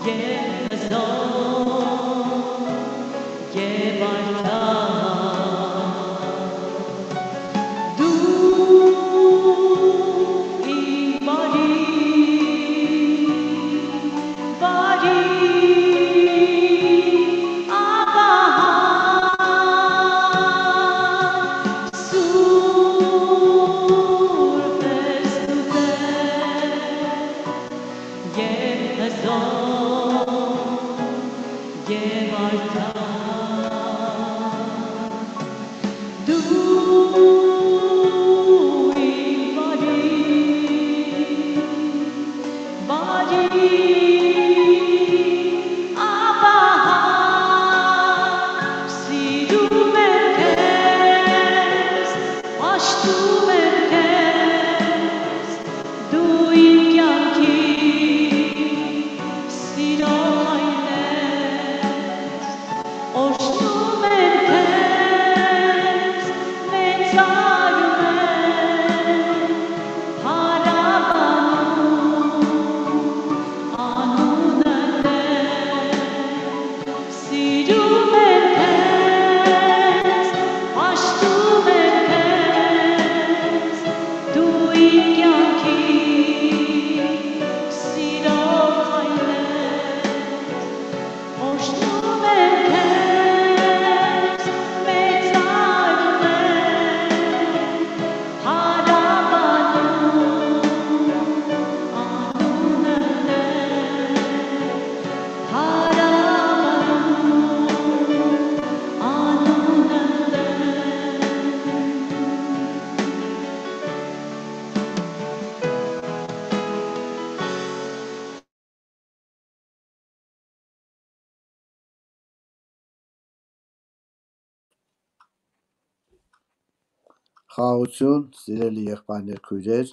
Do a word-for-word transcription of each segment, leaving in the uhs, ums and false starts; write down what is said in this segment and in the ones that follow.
Խաղաղություն, սիրելի եղբայրներ, քույրեր,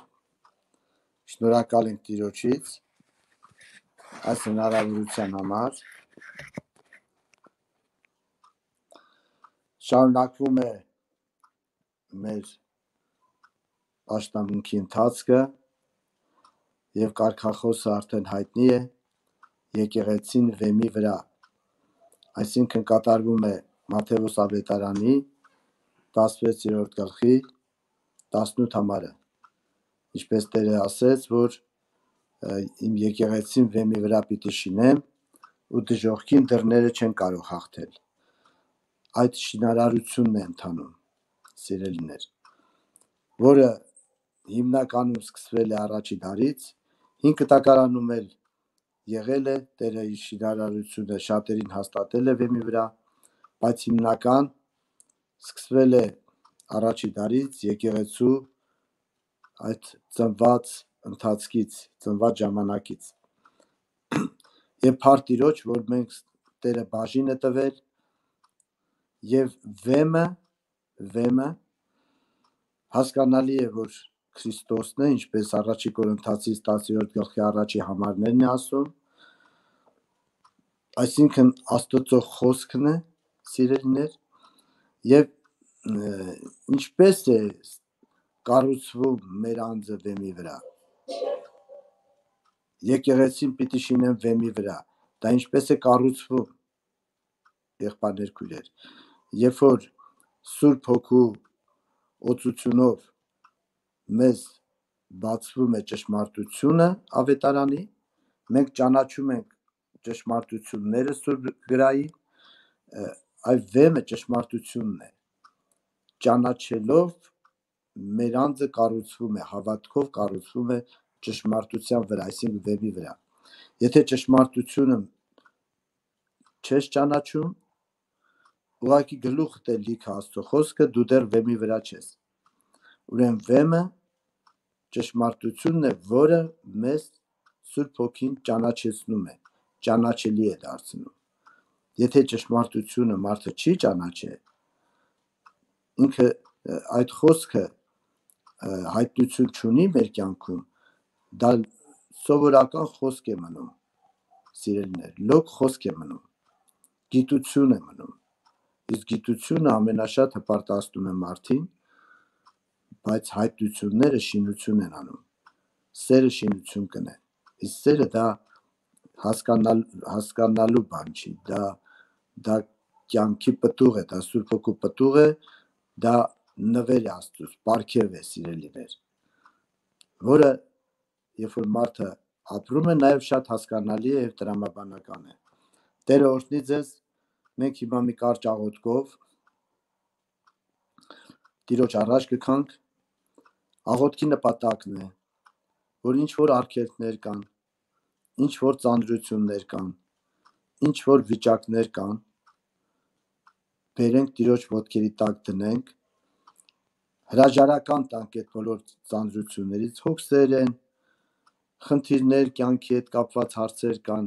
շնորհակալ ենք Տիրոջից այս հնարավորության համար։ Շարունակվում է մեր պաշտամունքի ընթացքը եւ կարգախոսը արդեն հայտնի է եկեղեցին վեմի վրա, այսինքն կատարվում է Մատթեոս ավետարանի տասնվեցերորդ գլխի տասնութ համարը, ինչպես Տերը ասեց, որ իմ եկեղեցին վեմի վրա պիտի շինեմ ու դժոխքին դռները չեն կարող հաղթել։ Այդ շինարարությունն է ընթանում, սիրելիներ, որը հիմնականում սկսվել է առաջի դարից, հինգ տակարանում էլ եղել է, Տերը իր շինարարությունը շատերին հաստատել է վեմի վրա, բայց հիմնական սկսվել է առաջի դարից եկեղեցու այդ ծնված ընթացքից, ծնված ժամանակից։ Եվ փառք Տիրոջ, որ մենք Տերը բաժին է տվել եւ վեմը, վեմը հասկանալի է, որ Քրիստոսն է, ինչպես առաջի Կորինթացիս տասներորդ գլխի առաջի համարներն է ասում, այսինքն Աստծո խոսքն է, սիրելիներ, եւ ինչպես է կառուցվում մեր անձը վեմի վրա։ Եկեղեցին պիտի շինեմ վեմի վրա, դա ինչպես է կառուցվում, եղբայրներ, քույրեր, երբ որ Սուրբ Հոգու օծությունով մեզ բացվում է ճշմարտությունը ավետարանի, մենք ճանաչում ենք ճշմարտությունները Սուրբ գրայի, այ վեմը ճշմարտությունն է, ճանաչելով մեր անձը կառուցվում է, հավատքով կառուցվում է ճշմարտության վրա, այսինքն վեմի վրա։ Եթե ճշմարտությունը չես ճանաչում, ուղղակի գլուխդ է լիքը Աստծո խոսքը, դու դեռ վեմի վրա չես։ Ուրեմն վեմը ճշմարտությունն է, որը մեզ Սուրբ Հոգին ճանաչեցնում է, ճանաչելի է դարձնում։ Եթե ճշմարտությունը մարդը չի ճանաչել, ինքը այդ խոսքը հայտնություն չունի մեր կյանքում, դա սովորական խոսք է մնում, սիրելիներ, լոկ խոսք է մնում, գիտություն է մնում, իսկ գիտությունը ամենաշատ հպարտացնում է մարդին, բայց հայտնությունները շինություն են անում, սերը շինություն կնե, իսկ սերը դա հասկանալ հասկանալու բան չի, դա դա կյանքի պտուղ է, դա Սուրբ Հոգու պտուղ է, դա նվեր է Աստծուց, պարգև է սիրելիներ, որը երբ որ մարդը ապրում է, նաև շատ հասկանալի է եւ տրամաբանական է։ Տերը օրհնի ձեզ, մենք հիմա մի կարճ աղոթքով Տիրոջ առաջ գքանք, աղոթքի նպատակն է, որ ինչ որ արգելքներ կան, ինչ որ ծանրություններ կան, ինչ որ վիճակներ կան, բերենք Տիրոջ ոտքերի տակ դնենք, հրաժարական տանք այդ բոլոր ծանրություններից, հոգսեր են, խնդիրներ, կյանքի հետ կապված հարցեր կան,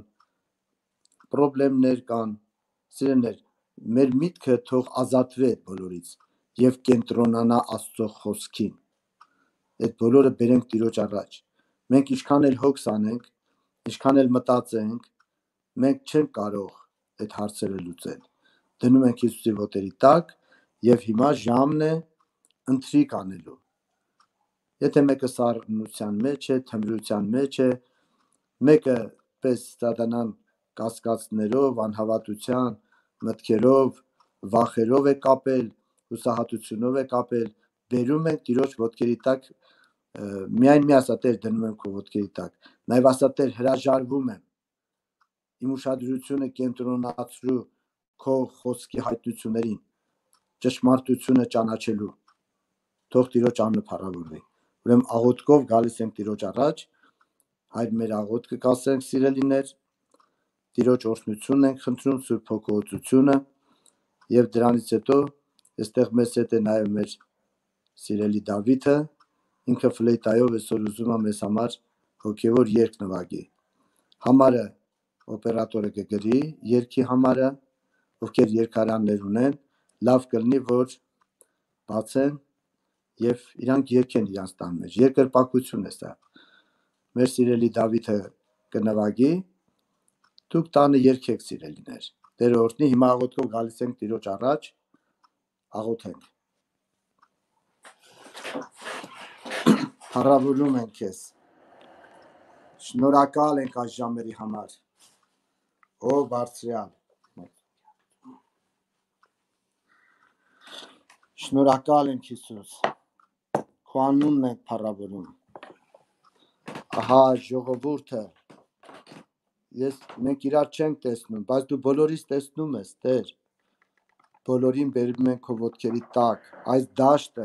պրոբլեմներ կան, սիրելիներ, մեր միտքը թող ազատվի այդ բոլորից եւ կենտրոնանա Աստծո խոսքին։ Այդ բոլորը բերենք Տիրոջ առաջ։ Մենք ինչքան էլ հոգս անենք, ինչքան էլ մտածենք, մենք չենք կարող այդ հարցերը լուծել։ Դնում ենք Հիսուսի ոտերի տակ եւ հիմա ժամն է ընթրիք անելու։ Եթե մեկը սառնության մեջ է, թմրության մեջ է, մեկը պես սատանան կասկածներով, անհավատության, մտքերով, վախերով է կապել, հուսահատությունով է կապել, բերում ենք Տիրոջ ոտքերի տակ, միայն մի ասա Տեր, դնում եմ քո ոտքերի տակ, նաև ասա Տեր, հրաժարվում եմ, իմ ուշադրությունը կենտրոնացրու քո խոսքի հայտնություններին, ճշմարտությունը ճանաչելու, թող Տիրոջ անունը փառավորվի։ Ուրեմն աղոթքով գալիս ենք Տիրոջ առաջ, Հայր մեր աղոթքը կասենք սիրելիներ, Տիրոջ օրհնությունն ենք խնդրում, Սուրբ Հոգու օծությունը եւ դրանից հետո այստեղ մեզ հետ է նաեւ մեր սիրելի Դավիթը, ինքը ֆլեյտայով այսօր ուզում է մեզ համար հոգեվոր երգ նվագի։ Համարը օպերատորը կգրի երգի համարը, ովքեր երգարաններ ունեն, լավ կլինի որ բացեն եւ իրանք երգեն իրանց տան մեջ։ Երկրպագություն է սա։ Մեր սիրելի Դավիթը կնվագի, դուք տանը երգեք սիրելիներ։ Տերը օրհնի, հիմա աղոթքով գալիս ենք Տիրոջ առաջ, աղոթենք։ Փառավորում ենք քեզ։ Շնորհակալ ենք այս ժամերի համար։ Ո բարձրյալ։ Շնորհակալ ենք Հիսուս։ Քո անունն ենք փառավորում։ Ահա ժողովուրդը ես մենք իրար չենք տեսնում, բայց դու բոլորիս տեսնում ես, Տեր։ Բոլորին բերում ենք քո ոտքերի տակ, այս դաշտը,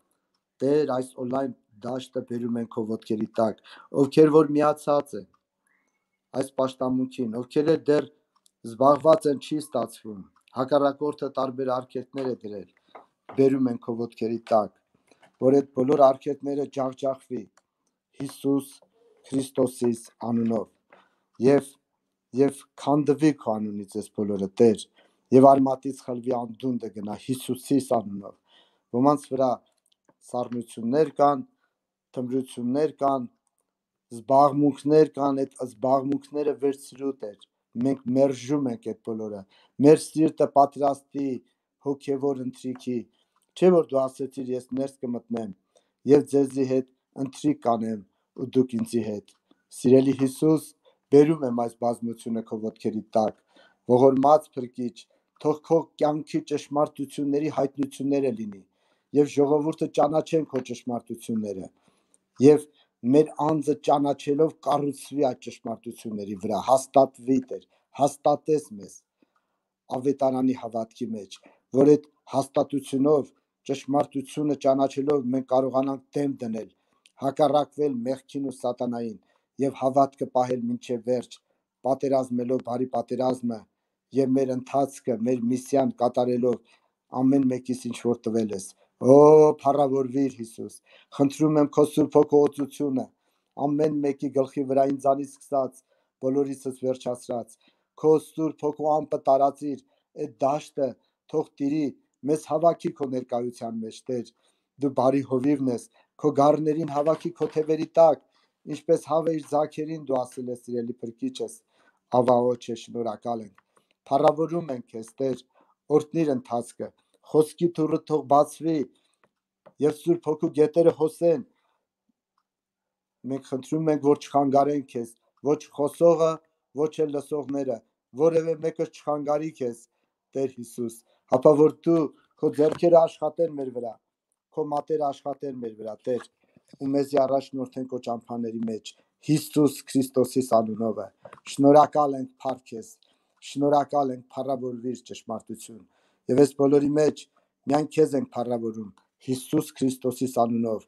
Տեր, այս օնլայն դաշտը բերում ենք քո ոտքերի տակ, ովքեր որ միացած են այս պաշտամունքին, ովքեր էլ դեռ զբաղված են, չի ստացվում, հակառակորդը տարբեր արգելքներ է դրել, բերում ենք քո ոտքերի տակ, որ այդ բոլոր արգելքները ջախջախվի Հիսուս Քրիստոսիս անունով եւ եւ քանդվի քո անունից այս բոլորը Տեր եւ արմատից խլվի անդունդը գնա Հիսուսիս անունով։ Ոմանց վրա սառնություններ կան, թմրություններ կան, զբաղմունքներ կան, այդ զբաղմունքները վերցրու Տեր։ Մենք մերժում ենք այդ բոլորը։ Մեր սիրտը պատրաստի հոգեվոր ընթրիքի։ Չէ որ դու ասեցիր ես ներս կմտնեմ եւ ձեզի հետ ընթրիք կանեմ ու դուք ինձի հետ։ Սիրելի Հիսուս, բերում եմ այս բազմությունը քո ոտքերի տակ, ողորմած փրկիչ, թող քո կյանքի ճշմարտությունների հայտնությունները լինի եւ ժողովուրդը ճանաչեն քո ճշմարտությունները եւ մեր անձը ճանաչելով կառուցվի այդ ճշմարտությունների վրա, հաստատվի Տեր, հաստատես մեզ ավետարանի հավատքի մեջ, որ այդ հաստատությունով ճշմարտությունը ճանաչելով մենք կարողանանք դեմ դնել, հակառակվել մեղքին ու սատանային եւ հավատքը պահել մինչեւ վերջ, պատերազմելով բարի պատերազմը եւ մեր ընթացքը, մեր միսիան կատարելով ամեն մեկիս ինչ որ տվել ես։ Օ փառավորվիր Հիսուս, խնդրում եմ քո Սուրբ Հոգու օծությունը ամեն մեկի գլխի վրա ինձանից սկսած բոլորիցս վերջացրած քո Սուրբ Հոգու ամպը տարածիր այդ դաշտը թող տիրի մեզ հավաքի քո ներկայության մեջ Տեր դու բարի հովիվն ես քո գառներին հավաքի քո թևերի տակ ինչպես հավը իր ձագերին դու ասել ես սիրելի փրկիչս ավաոչե շնորհակալ ենք փառավորում ենք քեզ Տեր օրհնիր ընթացքը խոսքի դուռը թող բացվի եւ Սուրբ Հոգու գետերը հոսեն մենք խնդրում ենք որ չխանգարենք քեզ ոչ խոսողը ոչ էլ լսողները, որևէ մեկը չխանգարի քեզ, Տեր Հիսուս, ապա որ դու քո ձեռքերը աշխատեր մեր վրա, քո մատերը աշխատեր մեր վրա, Տեր, ու մեզի առաջնորդեն քո ճամփաների մեջ, Հիսուս Քրիստոսի անունով։ Շնորհակալ ենք փառք քեզ, շնորհակալ ենք փառավորվիր ճշմարտություն։ Եվ այս բոլորի մեջ միայն քեզ ենք փառավորում, Հիսուս Քրիստոսի անունով։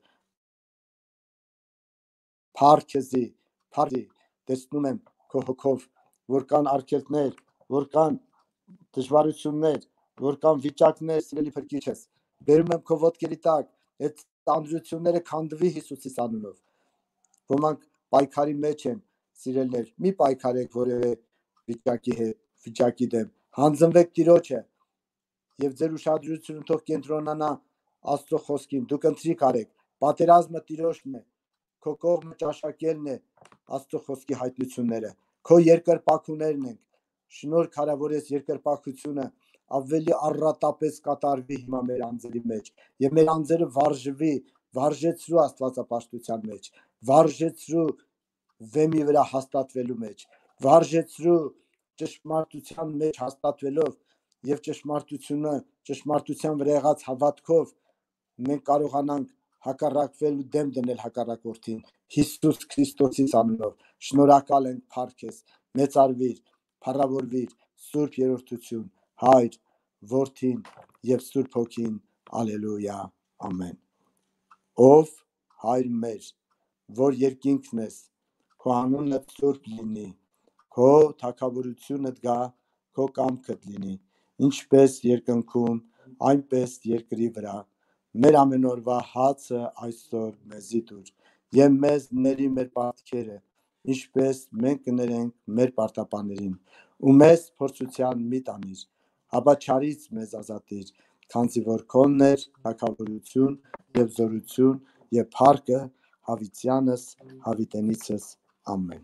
Փառք քեզի, փառի, տեսնում եմ քո հոգով, որ կան արգելքներ, որ կան դժվարություններ, որ կան վիճակներ, սիրելի փրկիչս, բերում եմ քո ոտքերի տակ, այդ ծանրությունները քանդվի Հիսուսի անունով։ Ոմանք պայքարի մեջ են, սիրելներ, մի պայքարեք որևէ վիճակի հետ, վիճակի դեմ, հանձնվեք Տիրոջը եւ ձեր ուշադրությունը թող կենտրոնանա Աստծո խոսքին, դուք ընթրիք արեք, պատերազմը Տիրոջն է, քո կողմը ճաշակելն է Աստծո խոսքի հայտնությունները, քո երկրպագուներն են, շնորհք հարավորես երկրպագությունը ավելի առատապես կատարվի հիմա մեր անձերի մեջ եւ մեր անձերը վարժվի, վարժեցրու Աստվածապաշտության մեջ, վարժեցրու վեմի վրա հաստատվելու մեջ, վարժեցրու ճշմարտության մեջ հաստատվելով եւ ճշմարտությունը, ճշմարտության վրա եղած հավատքով մենք կարողանանք հակառակվել ու դեմ դնել հակառակորդին Հիսուս Քրիստոսի անունով։ Շնորհակալ ենք փառք քեզ, մեծարվիր, փառավորվիր, Սուրբ Երրորդություն, Հայր, Որդին եւ Սուրբ Հոգին, Ալելույա, ամեն։ Ով Հայր մեր, որ երկինքն ես, քո անունը սուրբ լինի, քո թագավորությունդ գա, քո կամքդ լինի, ինչպես երկնքում, այնպես երկրի վրա։ Մեր ամենօրվա հացը այսօր մեզի տուր, եւ մեզ ների մեր պարտքերը, ինչպես մենք կներենք մեր պարտապաներին, ու մեզ փորձության մի տանիր, ապա չարից մեզ ազատիր, քանզի որ քոնն է թագավորություն եւ զորություն եւ փառքը հավիտյանս հավիտենիցս ամեն։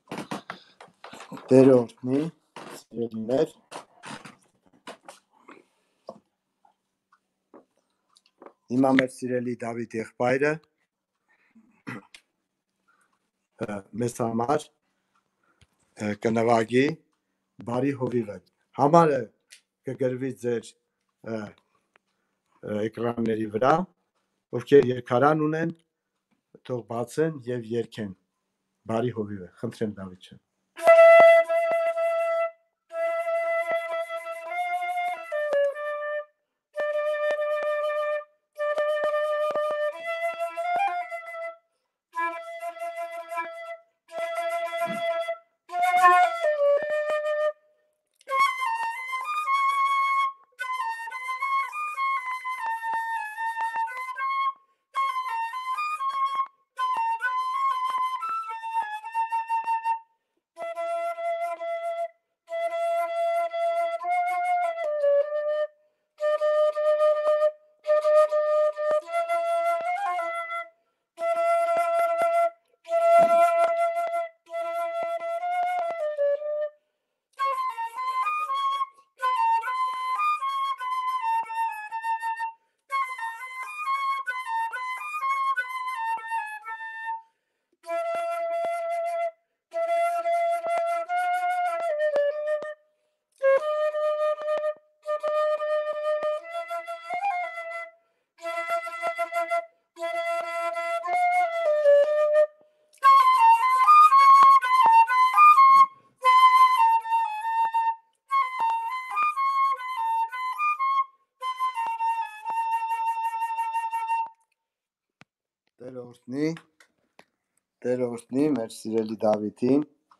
Տեր օրհնի, սիրելիներ, հիմա մեր սիրելի Դավիթ եղբայրը մեզ համար կնվագի բարի հովիվը, համարը կգրվի ձեր էկրանների վրա, ովքեր երկարան ունեն, թող բացեն եւ երգեն բարի հովիվը, խնդրեմ Դավիթ։ Տեր օրհնի, Տեր օրհնի մեր սիրելի Դավիթին,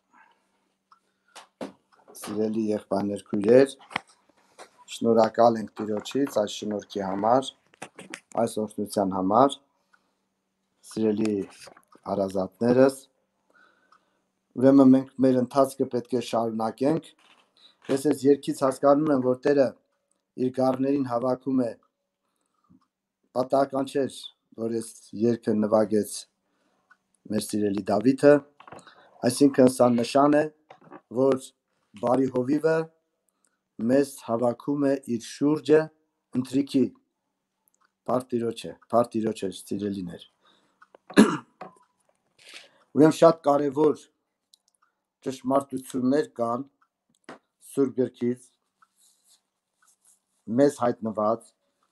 սիրելի եղբայրներ, քույրեր, շնորհակալ ենք Տիրոջից այս շնորհքի համար, այս օրհնության համար, սիրելի հարազատներս, ուրեմն մենք մեր ընթացքը պետք է շարունակենք։ Ես այս երգից հասկանում եմ, որ Տերը իր գառներին հավաքում է, պատահական չէր, որ այս երգը նվագեց մեր սիրելի Դավիթը, այսինքն սա նշան է, որ բարի հովիվը մեզ հավաքում է իր շուրջը ընթրիքի, փառք Տիրոջը, փառք Տիրոջը, սիրելիներ։ Ուրեմն շատ կարևոր ճշմարտություններ կան Սուրբ գրքից մեզ հայտնված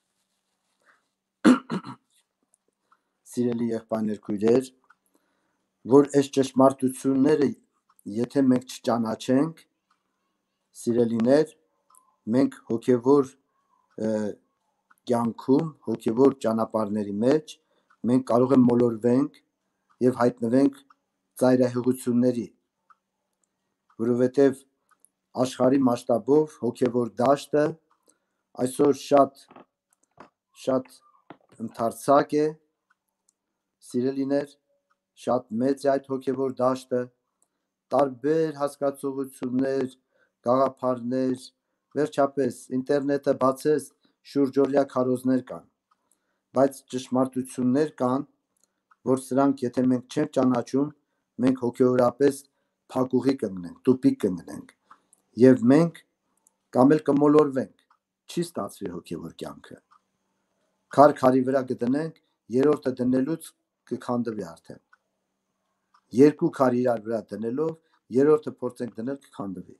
սիրելի եղբայրներ քույրեր, որ այս ճշմարտությունները եթե մենք չճանաչենք, սիրելիներ, մենք հոգևոր կյանքում, հոգևոր ճանապարհների մեջ մենք կարող ենք մոլորվենք եւ հայտնվենք ծայրահեղությունների, որովհետեւ աշխարհի մասշտաբով հոգևոր դաշտը այսօր շատ շատ ընդարձակ է, սիրելիներ, շատ մեծ է այդ հոգևոր դաշտը, տարբեր հասկացություններ, գաղափարներ, վերջապես ինտերնետը բացես շուրջօրյա քարոզներ կան, բայց ճշմարտություններ կան, որ սրանք եթե մենք չենք ճանաչում, մենք հոգևորապես փակուղի կընկնենք, տուպիկ կընկնենք եւ մենք կամ էլ կմոլորվենք, չի ստացվի հոգևոր կյանքը։ Քար քարի վրա կդնենք, երրորդը դնելուց կքանդվի արդեն։ Երկու քար իրար վրա դնելով, երրորդը փորձենք դնել կքանդվի։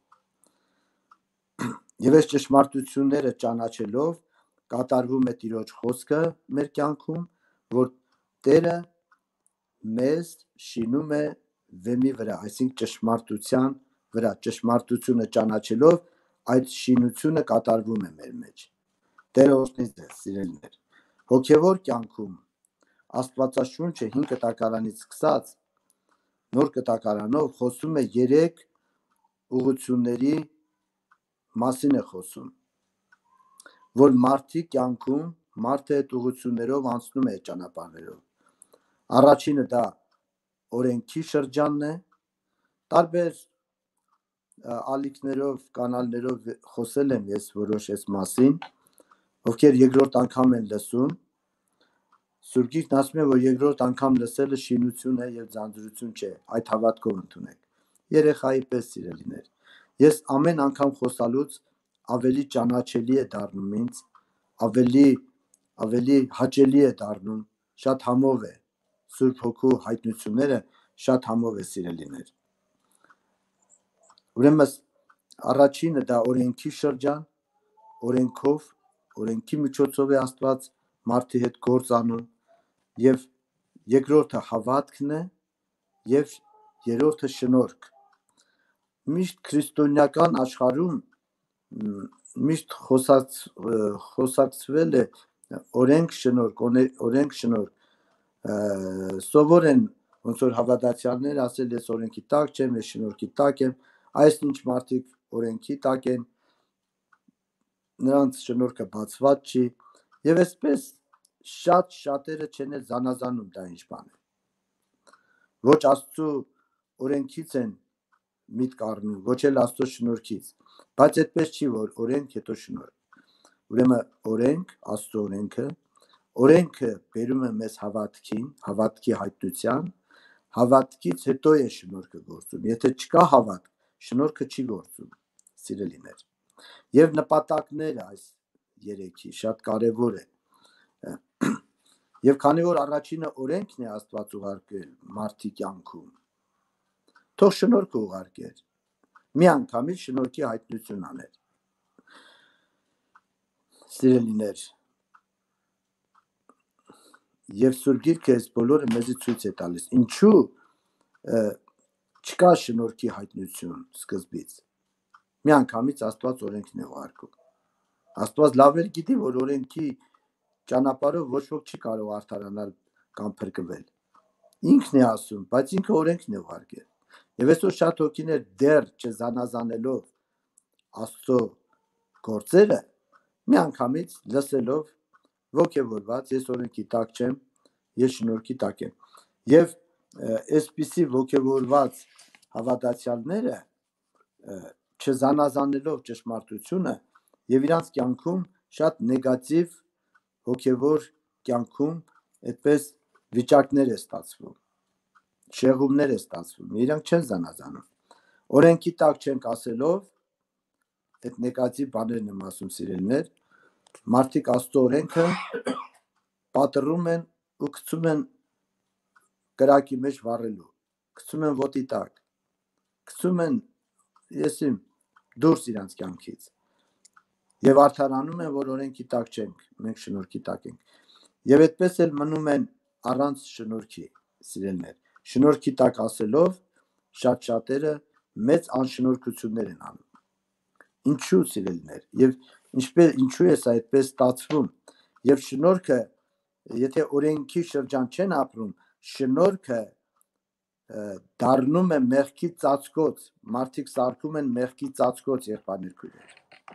Եվ այս ճշմարտությունները ճանաչելով կատարվում է Տիրոջ խոսքը մեր կյանքում, որ Տերը մեզ շինում է վեմի վրա, այսինքն ճշմարտության վրա, ճշմարտությունը ճանաչելով այդ շինությունը կատարվում է մեր մեջ։ Տերը օրհնի ձեզ, սիրելիներ։ Հոգևոր կյանքում Աստվածաշունչը հին կտակարանից սկսած նոր կտակարանով խոսում է երեք ուղղությունների մասին է խոսում, որ մարդի կյանքում մարդը այդ ուղղություններով անցնում է ճանապարհներով։ Առաջինը դա օրենքի շրջանն է, տարբեր ալիքներով, կանալներով խոսել եմ ես որոշ այս մասին, ովքեր երկրորդ անգամ են լսում, Սուրբ Գիրքն ասում է, որ երկրորդ անգամ լսելը շինություն է եւ ձանձրություն չէ, այդ հավատքով ընդունեք։ Երեխայի պես սիրելիներ, ես ամեն անգամ խոսալուց ավելի ճանաչելի է դառնում ինձ, ավելի ավելի հաճելի է դառնում, շատ համով է Սուրբ Հոգու հայտնությունները, շատ համով է սիրելիներ։ Ուրեմն առաջինը դա օրենքի շրջան, օրենքով, օրենքի միջոցով է Աստված մարդի հետ գործ անում, եւ երկրորդը հավատքն է, եւ երրորդը շնորհք։ Միշտ քրիստոնեական աշխարհում միշտ խոսած խոսակցվել է օրենք շնորհք, օրենք շնորհք, սովոր են ոնց որ հավատացյալներ ասել ես օրենքի տակ չեմ, ես շնորհքի տակ եմ, այս ինչ մարդիկ օրենքի տակ են, նրանց շնորհքը բացված չի, եւ այսպես շատ շատերը չեն էլ զանազանում դա ինչ բան է։ Ոչ Աստծո օրենքից են միտք առնում, ոչ էլ Աստծո շնորհքից, բայց այդպես չի, որ օրենք հետո շնորհք։ Ուրեմն օրենք, Աստծո օրենքը, օրենքը բերում է մեզ հավատքին, հավատքի հայտնության, հավատքից հետո է շնորհքը գործում։ Եթե չկա հավատք, շնորհքը չի գործում, սիրելիներ։ Եվ նպատակները այս երեքի շատ կարևոր է։ Եվ քանի որ առաջինը օրենքն է Աստված ուղարկել մարդի կյանքում, թող շնորհքը ուղարկեր, մի անգամից շնորհքի հայտնություն աներ։ Սիրելիներ, եւ Սուրբ Գիրքը այս բոլորը մեզի ցույց է տալիս, ինչու չկա շնորհքի հայտնություն սկզբից։ Մի անգամից Աստված օրենքն է ուղարկում։ Աստված լավ էլ գիտի, որ օրենքի ճանապարհով ոչ ոք չի կարող արդարանալ կամ փրկվել։ Ինքն է ասում, բայց ինքը օրենքն է ուղարկել։ Եվ այսօր շատ հոգիներ դեռ չզանազանելով Աստծո գործերը, մի անգամից լսելով ոգևորված, ես օրենքի տակ չեմ, ես շնորհքի տակ եմ։ Եվ այսպիսի ոգևորված հավատացյալները չզանազանելով ճշմարտությունը եւ իրանց կյանքում շատ նեգատիվ հոգևոր կյանքում այդպես վիճակներ է ստացվում, շեղումներ է ստացվում, իրանք չեն զանազանում։ Օրենքի տակ չենք ասելով, այդ նեգատիվ բաներն եմ ասում սիրելիներ, մարդիկ Աստծո օրենքը պատռում են ու գցում են կրակի մեջ վառելու, գցում են ոտի տակ, գցում են եսիմ դուրս իրանց կյանքից եւ արդարանում են, որ օրենքի տակ չենք, մենք շնորհքի տակ ենք։ Եվ այդպես էլ մնում են առանց շնորհքի, սիրելներ։ Շնորհքի տակ ասելով շատ շատերը մեծ անշնորհքություններ են անում։ Ինչու սիրելներ։ Եվ ինչպես ինչու է սա այդպես ստացվում։ Եվ շնորհքը, եթե օրենքի շրջան չեն ապրում, շնորհքը դառնում է մեղքի ծածկոց, մարդիկ սարքում են մեղքի ծածկոց եղբայրներ քույրեր,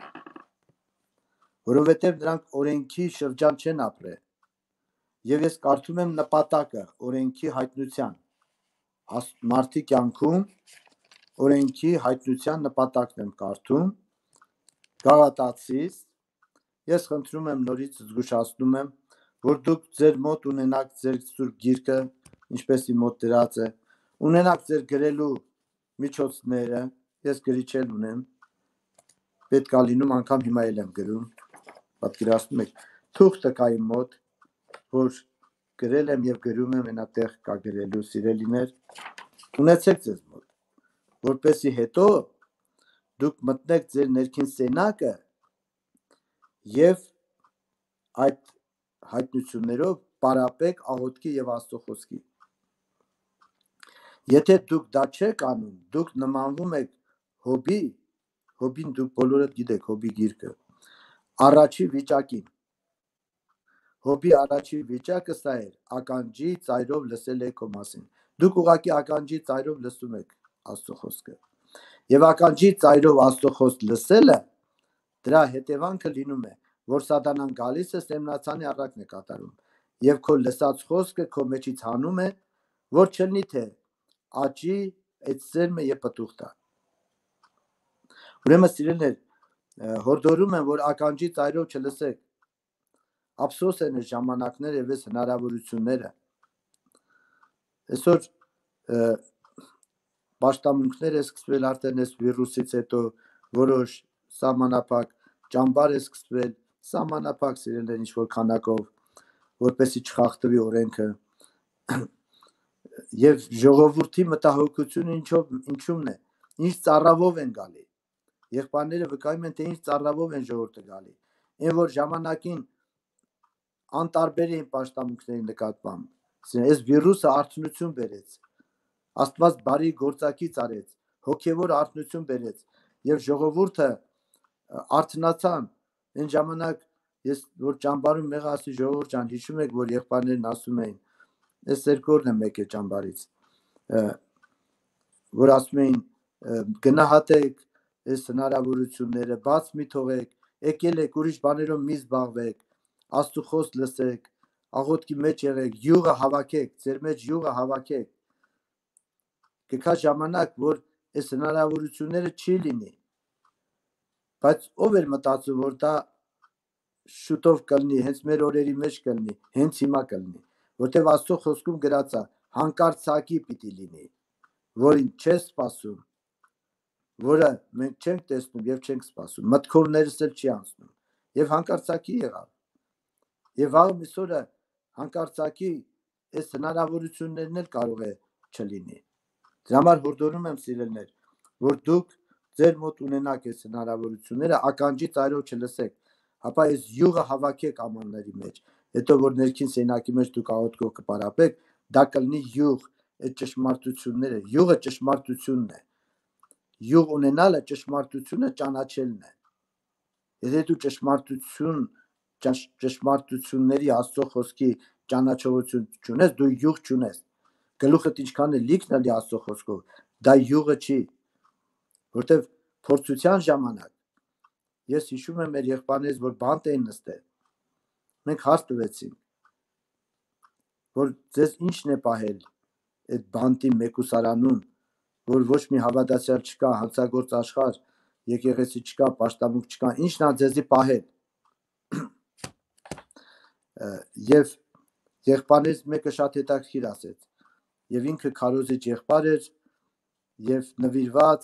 որովհետև նրանք օրենքի շրջան չեն ապրել։ Եվ ես կարդում եմ նպատակը օրենքի հայտնության, մարդի կյանքում օրենքի հայտնության նպատակն եմ կարդում, Գաղատացիս, ես խնդրում եմ նորից զգուշացնում եմ, որ դուք ձեր մոտ ունենաք ձեր սուրբ գիրկը, ինչպես իմ մոտ դրած է, ունենաք ձեր գրելու միջոցները, ես գրիչ էլ ունեմ, պետք է լինում, անգամ հիմա էլ եմ գրում, պատկերացնում եք, թուղթը կա իմ մոտ, որ գրել եմ եւ գրում եմ, այնտեղ կա գրելու սիրելիներ, ունեցեք ձեզ մոտ, որպեսզի հետո դուք մտնեք ձեր ներքին սենակը եւ այդ հայտնություններով պարապեք աղոթքի եւ Աստծո խոսքի։ Եթե դուք դա չեք անում, դուք նմանվում եք Հոբի, Հոբին դուք բոլորը գիտեք, Հոբի գիրքը, առաջի վիճակին։ Հոբի առաջի վիճակը սա էր, ականջի ծայրով լսել եք քո մասին։ Դուք ուղղակի ականջի ծայրով լսում եք Աստծո խոսքը։ Եվ ականջի ծայրով Աստծո խոսք լսելը, դրա հետևանքը լինում է, որ սատանան գալիս է սեմնացանի առակն է կատարում։ Եվ քո լսած խոսքը քո մեջից հանում է, որ չլինի թե աճի այդ սերմը եւ պտուղ տա։ Ուրեմն սիրելիներ, հորդորում եմ, որ ականջի ծայրով չլսեք։ Ափսոս են այս ժամանակները եւ այս հնարավորությունները։ Այսօր պաշտամունքներ է սկսվել արդեն այս վիրուսից հետո, որոշ սահմանափակ ճամբար է սկսվել, սահմանափակ սիրելիներ ինչ որ քանակով, որպեսզի չխախտվի օրենքը։ Եվ ժողովրդի մտահոգությունը ինչով ինչումն է, ինչ ծառավով են գալի։ Եղբայրները վկայում են, թե ինչ ծառավով են ժողովուրդը գալի։ Այն որ ժամանակին անտարբեր էին պաշտամունքների նկատմամբ։ Այս վիրուսը արթնություն բերեց։ Աստված բարի գործակից արեց, հոգևոր արթնություն բերեց եւ ժողովուրդը արթնացան։ Այն ժամանակ ես որ ճամբարում մեղասի ժողովուրդ ջան, հիշում եք, որ եղբայրներն ասում էին, այս երկրորդ է մեկ է ճամբարից, որ ասում էին գնահատեք այս հնարավորությունները, բաց մի թողեք, եկել եք ուրիշ բաներով մի զբաղվեք, Աստծո խոսք լսեք, աղոթքի մեջ եղեք, յուղը հավաքեք, ձեր մեջ յուղը հավաքեք։ Կգա ժամանակ, որ այս հնարավորությունները չի լինի։ Բայց ով էր մտածում, որ դա շուտով կլինի, հենց մեր օրերի մեջ կլինի, հենց հիմա կլինի, որտեղ Աստծո խոսքում գրած է, հանկարծակի պիտի լինի, որին չես սպասում, որը մենք չենք տեսնում եւ չենք սպասում, մտքովներս էլ չի անցնում, եւ հանկարծակի եղավ։ Եվ վաղ միսօրը հանկարծակի այս հնարավորություններն էլ կարող է չլինի։ Դրա համար հորդորում եմ սիրելներ, որ դուք ձեր մոտ ունենաք այս հնարավորությունները, ականջի ծայրով չլսեք, ապա այս յուղը հավաքեք ամանների մեջ, հետո որ ներքին սենակի մեջ դուք աղոթքով կպարապեք, դա կլինի յուղ, այդ ճշմարտությունները, յուղը ճշմարտությունն է։ Յուղ ունենալը ճշմարտությունը ճանաչելն է։ Եթե դու ճշմարտություն, ճշմարտությունների Աստծո խոսքի ճանաչողություն չունես, դու յուղ չունես։ Գլուխդ ինչքան է լիքն է Աստծո խոսքով, դա յուղը չի, որտեվ փորձության ժամանակ ես հիշում եմ մեր եղբայրներից, որ բանտ էին նստել, մենք հարց տվեցինք, որ ձեզ ինչն է պահել այդ բանտի մեկուսարանում, որ ոչ մի հավատացյալ չկա, հանցագործ աշխարհ, եկեղեցի չկա, պաշտամունք չկա, ինչն է ձեզի պահել։ Եվ եղբայրներից մեկը շատ հետաքրքիր ասեց, եւ ինքը քարոզիչ եղբայր էր եւ նվիրված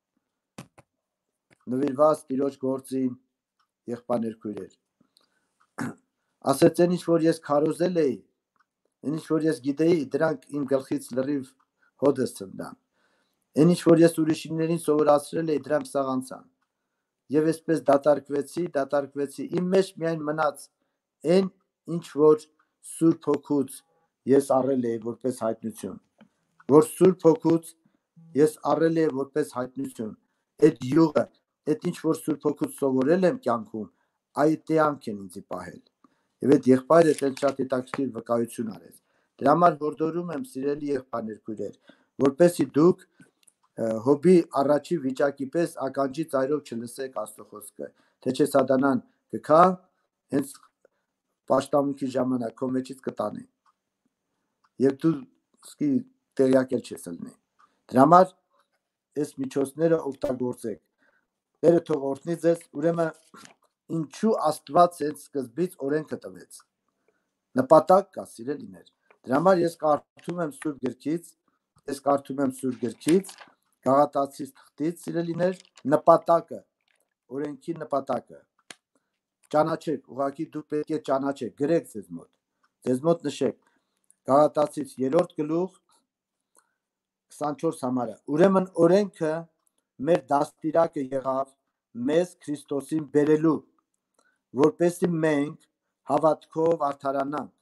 նվիրված Տիրոջ գործին եղբայրներ քույրեր։ Ասեց այն ինչ որ ես քարոզել էի, այն ինչ որ ես գիտեի, դրանք իմ գլխից լրիվ հոդս ծնան։ Այն ինչ որ ես ուրիշներին սովորացրել էի, դրանք սաղանցան։ Եվ այսպես դատարկվեցի, դատարկվեցի։ Իմ մեջ միայն մնաց այն, ինչ որ Սուրբ Հոգուց ես առել էի որպես հայտնություն, որ Սուրբ Հոգուց ես առել էի որպես հայտնություն։ Այդ յուղը, այդ ինչ որ Սուրբ Հոգուց սովորել եմ կյանքում, այդ տեղանք են ինձ պահել։ Եվ այդ եղբայրը այլ շատ հետաքրքիր վկայություն արեց։ Դրա համար հորդորում եմ սիրելի եղբայրներ, քույրեր, որպեսզի դուք հոբի առաջի վիճակի պես ականջի ծայրով չլսեք Աստծո խոսքը, թե չէ սատանան կգա, հենց պաշտամունքի ժամանակ քո մեջից կտանի։ Եվ դու սկի տեղյակ էլ չես լինի։ Դրա համար այս միջոցները օգտագործեք։ Տերը թող օրհնի ձեզ, ուրեմն ինչու Աստված այդ սկզբից օրենքը տվեց։ Նպատակ կա, սիրելիներ։ Դրա համար ես կարդում եմ Սուրբ գրքից, ես կարդում եմ Սուրբ գրքից, Գաղատացիս թղթից, սիրելիներ, նպատակը, օրենքի նպատակը։ Ճանաչեք, ուղղակի դուք պետք է ճանաչեք, գրեք ձեզ մոտ։ Ձեզ մոտ նշեք։ Գաղատացիս երրորդ գլուխ քսանչորս համարը։ Ուրեմն օրենքը մեր դաստիարակը եղավ մեզ Քրիստոսին բերելու, որպեսզի մենք հավատքով արդարանանք։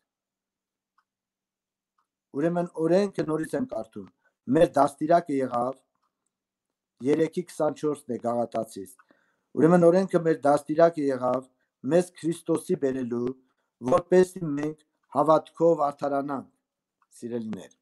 Ուրեմն օրենքը նորից եմ կարդում։ Մեր դաստիարակը եղավ երեքի քսանչորսն է Գաղատացիս։ Ուրեմն օրենքը մեր դաստիարակը եղավ մեզ Քրիստոսի բերելու, որպեսզի մենք հավատքով արդարանանք, սիրելիներ։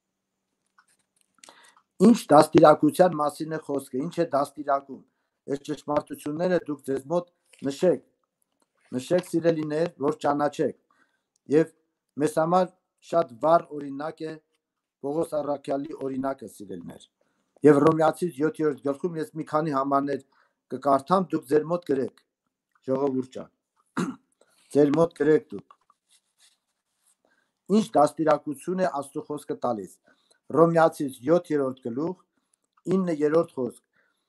Ինչ դաստիարակության մասին է խոսքը, ինչ է դաստիարակում։ Այս ճշմարտությունները դուք ձեզ մոտ նշեք, նշեք սիրելիներ, որ ճանաչեք։ Եվ մեզ համար շատ վառ օրինակ է Պողոս առաքյալի օրինակը, սիրելիներ։ Եվ Հռոմեացիս յոթերորդ գլխում ես մի քանի համարներ կկարդամ, դուք ձեր մոտ գրեք, ժողովուրդ ջան, ձեր մոտ գրեք դուք։ Ինչ դաստիարակություն է Աստծո խոսքը տալիս։ Հռոմեացիս յոթերորդ գլուխ իններորդ խոսք։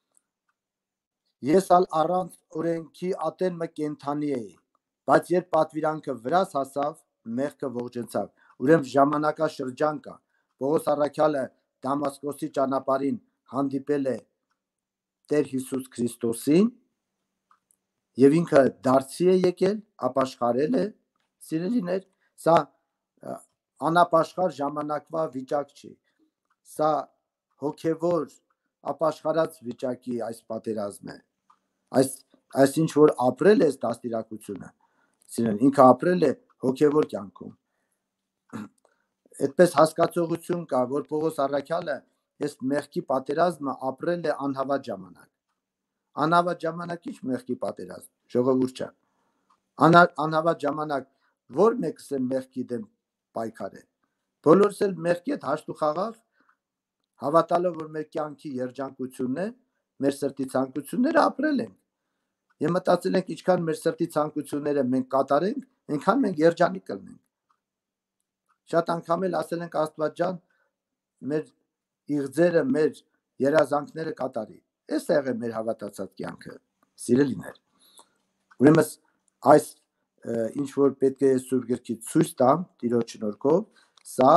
Ես ալ առանց օրենքի ատեն մը կենթանի էի, բայց երբ պատվիրանքը վրաս հասավ, մեղքը ողջնցավ։ Ուրեմն ժամանակաշրջան կա։ Պողոս առաքյալը Դամասկոսի ճանապարհին հանդիպել է Տեր Հիսուս Քրիստոսին եւ ինքը դարձի է եկել, ապաշխարել է, սիրելիներ, սա անապաշխար ժամանակվա վիճակ չի։ Սա հոգևոր ապաշխարած վիճակի այս պատերազմ է։ Այս այս ինչ որ ապրել է դաստիարակությունը, սիրելին, ինքը ապրել է հոգևոր կյանքում։ Այդպես հասկացողություն կա, որ Պողոս առաքյալը այս մեղքի պատերազմը ապրել է անհավատ ժամանակ։ Անհավատ ժամանակ ի՞նչ մեղքի պատերազմ, ժողովուրդ ջան։ Անհավատ ժամանակ որ մեկս է մեղքի դեմ պայքարել։ Բոլորս էլ մեղքի հետ հաշտ ու խաղաղ հավատալով, որ մեր կյանքի երջանկությունն է, մեր սրտի ցանկությունները ապրել ենք։ Եվ մտածել ենք, ինչքան մեր սրտի ցանկությունները մենք կատարենք, այնքան մենք երջանիկ կլինենք։ Շատ անգամ էլ ասել ենք Աստված ջան, մեր իղձերը, մեր երազանքները կատարի։ Այս է եղել մեր հավատացած կյանքը, սիրելիներ։ Ուրեմն այս ինչ որ պետք է Սուրբ գրքից ցույց տամ Տիրոջ շնորհքով, սա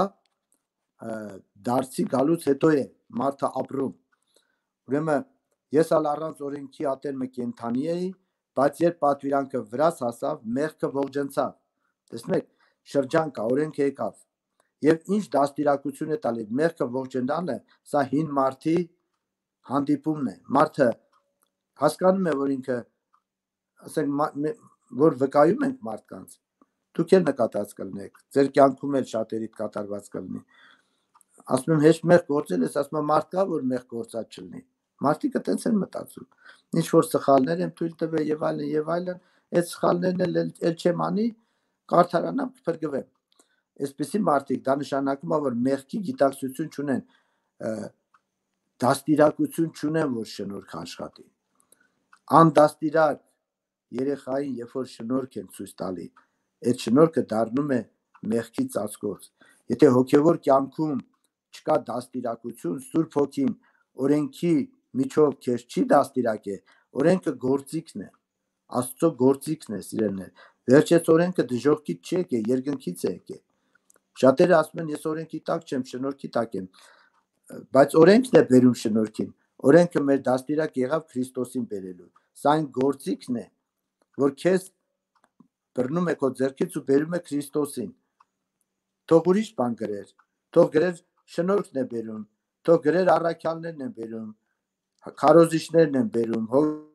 դարձի գալուց հետո է մարդը ապրում։ Ուրեմն ես ալ առանց օրենքի ատեն մը կենթանի էի, բայց երբ պատվիրանքը վրաս հասավ, մեղքը ողջնցավ։ Տեսնեք, շրջան կա, օրենքը եկավ։ Եվ ինչ դաստիարակություն է տալի, մեղքը ողջնալը, սա հին մարդի հանդիպումն է։ Մարդը հասկանում է, որ ինքը, ասենք, որ վկայում ենք մարդկանց, դուք էլ նկատած կլինեք, ձեր կյանքում էլ շատերիդ կատարված կլինի։ Ասում եմ, հեշտ մեղք գործել ես, ասում եմ, մարդ կա, որ մեղք գործած չլինի։ Մարդիկ այտենց են մտածում։ Ինչ որ սխալներ եմ թույլ տվել եւ այլն եւ այլն, այդ սխալներն էլ էլ չեմ անի, կարդարանամ կփրկվեմ։ Այսպեսի մարդիկ, դա նշանակում է, որ մեղքի գիտակցություն չունեն, դաստիարակություն չունեն, որ շնորհք աշխատի։ Անդաստիարակ երեխային, երբ որ շնորհք են ցույց տալի, այդ շնորհքը դառնում է մեղքի ծածկոց։ Եթե հոգևոր կյանքում չկա դաստիարակություն, Սուրբ Հոգին օրենքի միջով քեզ չի դաստիարակե, օրենքը գործիքն է, Աստծո գործիքն է, սիրելիներ։ Վերջերս օրենքը դժոխքից չի եկել, երկնքից է եկել։ Շատերը ասում են, ես օրենքի տակ չեմ, շնորհքի տակ եմ։ բայց օրենքն է բերում շնորհքին, օրենքը մեր դաստիարակ եղավ Քրիստոսին բերելու, սա այն գործիքն է, որ քեզ բռնում է քո ձեռքից ու բերում է Քրիստոսին, թող ուրիշ բան գրեր, թող գրեր շնորհքն է բերում, թող գրեր առաքյալներն են բերում, քարոզիչներն են բերում,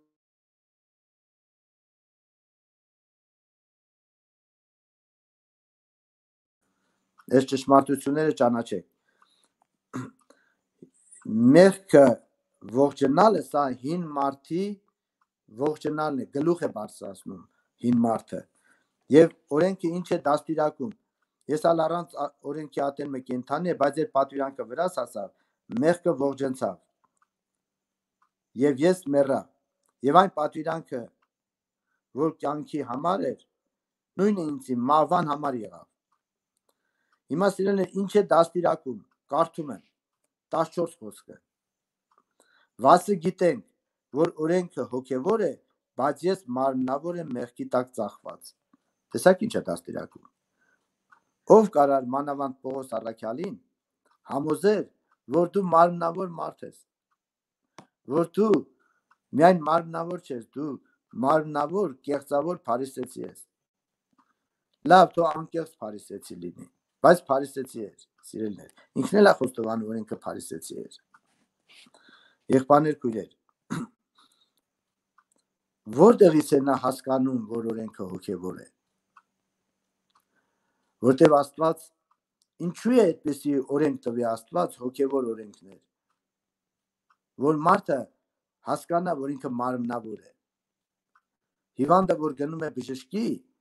այս ճշմարտությունները ճանաչեք։ Մեղքը ողջնալը սա հին մարդի ողջնալն է, գլուխ է բարձրացնում հին մարդը։ Եվ օրենքը ինչ է դաստիարակում։ Ես ալ առանց օրենքի ատել մեկ կենդանի է, բայց երբ պատվիրանքը վրաս հասավ, մեղքը ողջնցավ։ Եվ ես մեռա։ Եվ այն պատվիրանքը, որ կյանքի համար էր, նույնը ինձ մահվան համար եղավ։ Հիմա սիրելիներ, ինչ է դաստիարակում, կարդում եմ տասնչորս խոսքը։ Վասը գիտենք, որ օրենքը հոգևոր է, բայց ես մարմնավոր եմ մեղքի տակ ծախված։ Տեսակ ինչ է դաստիարակում։ Ով կարար մանավանդ Պողոս առաքյալին համոզել, որ դու մարմնավոր մարդ ես, որ դու միայն մարմնավոր չես, դու մարմնավոր կեղծավոր փարիսեցի ես։ Լավ, թող անկեղծ փարիսեցի լինի, բայց փարիսեցի էր, սիրելիներ։ Ինքն էլ է խոստովանում, որ ինքը փարիսեցի էր։ Եղբայրներ, քույրեր, որտեղից է նա հասկանում, որ օրենքը հոգևոր է։ Որտեղ Աստված ինչու է այդպեսի օրենք տվի Աստված, հոգևոր օրենքներ, որ մարդը հասկանա, որ ինքը մարմնավոր է։ Հիվանդը, որ գնում է բժշկի,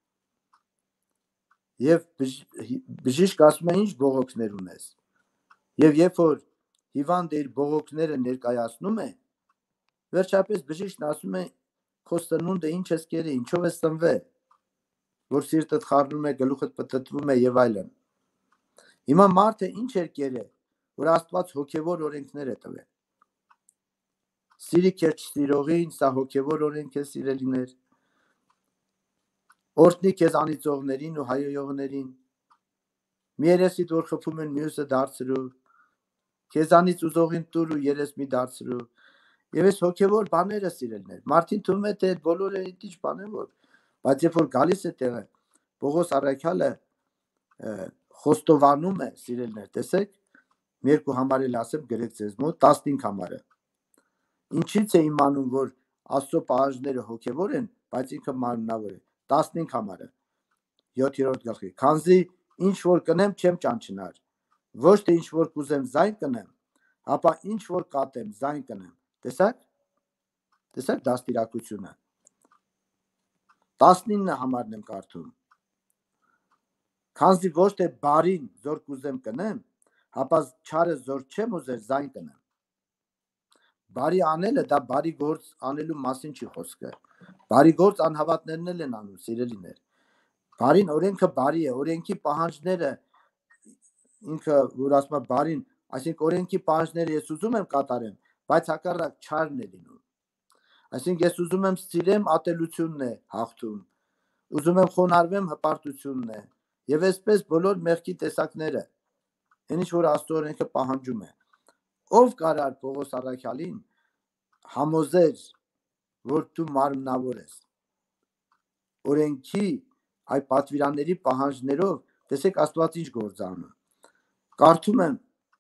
եւ բժիշկ ասում է ինչ բողոքներ ունես։ Եվ երբ որ հիվանդը իր բողոքները ներկայացնում է, վերջապես բժիշկն ասում է քո սնունդը ինչ ես կերի, ինչով ես սնվել, որ սիրտդ խառնում է, գլուխդ պտտվում է եւ այլն։ Հիմա մարդը ինչ էր կերել, որ Աստված հոգևոր օրենքներ է տվել։ Սիրի քեզ չսիրողին, սա հոգևոր օրենք է, սիրելիներ։ Օրհնի քեզ անիծողներին ու հայոյողներին։ Մի երեսիդ որ խփում են մյուսը դարձրու, քեզանից ուզողին տուր ու երես մի դարձրու։ Եվ այս հոգևոր բաները, սիրելիներ, մարդին թվում է թե բոլորը ինչ բան է որ, բայց երբ որ գալիս է տեղը, Պողոս առաքյալը խոստովանում է, սիրելիներ, տեսեք, մի երկու համար էլ ասեմ գրեք ձեզ մոտ, տասնհինգ համարը։ Ինչից է իմանում, որ Աստծո պահանջները հոգևոր են, բայց ինքը մարմնավոր է։ տասնհինգ համարը, յոթերորդ գլխի։ Քանզի ինչ որ կնեմ չեմ ճանչնար, ոչ թե ինչ որ կուզեմ զայն կնեմ, ապա ինչ որ կատեմ զայն կնեմ։ Տեսակ։ Տեսակ դաստիարակությունը։ տասնինը համարն եմ կարդում։ Քանզի ոչ թե բարին զոր կուզեմ կնեմ, ապա չարը զոր չեմ ուզեր զայն կնեմ։ Բարի անելը դա բարի գործ անելու մասին չի խոսքը։ Բարի գործ անհավատներն էլ են անում, սիրելիներ։ Բարին օրենքը բարի է, օրենքի պահանջները ինքը որ ասում է բարին, այսինքն օրենքի պահանջները ես ուզում եմ կատարեմ, բայց հակառակ չարն է լինում։ Այսինքն ես ուզում եմ սիրեմ, ատելությունն է հաղթում։ Ուզում եմ խոնարհվեմ, հպարտությունն է։ Եվ այսպես բոլոր մեղքի տեսակները, այն ինչ որ Աստծո օրենքը պահանջում է։ Ով կարար Պողոս առաքյալին համոզեր, որ դու մարմնավոր ես։ Օրենքի այ պատվիրանների պահանջներով, տեսեք Աստված ինչ գործ անում։ Կարդում եմ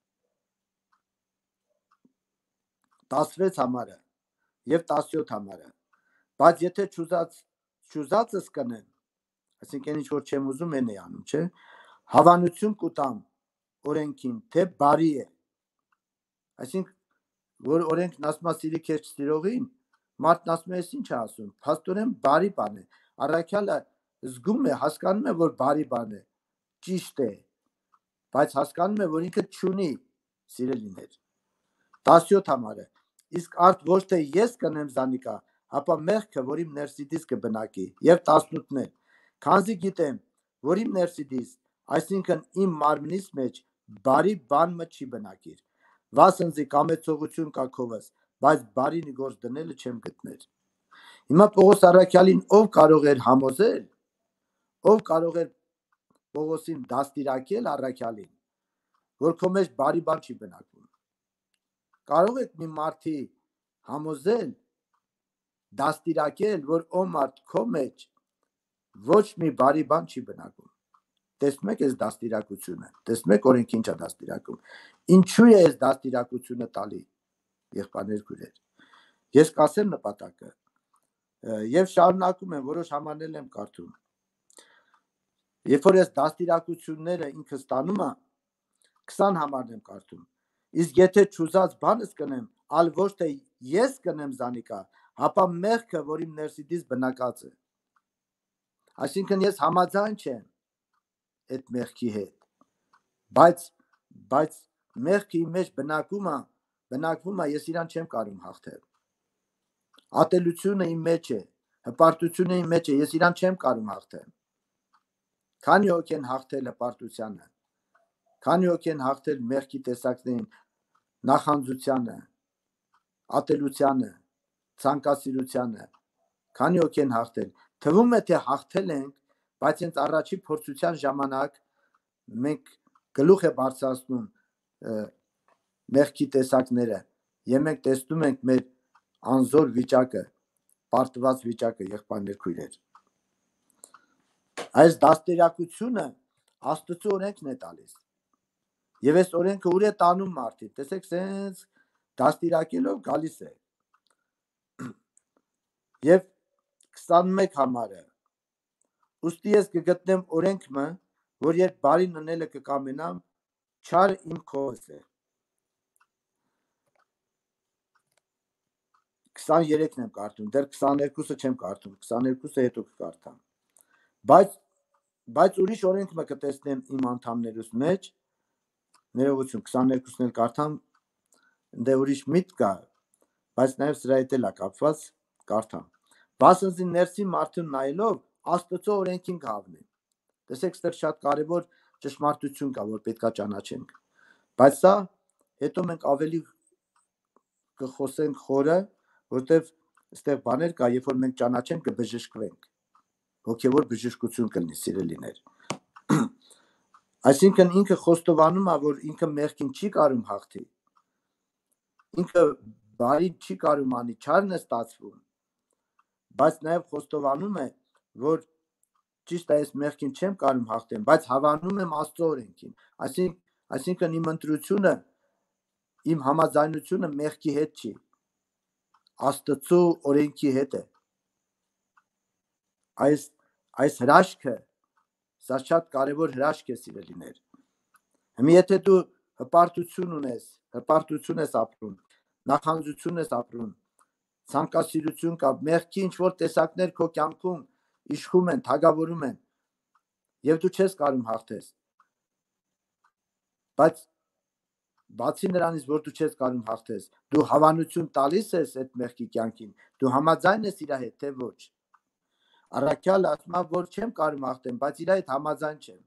տասնվեց համարը եւ տասնյոթ համարը։ Բայց եթե չուզած չուզածս կնեմ, այսինքն ինչ որ չեմ ուզում են է անում, չէ՞։ Հավանություն կուտամ օրենքին, թե բարի է։ Այսինքն որ օրենքն ասում է սիրի քեզ չսիրողին, մարդն ասում է, ինչ է ասում, փաստորեն բարի բան է։ Առաքյալը զգում է, հասկանում է, որ բարի բան է, ճիշտ է, բայց հասկանում է, որ ինքը չունի, սիրելիներ։ տասնյոթ համարը։ Իսկ արդ ոչ թե ես կնեմ զանիկա, ապա մեղքը, որ իմ ներսիդից կբնակի, եւ տասնութն էլ։ Քանզի գիտեմ, որ իմ ներսիդից, այսինքն իմ մարմնից մեջ բարի բան մը չի բնակիր։ Վասնզի կամեցողություն կա քովս, բայց բարին գործ դնելը չեմ գտներ։ Հիմա Պողոս առաքյալին ով կարող էր համոզել, ով կարող էր Պողոսին դաստիարակել առաքյալին, որ քո մեջ բարի բան չի բնակվում։ կարող եք մի մարդի համոզել, դաստիարակել, որ ո մարդ քո մեջ ոչ մի բարի բան չի բնակում։ Տեսնում եք այս դաստիարակությունը, տեսնում եք օրենքը ինչ է դաստիարակում։ Ինչու է այս դաստիարակությունը տալի, եղբայրներ քույրեր։ Ես կասեմ նպատակը եւ շարունակում եմ, որոշ համարներ եմ կարդում։ Երբ որ այս դաստիարակությունները ինքը ստանում է, քսան համարներ եմ կարդում։ Իսկ եթե ճուզած բանս կնեմ, ալ ոչ թե ես կնեմ զանիկա, հապա մեղքը, որ իմ ներսիդից բնակած է։ Այսինքն ես համաձայն չեմ այդ մեղքի հետ, բայց բայց մեղքի մեջ բնակում է, բնակվում է, ես իրան չեմ կարող հաղթել։ Ատելությունը իմ մեջ է, հպարտությունը իմ մեջ է, ես իրան չեմ կարող հաղթել։ Քանի հոգ են հաղթել հպարտությանը, քանի հոգ են հաղթել մեղքի տեսակներին, նախանձությանը, ատելությանը, ցանկասիրությանը, քանի հոգ են հաղթել։ Թվում է թե հաղթել ենք, բայց հենց առաջի փորձության ժամանակ մենք գլուխ է բարձրացնում մեղքի տեսակները եւ մենք տեսնում ենք մեր անզոր վիճակը, պարտված վիճակը, եղբայրներ քույրեր։ Այս դաստիարակությունը Աստծո օրենքն է տալիս։ Եվ այս օրենքը ուր է տանում մարդին։ Տեսեք, սենց դաստիարակելով գալիս է։ Եվ քսանմեկ համարը։ Ուստի ես կգտնեմ օրենքը, որ երբ բարին անելը կկամենամ, չար իմ քոս է։ քսաներեքն եմ կարդում, դեռ քսաներկուսը չեմ կարդում, քսաներկուսը հետո կկարդամ։ Բայց բայց ուրիշ օրենքը կտեսնեմ իմ անդամներուս մեջ, ներողություն, քսաներկուսն էլ կարդամ, դե ուրիշ միտք կա, բայց նաև սրա հետ էլ է կապված, կարդամ։ Բասնզի ներսի մարդուն նայելով Աստծո օրենքին կհավնի։ Տեսեք, ստեղ շատ կարևոր ճշմարտություն կա, որ պետքա ճանաչենք։ Բայց սա հետո մենք ավելի կխոսենք խորը, որտեվ այստեղ բաներ կա, երբ որ մենք ճանաչենք, կբժշկվենք։ Հոգևոր բժշկություն կլինի, սիրելիներ։ Այսինքն ինքը խոստովանում է, որ ինքը մեղքին չի կարող հաղթի։ Ինքը բարի չի կարող անի, չարն է ստացվում։ Բայց նաև խոստովանում է, որ ճիշտ է, այս մեղքին չեմ կարող հաղթեմ, բայց հավանում եմ Աստծո օրենքին։ Այսինքն, այսինքն իմ ընտրությունը, իմ համաձայնությունը մեղքի հետ չի, Աստծո օրենքի հետ է։ Այս այս հրաշքը, սա շատ կարևոր հրաշք է, սիրելիներ։ Հիմա եթե դու հպարտություն ունես, հպարտություն ես ապրում, նախանձություն ես ապրում, ցանկասիրություն կա, մեղքի ինչ որ տեսակներ քո կյանքում իշխում են, թագավորում են, եւ դու չես կարող հաղթես։ Բայց բացի նրանից, որ դու չես կարող հաղթես, դու հավանություն տալիս ես այդ մեղքի կյանքին, դու համաձայն ես իր հետ, թե ոչ։ Առաքյալը ասում է, որ չեմ կարող հաղթեմ, բայց իր հետ համաձայն չեմ։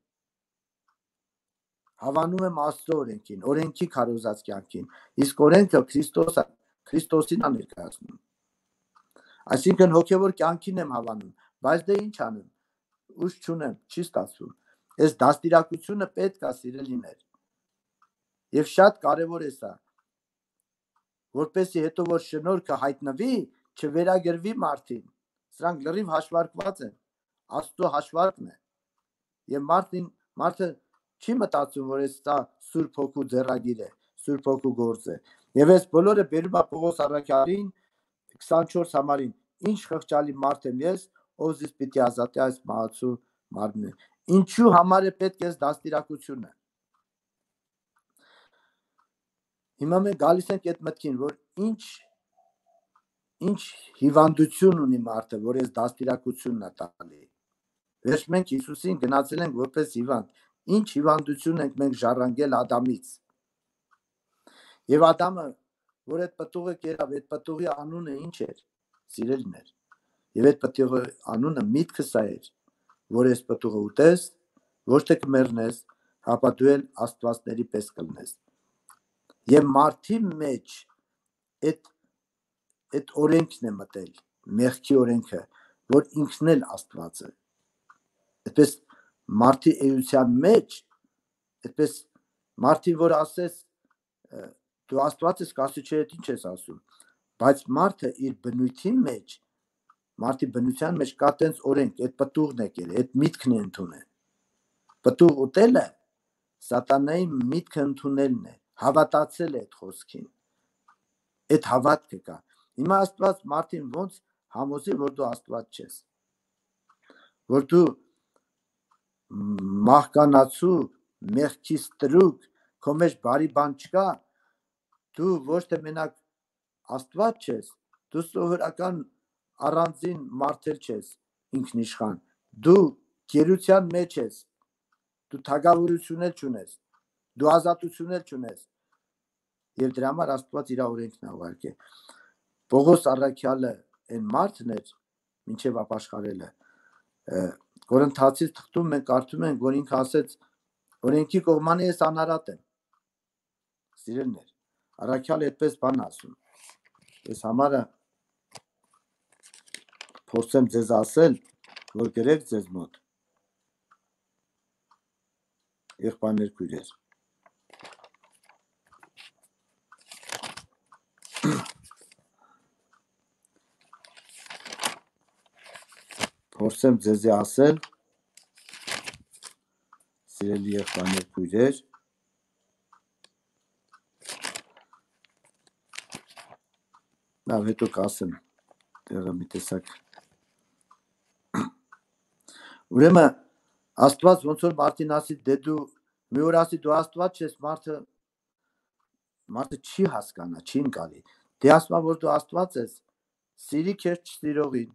Հավանում եմ Աստծո օրենքին, օրենքի քարոզած կյանքին, իսկ օրենքը Քրիստոսը, Քրիստոսին է ներկայացնում։ Այսինքն հոգևոր կյանքին եմ հավանում, բայց դե ինչ անեմ, ուժ չունեմ, չի ստացվում։ Այս դաստիարակությունը պետք է, սիրելիներ։ Եվ շատ կարևոր է սա, որպեսզի հետո որ շնորհքը հայտնվի, չվերագրվի մարդին։ Սրանք լրիվ հաշվարկված են, Աստծո հաշվարկն է։ Եվ մարդին, մարդը չի մտածում, որ այս սա Սուրբ Հոգու ձեռագիր է, Սուրբ Հոգու գործ է։ Եվ այս բոլորը բերում է Պողոս առաքյալին քսանչորս համարին։ Ինչ խղճալի մարդ եմ ես, ով զիս պիտի ազատի այս մահացու մարմինը։ Ինչու համար է պետք է դաստիարակությունը։ Հիմա մենք գալիս ենք այդ մտքին, որ ինչ ինչ հիվանդություն ունի մարդը, որ այս դաստիարակությունն է տալի։ Վերջ մենք Հիսուսին գնացել ենք որպես հիվանդ։ Ինչ հիվանդություն ենք մենք ժառանգել Ադամից։ Եվ Ադամը, որ այդ պտուղը կերավ, այդ պտուղի անունը ինչ էր, սիրելիներ։ Եվ այդ պտուղի անունը միտքը սա էր, որ այս պտուղը ուտես, ոչ թե կմեռնես, հապա դու էլ աստվածների պես կլինես։ Եվ մարդի մեջ այդ այդ օրենքն է մտել, մեղքի օրենքը, որ ինքն էլ Աստված է։ Այդպես մարդի էության մեջ, այդպես մարդին որ ասես դու Աստված ես, կասի չէ, ինչ ես ասում։ Բայց մարդը իր բնույթի մեջ, մարդի բնության մեջ կա տենց օրենք, այդ պտուղն է կերը, այդ միտքն է ընդունել։ Պտուղ ուտելը սատանայի միտքը ընդունելն է, հավատացել է այդ խոսքին։ Այդ հավատքը կա։ Հիմա Աստված մարդին ոնց համոզի, որ դու Աստված չես։ Որ դու մահկանացու, մեղքի ստրուկ, քո մեջ բարի բան չկա, դու ոչ թե մենակ Աստված չես, դու սովորական առանձին մարդ չես, ինքնիշխան, դու գերության մեջ ես, դու թագավորություն էլ չունես, դու ազատություն էլ չունես։ Եվ դրա համար Աստված իր օրենքն է ուղարկել։ Պողոս առաքյալը այն մարդն էր, մինչև ապաշխարելը, Կորինթացիս թղթում մենք կարդում ենք, որ ինքը ասեց, օրենքի կողմանի ես անարատ եմ։ Սիրելիներ, առաքյալը այդպես բան ասում։ Ես համարը փորձեմ ձեզ ասել, որ գրեք ձեզ մոտ։ Եղբայրներ, քույրեր։ Փորձեմ ձեզի ասել, սիրելի եղբայրներ, քույրեր, լավ, հետո կասեմ, տեղը մի տեսակ։ Ուրեմն Աստված ոնց որ մարդին ասի, դե դու մի օր ասի դու Աստված ես, մարդը մարդը չի հասկանա, չի ընկալի։ Դե ասма որ դու Աստված ես, սիրի քեզ չսիրողին։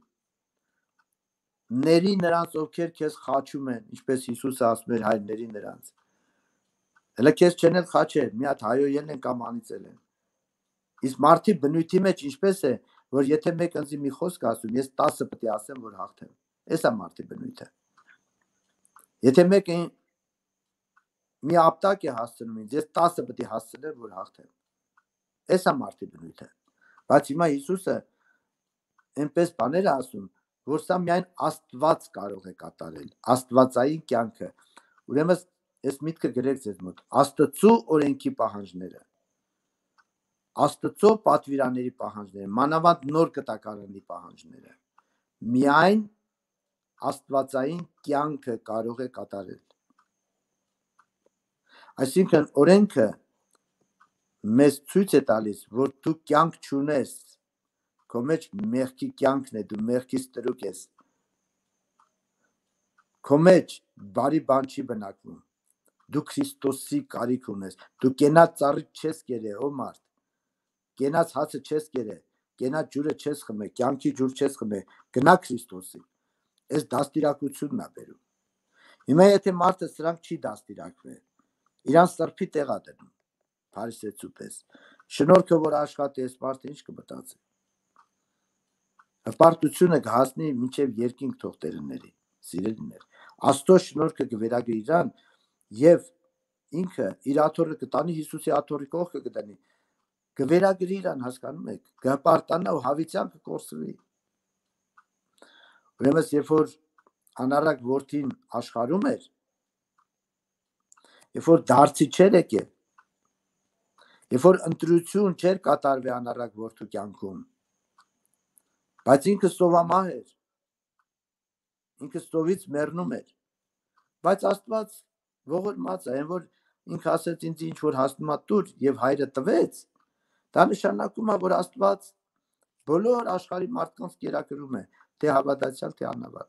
Ների նրանց, ովքեր քեզ խաչում են, ինչպես Հիսուսը ասում էր հայրների նրանց։ Հələ քեզ չեն էլ խաչել, մի հատ հայոյել են կամ անիծել են։ Իսկ մարդի բնույթի մեջ ինչպես է, որ եթե մեկ ինձ մի խոսք ասում, ես տասը պետք է ասեմ, որ հաղթեմ։ Էս է մարդի բնույթը։ Եթե մեկը մի ապտակ է հասցնում ինձ, ես տասը պետք է հասցնեմ, որ հաղթեմ։ Էս է մարդի բնույթը։ Բայց հիմա Հիսուսը այնպես բաներ է ասում, որ սա միայն Աստված կարող է կատարել, աստվածային կյանքը։ Ուրեմն այս միտքը գրեք ձեզ մոտ, Աստծո օրենքի պահանջները, Աստծո պատվիրանների պահանջները, մանավանդ նոր կտակարանի պահանջները, միայն աստվածային կյանքը կարող է կատարել։ Այսինքն օրենքը մեզ ցույց է տալիս, որ դու կյանք չունես, քո մեջ մեղքի կյանքն է, դու մեղքի ստրուկ ես, քո մեջ բարի բան չի բնակվում, դու Քրիստոսի կարիք ունես, դու կենաց ծառից չես կերե, ո մարդ, կենաց հացը չես կերե, կենաց ջուրը չես խմե, կյանքի ջուր չես խմե, գնա Քրիստոսի, այս դաստիարակությունն է բերում։ Հիմա եթե մարդը սրանք չի դաստիարակվել, իրան սրբի տեղ է դնում, փարիսեցու պես, շնորհքը որ աշխատի այս մարդը ինչ կմտածի։ Հպարտությունը կհասնի մինչև երկինք թող տերների, սիրելիներ, Աստծո շնորհքը կվերագրի իրան եւ ինքը իր աթոռը կտանի Հիսուսի աթոռի կողքը կդնի, կվերագրի իրան, հասկանում եք, կհպարտանա ու հավիտյան կկորսվի։ Ուրեմն երբ որ անառակ որդին աշխարհում էր, երբ որ դարձի չէր եկել, երբ որ ընտրություն չէր կատարվի անառակ որդու կյանքում, բայց ինքը սովամահ էր, ինքը սովից մեռնում էր, բայց Աստված ողորմած է, այն որ ինքը ասեց ինձ ինչ որ հասնում է տուր եւ հայրը տվեց, դա նշանակում է, որ Աստված բոլոր աշխարհի մարդկանց կերակրում է, թե հավատացյալ, թե անհավատ։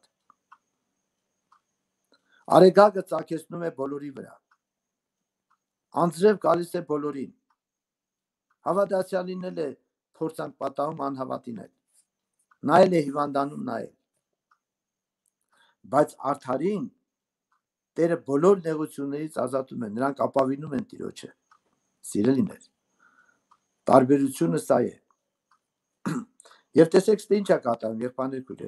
Արեգակը ծագեցնում է բոլորի վրա, անձրև գալիս է բոլորին, հավատացյալին էլ է փորձանք պատահում, անհավատին էլ, նա էլ է հիվանդանում, նա էլ, բայց արդարին Տերը բոլոր նեղություններից ազատում է, նրանք ապավինում են Տիրոջը, սիրելիներ, տարբերությունը սա է։ Եվ տեսեք, ստե ինչ է կատարում, եղբայրներ, քույրեր։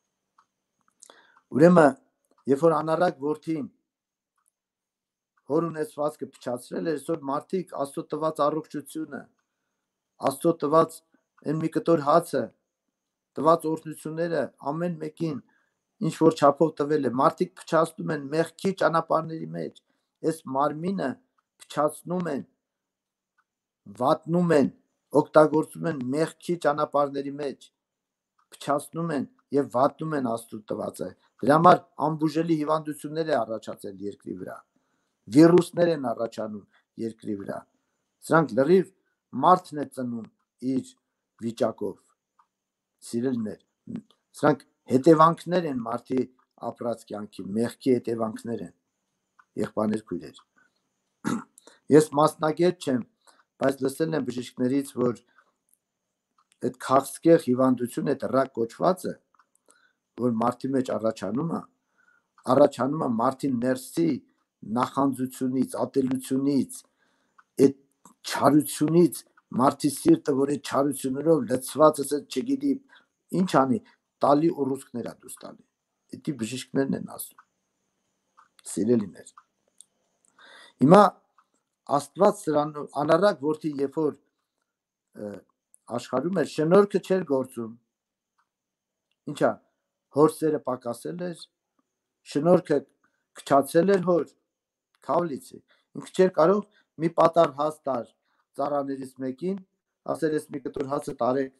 Ուրեմն, երբ որ անառակ որդին հոր ունեցվածքը փչացրել էր, այսօր մարդիկ Աստծո տված առողջությունը, Աստծո տված այն մի կտոր հացը, տված օրհնությունները ամեն մեկին ինչ որ չափով տվել է, մարդիկ փչացնում են մեղքի ճանապարհների մեջ, այս մարմինը փչացնում են վատնում են, օգտագործում են մեղքի ճանապարհների մեջ, փչացնում են եւ վատնում են Աստծո տվածը։ Դրա համար անբուժելի հիվանդություններ է առաջացել երկրի վրա։ Վիրուսներ են առաջանում երկրի վրա։ Սրանք լրիվ մարդն է ծնում իր վիճակով։ Սիրելիներ, սրանք հետևանքներ են մարդի ապրած կյանքի, մեղքի հետևանքներ են, եղբայրներ, քույրեր։ Ես մասնագետ չեմ, բայց լսել եմ բժիշկներից, որ այդ քաղցկեղ հիվանդությունը, այդ ռակ կոչվածը, որ մարդի մեջ առաջանում է, առաջանում է մարդի ներսի նախանձությունից, ատելությունից, այդ չարությունից, մարդի սիրտը, որ այդ չարություններով լցված է, չգիտի ինչ անի, տալի ուռուցքներ է դուրս տալի։ Դա բժիշկներն են ասում։ Սիրելիներ։ Հիմա Աստված սրան անառակ որդի, երբ որ աշխարհում էր, շնորհքը չէր գործում։ Ինչա, հոր սերը պակասել էր, շնորհքը քչացել էր հոր քավլիցի։ Ինքը չէր կարող մի պատար հաց տար ծառաներից մեկին, ասել ես մի կտոր հացը տարեք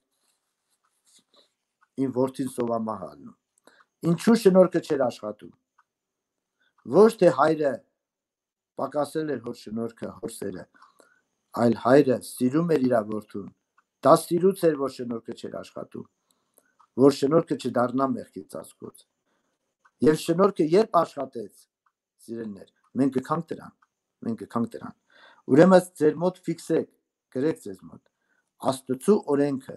իմ որդին սովամահալն։ Ինչու շնորհքը չէր աշխատում։ Ոչ թե հայրը պակասել էր հոր շնորհքը, հոր սերը, այլ հայրը սիրում էր իր որդուն։ Դա սիրուց էր, որ շնորհքը չէր աշխատում, որ շնորհքը չդառնա մեղքի ծածկոց։ Եվ շնորհքը երբ աշխատեց, սիրելիներ, մենք գքանք դրան, մենք գքանք դրան։ Ուրեմն ձեր մոտ ֆիքսեք, գրեք ձեզ մոտ, Աստծո օրենքը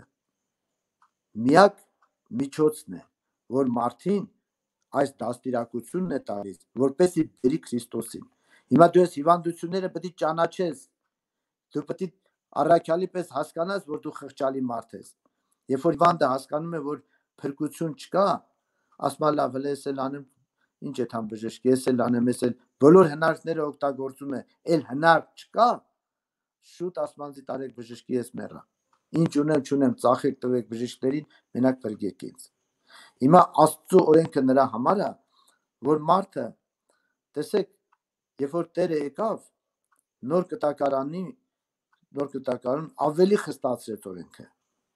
միակ միջոցն է, որ մարդին այս դաստիարակությունն է տալիս, որպեսզի բերի Քրիստոսին։ Հիմա դու ես հիվանդությունները պետք է ճանաչես, դու պետք է առաքյալի պես հասկանաս, որ դու խղճալի մարդ ես։ Երբ որ հիվանդը հասկանում է, որ փրկություն չկա, ասում է լավ, ես էլ անեմ, ինչ է թամ բժշկի, ես էլ անեմ, ես էլ բոլոր հնարքները օգտագործում է, էլ հնարք չկա, շուտ ասմանցի տարեք բժշկի, ես մեռա։ Ինչ ունեմ, չունեմ, ծախեք տվեք բժիշկներին, մենակ փրկեք ինձ։ Հիմա Աստծո օրենքը նրա համար է, որ մարդը, տեսեք, երբ որ Տերը եկավ, նոր կտակարանի, նոր կտակարան ավելի խստացրեց օրենքը։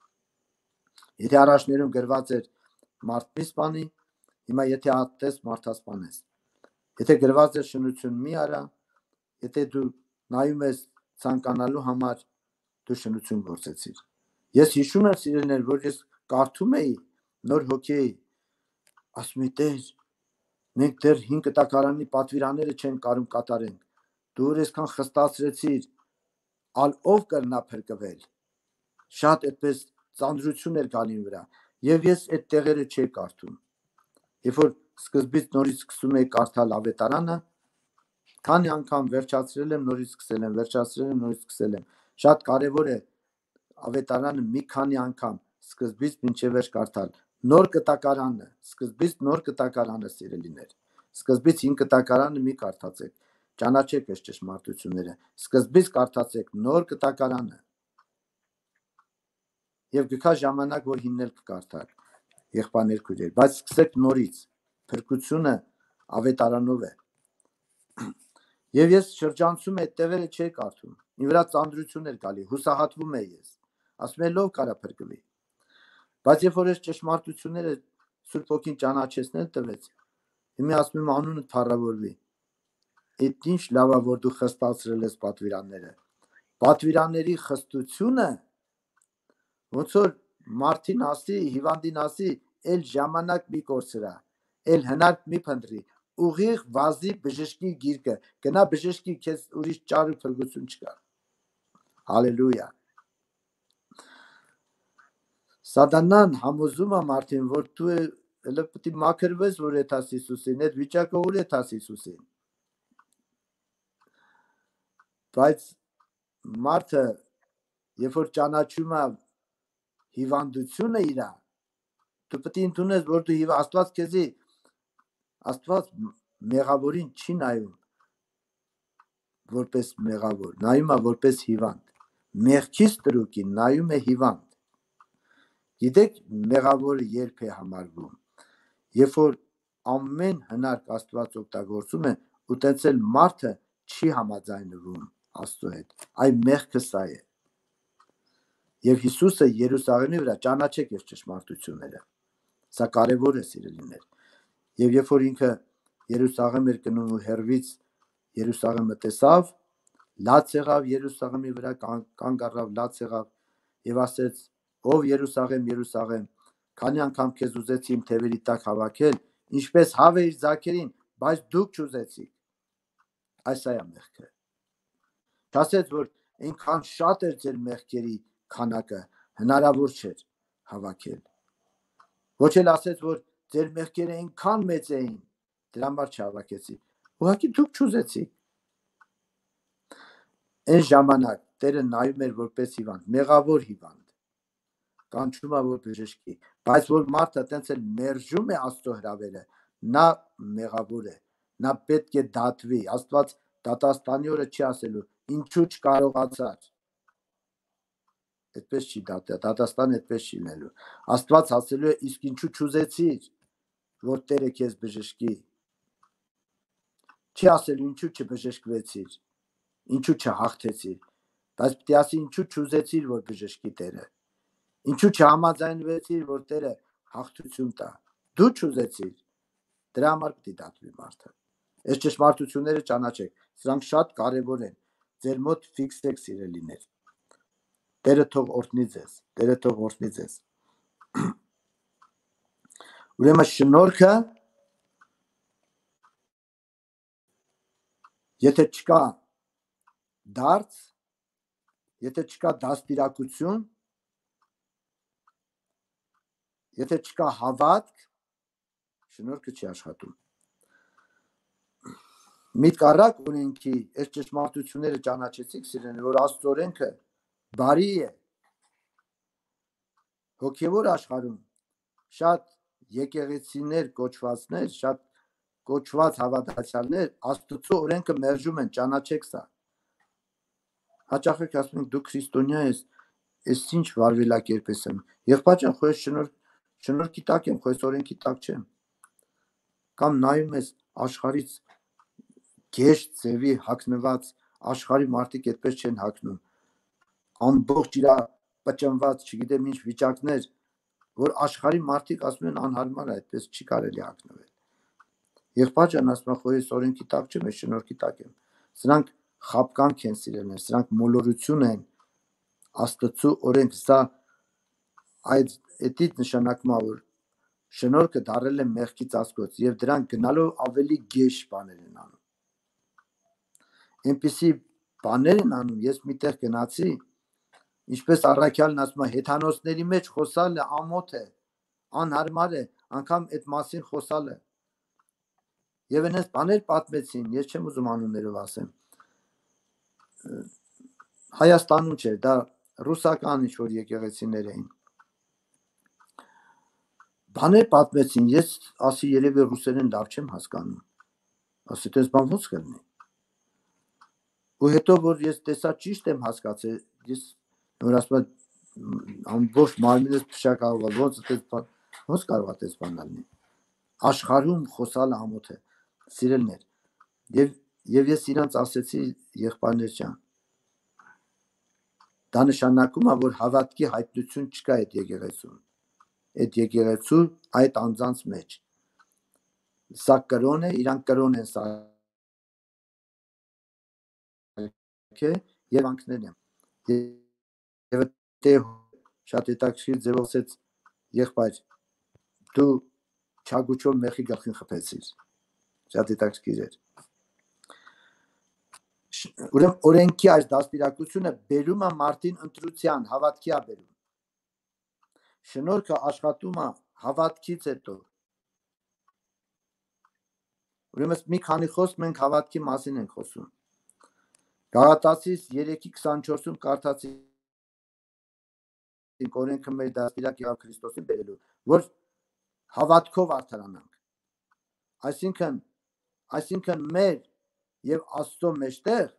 Եթե առաջներում գրված էր մարդ մի սպանի, հիմա եթե ատես մարդա սպանես։ Եթե գրված էր շնություն մի արա, եթե դու նայում ես ցանկանալու համար, դու շնություն գործեցիր։ Ես հիշում եմ, սիրելիներ, որ ես կարդում էի նոր հոգեի, ասում էի, Տեր, մենք դեռ հին կտակարանի պատվիրանները չենք կարում կատարենք, դու այսքան խստացրեցիր, ալ ով կրնա փրկվել։ Շատ այդպես ծանրություն էր գալին վրա, եւ ես այդ տեղերը չէի կարդում։ Երբ որ սկզբից նորից սկսում էի կարդալ ավետարանը, քանի անգամ վերջացրել եմ, նորից սկսել եմ, վերջացրել եմ, նորից սկսել եմ։ Շատ կարևոր է ավետարանը մի քանի անգամ սկզբից մինչև վերջ կարդալ։ Նոր կտակարանը, սկզբից նոր կտակարանը, սիրելիներ։ Սկզբից հին կտակարանը մի կարդացեք, ճանաչեք այս ճշմարտությունները։ Սկզբից կարդացեք նոր կտակարանը։ Եվ գքա ժամանակ, որ հիմնել կկարդաք, եղբայրներ, քույրեր, բայց սկսեք նորից, փրկությունը ավետարանով է։ Եվ ես շրջանցում այդ տեղերը չէի կարդում, ինձ վրա ծանրություն էր գալի, հուսահատվում էի ես, ասում եմ ով կարա փրկվի։ Բայց երբ որ այս ճշմարտությունները Սուրբ Հոգին ճանաչեցնել տվեց, հիմա ասում եմ անունդ փառավորվի։ Այդ ինչ լավ է, որ դու խստացրել ես պատվիրանները։ Պատվիրանների խստությունը ոնց որ մարդին ասի, հիվանդին ասի, էլ ժամանակ մի կորցրա, էլ հնարք մի փնտրի, ուղիղ վազի բժշկի գիրկը, գնա բժշկի, քեզ ուրիշ ճար ու փրկություն չկա։ Հալելույա։ Սատանան համոզում է մարդին, որ դու էլ պետք է մաքրվես, որ եթաս Հիսուսին, այդ վիճակը ուր եթաս Հիսուսին։ Բայց մարդը, երբ որ ճանաչում է հիվանդությունը իր, դու պետք է ընդունես, որ դու հիվանդ, Աստված քեզի, Աստված մեղավորին չի նայում որպես մեղավոր, նայում է որպես հիվանդ։ Մեղքի ստրուկին նայում է հիվանդ։ Գիտեք, մեղավորը երբ է համարվում, երբ որ ամեն հնարք Աստված օգտագործում է, ու տենց էլ մարդը չի համաձայնվում Աստծո հետ։ Այ մեղքը սա է։ Եվ Հիսուսը Երուսաղեմի վրա ճանաչեք ես ճշմարտությունները։ Սա կարևոր է, սիրելիներ։ Եվ երբ որ ինքը Երուսաղեմ էր գնում ու հեռվից Երուսաղեմը տեսավ, լաց եղավ Երուսաղեմի վրա, կանգ առավ, լաց եղավ եւ ասեց. ով Երուսաղեմ, Երուսաղեմ, քանի անգամ քեզ ուզեցի իմ թևերի տակ հավաքել, ինչպես հավը իր ձագերին, բայց դուք չուզեցիք։ Այս է մեղքը։ Չասեց, որ այնքան շատ էր ձեր մեղքերի քանակը, հնարավոր չէր հավաքել։ Ոչ էլ ասեց, որ ձեր մեղքերը այնքան մեծ էին, դրա համար չհավաքեցի։ Ուղղակի դուք չուզեցիք։ Այն ժամանակ Տերը նայում էր որպես հիվանդ, մեղավոր հիվանդ, կանչում է որ բժշկի, բայց որ մարդը տենց էլ մերժում է Աստծո հրավերը, նա մեղավոր է, նա պետք է դատվի։ Աստված դատաստանի օրը չի ասելու, ինչու չկարողացար։ Այդպես չի դատա, դատաստան այդպես չի լինելու։ Աստված ասելու է, իսկ ինչու չուզեցիր, որ Տերը քեզ բժշկի։ Չի ասելու ինչու չբժշկվեցիր, ինչու չհաղթեցիր, բայց պետք է ասի ինչու չուզեցիր, որ բժշկի Տերը։ Ինչու չհամաձայնվեցիր, որ Տերը հաղթություն տա։ Դու չուզեցիր։ Դրա համար պետք է դատվի մարդը։ Այս ճշմարտությունները ճանաչեք, սրանք շատ կարևոր են։ Ձեր մոտ ֆիքսեք, սիրելիներ։ Տերը թող օրհնի ձեզ, Տերը թող օրհնի ձեզ։ Ուրեմն շնորհքը, եթե չկա դարձ, եթե չկա դաստիարակություն, եթե չկա հավատք, շնորհքը չի աշխատում։ Միտք առակ ունենքի այս ճշմարտությունները ճանաչեցիք, սիրելիներ, որ Աստծո օրենքը բարի է։ Հոգևոր աշխարհում շատ եկեղեցիներ կոչվածներ, շատ կոչված հավատացյալներ Աստծո օրենքը մերժում են, ճանաչեք սա։ Հաճախ եք ասում եք դու քրիստոնյա ես, ես ինչ վարվելակերպ ես եմ։ Եղբայր ջան, խո ես շնորհ շնորհքի տակ եմ, խո ես օրենքի տակ չեմ։ Կամ նայում ես աշխարհից գեշ ձևի հագնված աշխարհի մարդիկ այդպես չեն հագնում։ Ամբողջ իրա պճնված, չգիտեմ ինչ վիճակներ, որ աշխարհի մարդիկ ասում են անհարմար է, այդպես չի կարելի հագնվել։ Եղբայր ջան, ասում եմ, խո ես օրենքի տակ չեմ, ես շնորհքի տակ եմ։ Սրանք խապկանք են, սիրելիներ, սրանք մոլորություն են։ Աստծո օրենք, սա այդ էդի նշանակում է, որ շնորհքը դարել է մեղքի ծածկոց եւ դրան գնալով ավելի գեշ բաներ են անում։ Այնպիսի բաներ են անում, ես միտեղ գնացի, ինչպես առաքյալն ասում է, հեթանոսների մեջ խոսալը ամոթ է, անհարմար է, անգամ այդ մասին խոսալը։ Եվ այնպես բաներ պատմեցին, ես չեմ ուզում անուններով ասեմ։ Հայաստանում չէ, դա ռուսական ինչ-որ եկեղեցիներ էին։ Բաներ պատմեցին, ես ասի երևի ռուսերեն լավ չեմ հասկանում։ Ասի դες բան ո՞նց կլինի։ Ու հետո որ ես տեսա ճիշտ եմ հասկացել, ես որ ասում եմ ամբողջ մարմինս փշակával, ո՞նց դες բան, ո՞նց կարող է դες բան լինի։ Աշխարհում խոսալը ամոթ է, սիրելներ։ Եվ եւ ես իրանց ասեցի, եղբայրներ ջան, դա նշանակում է, որ հավատքի հայտնություն չկա այդ եկեղեցում։ Այդ եկեղեցու այդ անձանց մեջ։ Սա կրոն է, իրանք կրոն են սա եւ անքներն եմ։ Եվ դե շատ հետաքրքիր ձևով ասեց եղբայր, դու չագուչով մեղի գլխին խփեցիր։ Շատ հետաքրքիր էր։ Ուրեմն օրենքի այս դաստիարակությունը բերում է մարդին ընտրության, հավատքի է բերում։ Շնորհքը աշխատում է հավատքից հետո։ Ուրեմն մի քանի խոսք մենք հավատքի մասին ենք խոսում։ Գաղատացիս երեքի քսանչորսում կարդացի օրենքը մեր դաստիարակ եղավ Քրիստոսին բերելու, որ հավատքով արդարանանք։ Այսինքն, այսինքն մեր եւ Աստծո մեջտեղ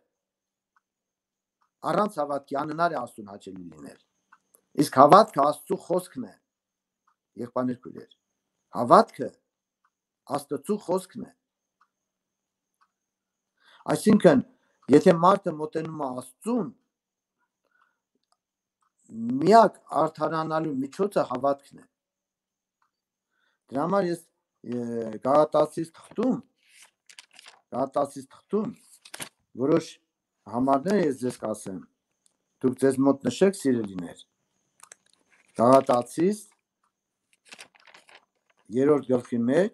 առանց հավատքի անհնար է Աստծուն հաճելի լինել։ Իսկ հավատքը Աստծո խոսքն է։ Եղբայրներ քույրեր, հավատքը Աստծո խոսքն է։ Այսինքն, եթե մարդը մոտենում է Աստծուն, միակ արդարանալու միջոցը հավատքն է։ Դրա համար ես Գաղատացիս թղթում, Գաղատացիս թղթում որոշ համարներ ես ձեզ կասեմ, դուք ձեզ մոտ նշեք սիրելիներ, Գաղատացիս երրորդ գլխի մեջ,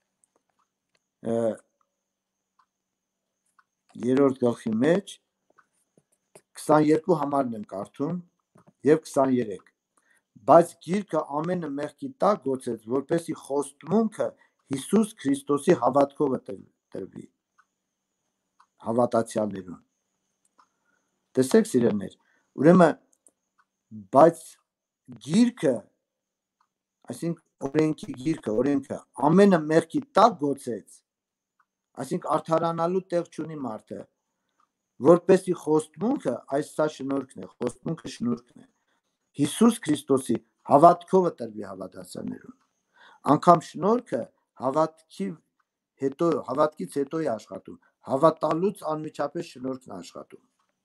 երրորդ գլխի մեջ քսաներկու համարն եմ կարդում և քսաներեք, բայց գիրքը ամենը մեղքի տակ գոցեց, որպեսզի խոստմունքը Հիսուս Քրիստոսի հավատքով տրվի հավատացյալներուն։ Տեսեք սիրելիներ, ուրեմն բայց գիրքը, այսինքն օրենքի գիրքը, օրենքը ամենը մեղքի տակ գոցեց, այսինքն արդարանալու տեղ չունի մարդը, որպեսզի խոստմունքը, այս սա շնորհքն է, խոստմունքը շնորհքն է, Հիսուս Քրիստոսի հավատքով տրվի հավատացյալներուն։ Անգամ շնորհքը հավատքի հետո, հավատքից հետո է աշխատում, հավատալուց անմիջապես շնորհքն է աշխատում։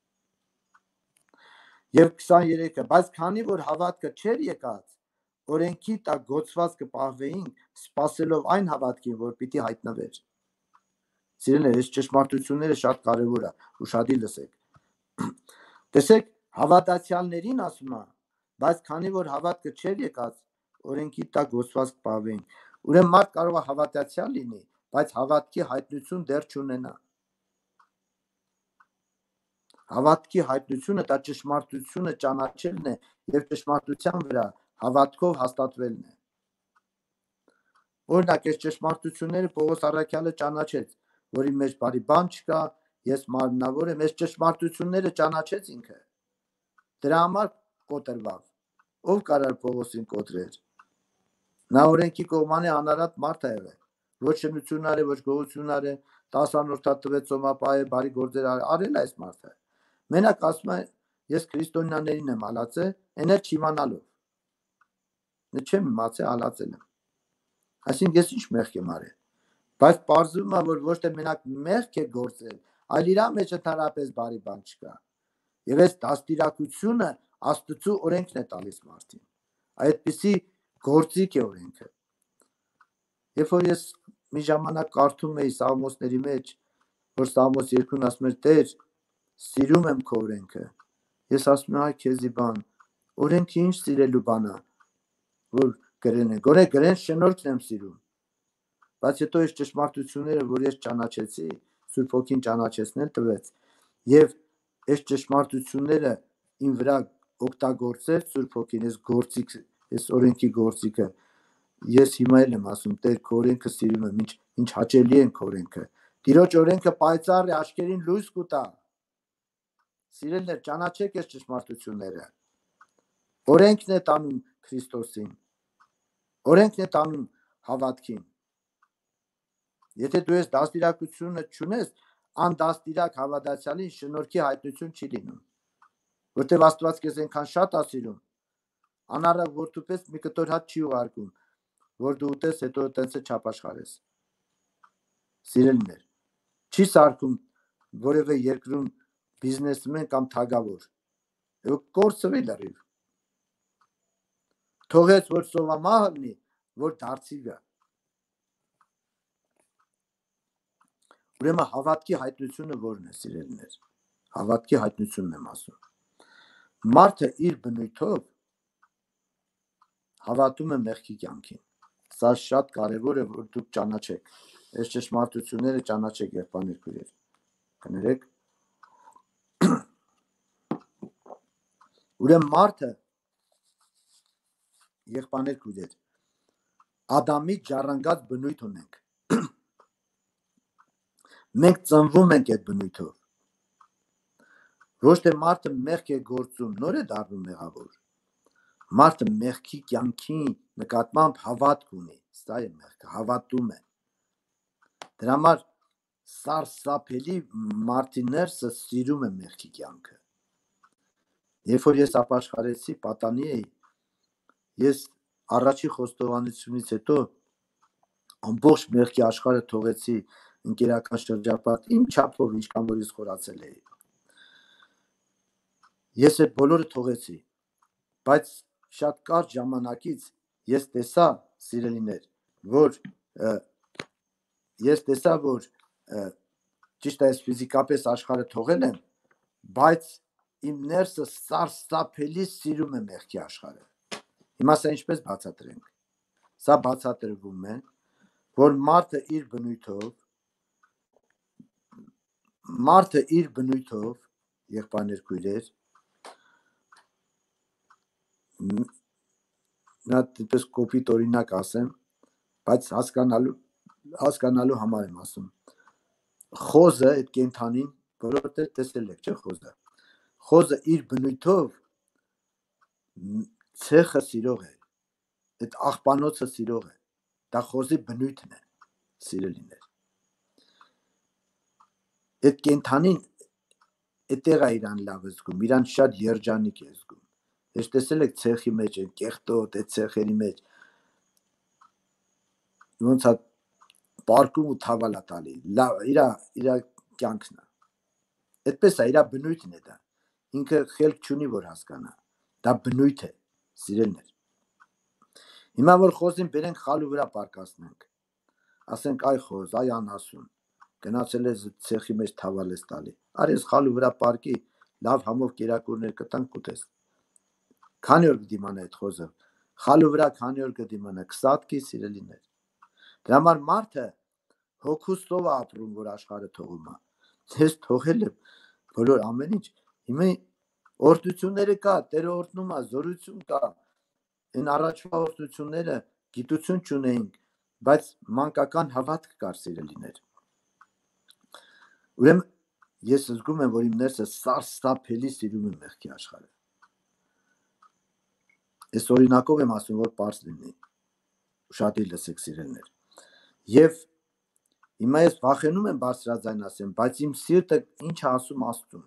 Եվ քսաներեքը, բայց քանի որ հավատքը չէր եկած, օրենքի տակ գոցված կպահվեինք, սպասելով այն հավատքին, որ պիտի հայտնվեր։ Սիրելիներ, այս ճշմարտությունները շատ կարևոր է, ուշադիր լսեք։ Տեսեք, հավատացյալներին ասում է, բայց քանի որ հավատքը չէր եկած, օրենքի տակ գոցված կպահվեինք։ Ուրեմն մարդ կարող է հավատացյալ լինի, բայց հավատքի հայտնություն դեռ չունենա։ Հավատքի հայտնությունը դա ճշմարտությունը ճանաչելն է եւ ճշմարտության վրա հավատքով հաստատվելն է։ Օրինակ, այս ճշմարտությունները Պողոս առաքյալը ճանաչեց, որի մեջ բարի բան չկա, ես մարմնավոր եմ, այս ճշմարտությունները ճանաչեց ինքը։ Դրա համար կոտրվավ։ Ով կարար Պողոսին կոտրեր։ Նա օրենքի կողմանի անարատ մարդ է եղել։ Ոչ շնություն արել, ոչ գողություն արել, տասանորդա տվեց, ծոմապահ, բարի գործեր արել այս մարդը։ Մենակ ասում է, ես քրիստոնյաներին եմ հալածել, այն էլ չիմանալով։ Չեմ իմացել, հալածել եմ։ Այսինքն ես ինչ մեղք եմ արել։ Բայց պարզվում է, որ ոչ թե մենակ մեղք է գործել, այլ իր մեջ ընդհանրապես բարի բան չկա։ Եվ այս դաստիարակությունը Աստծո օրենքն է տալիս մարդին։ Այդպիսի գործիք է օրենքը։ Երբ որ ես մի ժամանակ կարդում էի Սաղմոսների մեջ, որ Սաղմոս երկուն ասում էր, Տեր, սիրում եմ քո օրենքը, ես ասում եմ, այ քեզի բան, օրենքը ինչ սիրելու բան է, որ գրեն է, գոնե գրեն շնորհքն եմ սիրում։ Բայց հետո այս ճշմարտությունները, որ ես ճանաչեցի, Սուրբ Հոգին ճանաչեցնել տվեց, եւ այս ճշմարտությունները իմ վրա օգտագործել Սուրբ Հոգին, այս գործիք, այս օրենքի գործիքը, ես հիմա էլ եմ ասում, Տեր, քո օրենքը սիրում եմ, ինչ ինչ հաճելի է քո օրենքը։ Տիրոջ օրենքը պայծառ է, աշկերին լույս կուտա։ Սիրելիներ, ճանաչեք այս ճշմարտությունները։ Օրենքն է տանում Քրիստոսին։ Օրենքն է տանում հավատքին։ Եթե դու այս դաստիարակությունը չունես, անդաստիարակ հավատացյալին շնորհքի հայտնություն չի լինում։ Որտեւ Աստված քեզ այնքան շատ է սիրում, անառակ որդու պես մի կտոր հաց չի ուղարկում, որ դու ուտես, հետո տենց չապաշխարես։ Սիրելիներ, չի սարքում որևէ երկրում բիզնեսմեն կամ թագավոր։ Եվ կորցրի լրիվ։ Թողեց, որ սովամահ լինի, որ դարձի գա։ Ուրեմն հավատքի հայտնությունը ո՞րն է, սիրելիներ։ Հավատքի հայտնությունն եմ ասում։ Մարդը իր բնույթով հավատում է մեղքի կյանքին։ Սա շատ կարևոր է, որ դուք ճանաչեք։ Այս ճշմարտությունները ճանաչեք, եղբայրներ քույրեր։ Կներեք։ Ուրեմն մարդը, եղբայրներ քույրեր, Ադամի ժառանգած բնույթ ունենք։ Մենք ծնվում ենք այդ բնույթով։ Ոչ թե մարդը մեղք է գործում, նոր է դառնում մեղավոր։ Մարդը մեղքի կյանքին նկատմամբ հավատք ունի, սա է մեղքը, հավատում է։ Դրա համար սարսափելի մարդի ներսը սիրում է մեղքի կյանքը։ Երբ որ ես ապաշխարեցի, պատանի էի, ես առաջի խոստովանությունից հետո ամբողջ մեղքի աշխարհը թողեցի, ընկերական շրջապատ, իմ չափով, ինչքան որ ես խորացել էի։ Ես այդ բոլորը թողեցի։ բայց շատ կարճ ժամանակից ես տեսա սիրելիներ, որ ես տեսա, որ ճիշտ է, ես ֆիզիկապես աշխարհը թողել եմ, բայց իմ ներսը սարսափելի սիրում է մեղքի աշխարհը։ Հիմա սա ինչպես բացատրենք։ Սա բացատրվում է, որ մարդը իր բնույթով մարդը իր բնույթով եղբայրներ քույրեր նա դեպս կոպիտ օրինակ ասեմ, բայց հասկանալու հասկանալու համար եմ ասում։ Խոզը այդ կենթանին, որովհետև տեսել եք, չէ՞ խոզը։ Խոզը իր բնույթով ցեխը սիրող է, այդ աղբանոցը սիրող է, դա խոզի բնույթն է, սիրելիներ։ Այդ կենթանին այդտեղ է իրան լավ զգում, իրան շատ երջանիկ է զգում։ Ես տեսել եք ցեխի մեջ, այն կեղտոտ, այդ ցեխերի մեջ ոնց է պարկում ու թավալ է տալի, լավ, իրա իրա կյանքն է։ Այդպես է, իրա բնույթն է դա։ Ինքը խելք չունի, որ հասկանա։ Դա բնույթ է, սիրելներ։ Հիմա որ խոզին բերենք խալու վրա պարկասնենք, ասենք այ խոզ, այ անասուն, գնացել ես ցեխի մեջ թավալ ես տալի։ Արես խալու վրա պարկի, լավ համով կերակուրներ կտանք կուտես։ Քանի օր կդիմանա այդ խոզը։ Խալու վրա քանի օր կդիմանա, քսատկի սիրելիներ։ Դրա համար մարդը հոգուստով է ապրում, որ աշխարհը թողում է։ Ես թողել եմ բոլոր ամեն ինչ։ Հիմա օրդությունները կա, Տերը օրդնում է, զորություն կա։ Այն առաջվա օրդությունները գիտություն չունեինք, բայց մանկական հավատք կար, սիրելիներ։ Ուրեմն ես զգում եմ, որ իմ ներսը սարսափելի սիրում է մեղքի աշխարհը։ Ես օրինակով եմ ասում, որ պարզ լինի։ Ուշադիր լսեք, սիրելիներ։ Եվ հիմա ես վախենում եմ բարձրաձայն ասեմ, բայց իմ սիրտը ինչ է ասում Աստծուն։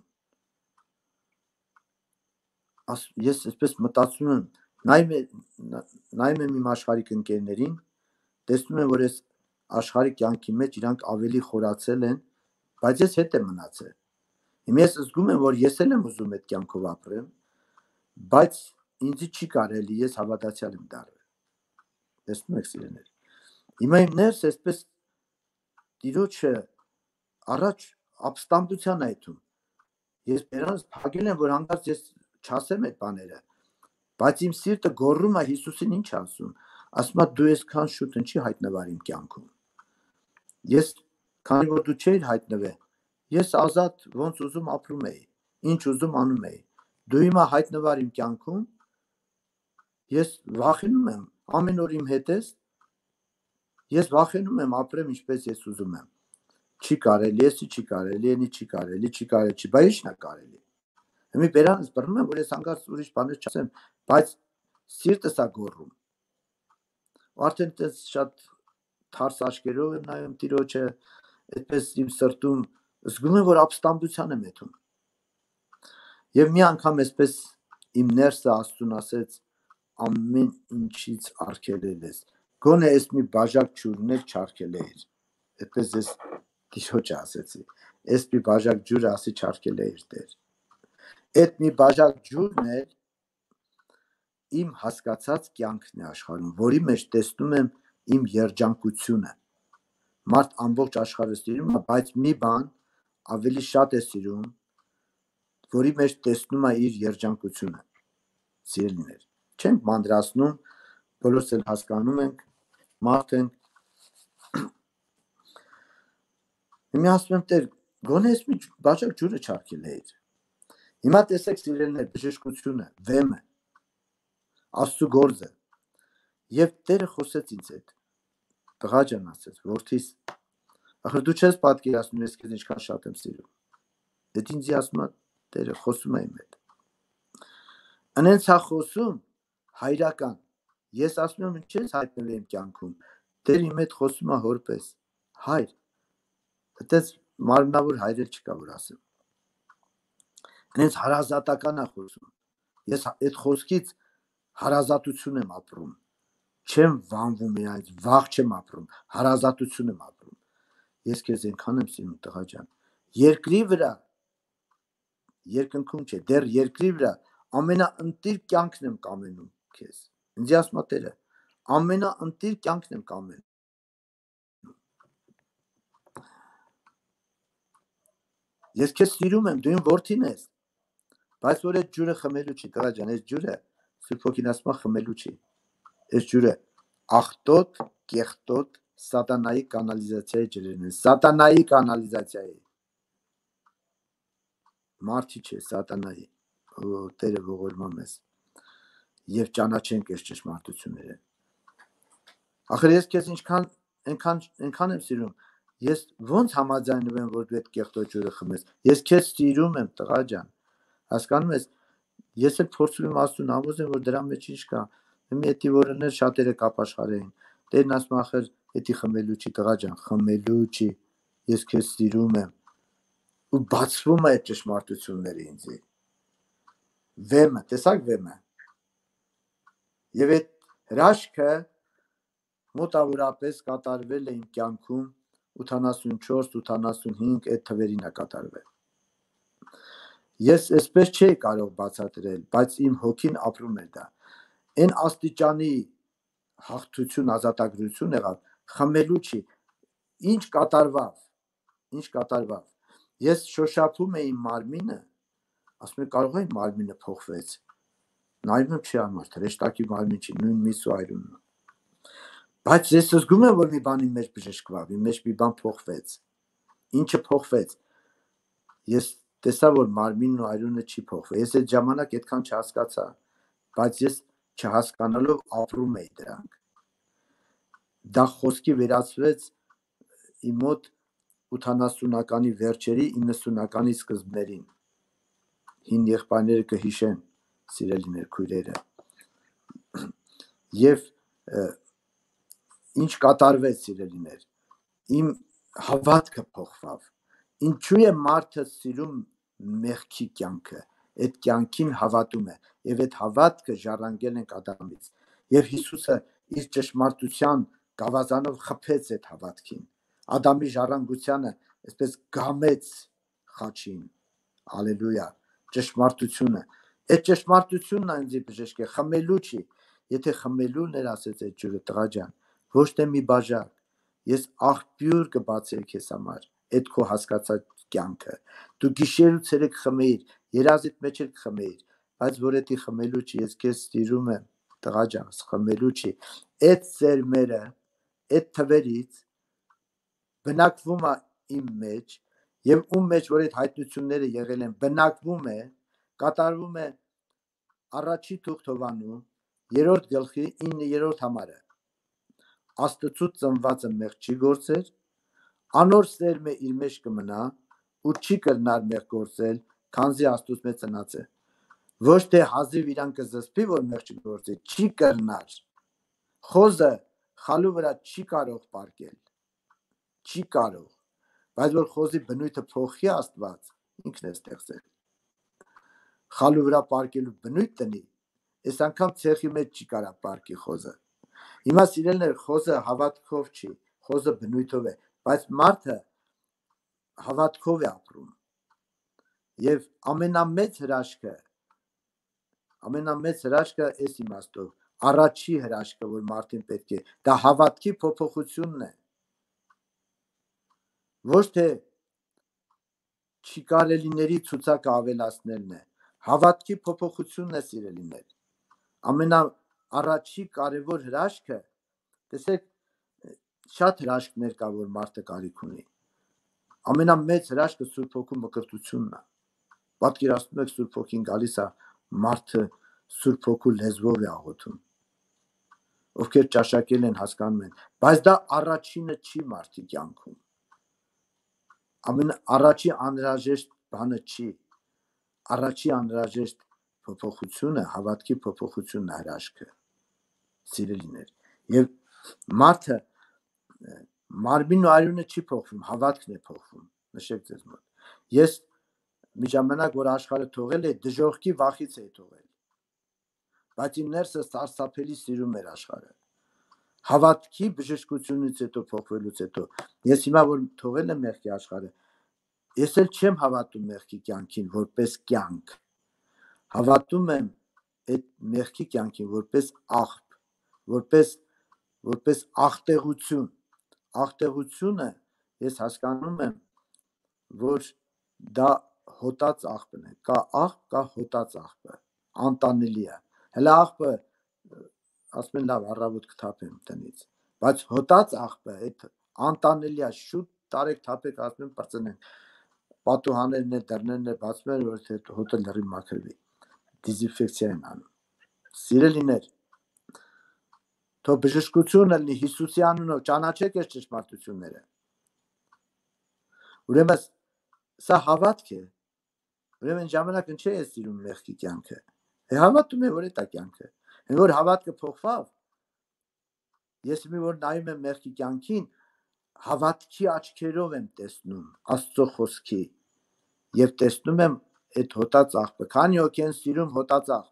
Ես այսպես մտածում եմ, նայում եմ իմ աշխարհիկ ընկերներին, տեսնում եմ, որ ես աշխարհի կյանքի մեջ իրանք ավելի խորացել են, բայց ես հետ եմ մնացել։ Հիմա ես զգում եմ, որ ես էլ եմ ուզում այդ կյանքով ապրեմ, բայց ինձ չի կարելի, ես հավատացյալ եմ դառել։ Տեսնում եք, սիրելիներ։ Հիմա իմ ներսը այսպես Տիրոջը առաջ ապստամբության է այդում։ Ես բերանս փակել եմ, որ հանկարծ ես չասեմ այդ բաները, բայց իմ սիրտը գոռում է Հիսուսին ինչ ասում, ասում է դու այսքան շուտ ինչի հայտնվար իմ կյանքում։ Ես քանի որ դու չէիր հայտնվել, ես ազատ ոնց ուզում ապրում էի, ինչ ուզում անում էի։ Դու հիմա հայտնվար իմ կյանքում, ես վախենում եմ, ամեն օր իմ հետ ես, ես վախենում եմ ապրեմ ինչպես ես ուզում եմ։ Չի կարելի, եսի չի կարելի, ենի չի կարելի, չի կարելի, չի, բայց ի՞նչն է կարելի։ Հիմա բերանս բռնում եմ, որ ես հանկարծ ուրիշ բաներ չասեմ, բայց սիրտս է գոռում։ Արդեն դες շատ թարս աչքերով եմ նայում Տիրոջը, այդպես իմ սրտում զգում եմ, որ ապստամբության եմ եթում։ Եվ մի անգամ այսպես իմ ներսը Աստծուն ասեց, ամեն ինչից արգելել ես։ Գոնե այս մի բաժակ ջուրներ չարգելեիր։ Այդպես ես Տիրոջը ասեցի։ Այս մի բաժակ ջուրը ասի չարգելեիր Տեր։ Այդ մի բաժակ ջուրն է իմ հասկացած կյանքն է աշխարհում, որի մեջ տեսնում եմ իմ երջանկությունը։ Մարդ ամբողջ աշխարհը սիրում է, բայց մի բան ավելի շատ է սիրում, որի մեջ տեսնում է իր երջանկությունը։ Սիրելիներ, չենք մանրացնում, բոլորս էլ հասկանում ենք, մարդ ենք։ Հիմա ասում եմ Տեր, գոնե այս մի բաժակ ջուրը չարգելեիր։ Հիմա տեսեք, սիրելիներ, բժշկությունը, վեմը, Աստծու գործը։ Եվ Տերը խոսեց ինձ հետ։ Տղա ջան, ասեց, որդիս, ախր դու չես պատկերացնում, ես քեզ ինչքան շատ եմ սիրում։ Դա ինձ ասում է Տերը, խոսում է իմ հետ։ Անենց հա խոսում հայրական։ Ես ասում եմ, ինչ ես հայտնվել իմ կյանքում։ Տեր իմ հետ խոսում է որպես հայր։ Այդպես մարմնավոր հայրել չկա, որ ասեմ։ Անենց հարազատական է խոսում։ Ես այդ խոսքից հարազատություն եմ ապրում, չեմ վանվում իրանից, վախ չեմ ապրում, հարազատություն եմ ապրում։ Ես քեզ այնքան եմ սիրում, տղա ջան։ Երկրի վրա, երկնքում չէ, դեռ երկրի վրա ամենաընտիր կյանքն եմ կամենում քեզ։ Ինձ ասում է Տերը, ամենաընտիր կյանքն եմ կամենում։ Ես քեզ սիրում եմ, դու իմ որդին ես, բայց որ այդ ջուրը խմելու չի, տղա ջան, այս ջուրը Սուրբ Հոգին ասում է խմելու չի։ Այս ջուրը աղտոտ, կեղտոտ, սատանայի կանալիզացիայի ջրերն են, սատանայի կանալիզացիայի։ Մարդի չէ, սատանայի։ Ու Տերը ողորմա մեզ եւ ճանաչենք այս ճշմարտությունները։ Ախր ես քեզ ինչքան այնքան այնքան եմ սիրում, ես ոնց համաձայնվեմ, որ դու այդ կեղտոտ ջուրը խմես։ Ես քեզ սիրում եմ, տղա ջան։ Հասկանում ես, ես էլ փորձում եմ Աստծուն համոզեմ, որ դրա մեջ ինչ կա։ Մի էտի որներ շատերը կապաշխարեն։ Տերն ասում ախր, էտի խմելու չի, տղա ջան, խմելու չի։ Ես քեզ սիրում եմ։ Ու բացվում է այդ ճշմարտությունները ինձի։ Վեմը, տեսակ վեմը։ Եվ այդ հրաշքը մոտավորապես կատարվել է իմ կյանքում ութանասունչորս ութանասունհինգ այդ թվերին է կատարվել։ Ես այսպես չէի կարող բացատրել, բայց իմ հոգին ապրում էր դա։ Այն աստիճանի հաղթություն, ազատագրություն եղավ, խմելու չի։ Ինչ կատարվավ, ինչ կատարվավ։ Ես շոշափում էի մարմինը, ասում եմ կարող է մարմինը փոխվեց։ Նայում եմ չի համար, հրեշտակի մարմին չի, նույն միսու այրունն։ Բայց ես զգում եմ, որ մի բանի մեջ բժշկվավ, իմ մեջ մի բան փոխվեց։ Ինչը փոխվեց։ Ես տեսա, որ մարմինն ու այրունը չի փոխվել։ Ես այդ ժամանակ այդքան չհասկացա, բայց ես չհասկանալով ապրում էի դրանք։ Դա խոսքի վերածվեց իմ մոտ ութանասունականի վերջերի իննսունականի սկզբներին։ Հին եղբայրները կհիշեն, սիրելիներ, քույրերը։ Եվ ինչ կատարվեց, սիրելիներ, իմ հավատքը փոխվավ։ Ինչու է մարդը սիրում մեղքի կյանքը, այդ կյանքին հավատում է, եւ այդ հավատքը ժառանգել ենք Ադամից։ Եվ Հիսուսը իր ճշմարտության գավազանով խփեց այդ հավատքին։ Ադամի ժառանգությանը այսպես գամեց խաչին։ Ալելույա, ճշմարտությունը։ Այդ ճշմարտությունն է ինձ բժշկե, խմելու չի։ Եթե խմելուն էր ասեց այդ ջուրը, տղա ջան, ոչ թե մի բաժակ, ես աղբյուր կբացեի քեզ համար, այդ քո հասկացած կյանքը։ Դու գիշեր ու ցերեկ խմեիր, երազիդ մեջ էլ խմեիր, բայց որ էդի խմելու չի, ես քեզ սիրում եմ, տղա ջան, խմելու չի։ Այդ սերմերը, այդ թվերից բնակվում է իմ մեջ, եւ ում մեջ որ այդ հայտնությունները եղել են, բնակվում է, կատարվում է առաջի թուղթ Հովանու երրորդ գլխի իններորդ համարը։ Աստծուց ծնվածը մեղք չի գործեր, անոր սերմը իր մեջ կմնա ու չի կրնար մեղք գործել, քանզի Աստծուց մեծ ծնած է։ Ոչ թե հազիվ իրան կզսպի, որ մեղք չգործի, չի կրնար։ Խոզը խալու վրա չի կարող պարկել, չի կարող, բայց որ խոզի բնույթը փոխի Աստված, ինքն է ստեղծել։ Խալու վրա պարկելու բնույթ տնի, այս անգամ ցեխի մեջ չի կարա պարկի խոզը։ Հիմա սիրելիներ, խոզը հավատքով չի, խոզը բնույթով է, բայց մարդը հավատքով է ապրում։ Եվ ամենամեծ հրաշքը, ամենամեծ հրաշքը այս իմաստով, առաջի հրաշքը, որ մարդին պետք է, դա հավատքի փոփոխությունն է։ Ոչ թե չի կարելիների ցուցակը ավելացնելն է, հավատքի փոփոխությունն է, սիրելիներ։ Ամենաառաջի կարևոր հրաշքը, տեսեք, շատ հրաշքներ կա, որ մարդը կարիք ունի։ Ամենամեծ հրաշքը Սուրբ Հոգու մկրտությունն է։ Պատկերացնում եք, Սուրբ Հոգին գալիս է, մարդը Սուրբ Հոգու լեզվով է աղոթում։ Ովքեր ճաշակել են, հասկանում են, բայց դա առաջինը չի մարդի կյանքում։ Առաջի անհրաժեշտ բանը չի։ Առաջի անհրաժեշտ փոփոխությունը, հավատքի փոփոխությունն է հրաշքը, սիրելիներ։ Եվ մարդը մարմինն ու արյունը չի փոխվում, հավատքն է փոխվում։ Նշեք ձեզ մոտ։ Ես մի ժամանակ, որ աշխարհը թողել է, դժոխքի վախից էի թողել։ Բայց իմ ներսը սարսափելի սիրում էր աշխարհը։ Հավատքի բժշկությունից հետո փոխվելուց հետո ես հիմա որ թողել եմ մեղքի աշխարհը, ես էլ չեմ հավատում մեղքի կյանքին որպես կյանք, Հավատում եմ այդ մեղքի կյանքին որպես աղբ, որպես որպես աղտեղություն, աղտեղությունը ես հասկանում եմ, որ դա հոտած աղբն է, կա աղբ, կա հոտած աղբը, անտանելի է, հələ աղբը ասում են լավ առավոտ կթափեմ տնից, բայց հոտած աղբը այդ անտանելի է, շուտ տարեք թափեք, ասում են պրծնեն, պատուհաններն է, դռներն է բացում են, որ հոտը լրիվ մաքրվի, դիզինֆեկցիա են անում, սիրելիներ, թող բժշկությունը լինի Հիսուսի անունով, ճանաչեք այս ճշմարտությունները, ուրեմն սա հավատք է, ուրեմն ժամանակ ինչ է սիրում մեղքի կյանքը, հավատում եմ, որ է դա կյանքը, որ հավատքը փոխվավ, ես մի որ նայում եմ մեղքի կյանքին, հավատքի աչքերով եմ տեսնում Աստծո խոսքի եւ տեսնում եմ այդ հոտած աղբը, քանի հոգի են սիրում հոտած աղբ,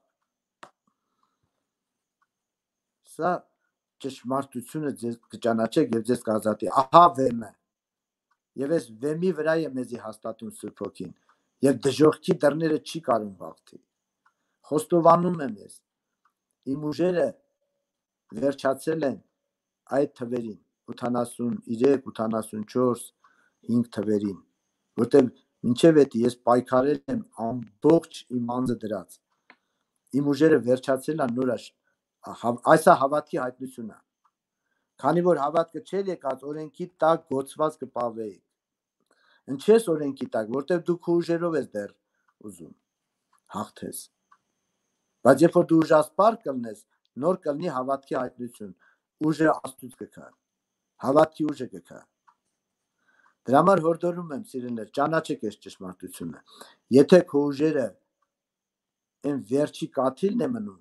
սա ճշմարտությունը ձեզ կճանաչեք եւ ձեզ կազատի, ահա վեմը, եւ այս վեմի վրա է մեզի հաստատում Սուրբ Հոգին, եւ դժոխքի դռները չի կարող բախտի, խոստովանում եմ ես, իմ ուժերը վերջացել են այդ թվերին, ութանասունութ, ութանասունչորս, հինգ թվերին, որտեղ մինչև էդի ես պայքարել եմ ամբողջ իմ անձը դրած, իմ ուժերը վերջացել են նոր այս է հավատքի հայտնությունը, քանի որ հավատքը չէր եկած օրենքի տակ գոցված կպավեի, ինչ ես օրենքի տակ, որտեղ դու քո ուժերով ես դեռ ուզում հաղթես, բայց երբ որ դու ուժասպառ կլնես, նոր կլնի հավատքի հայտնություն, ուժը Աստծուց կգա, հավատքի ուժը կգա, դրա համար հորդորում եմ սիրելիներ, ճանաչեք այս ճշմարտությունը, եթե քո ուժերը այն վերջի կաթիլն է մնում,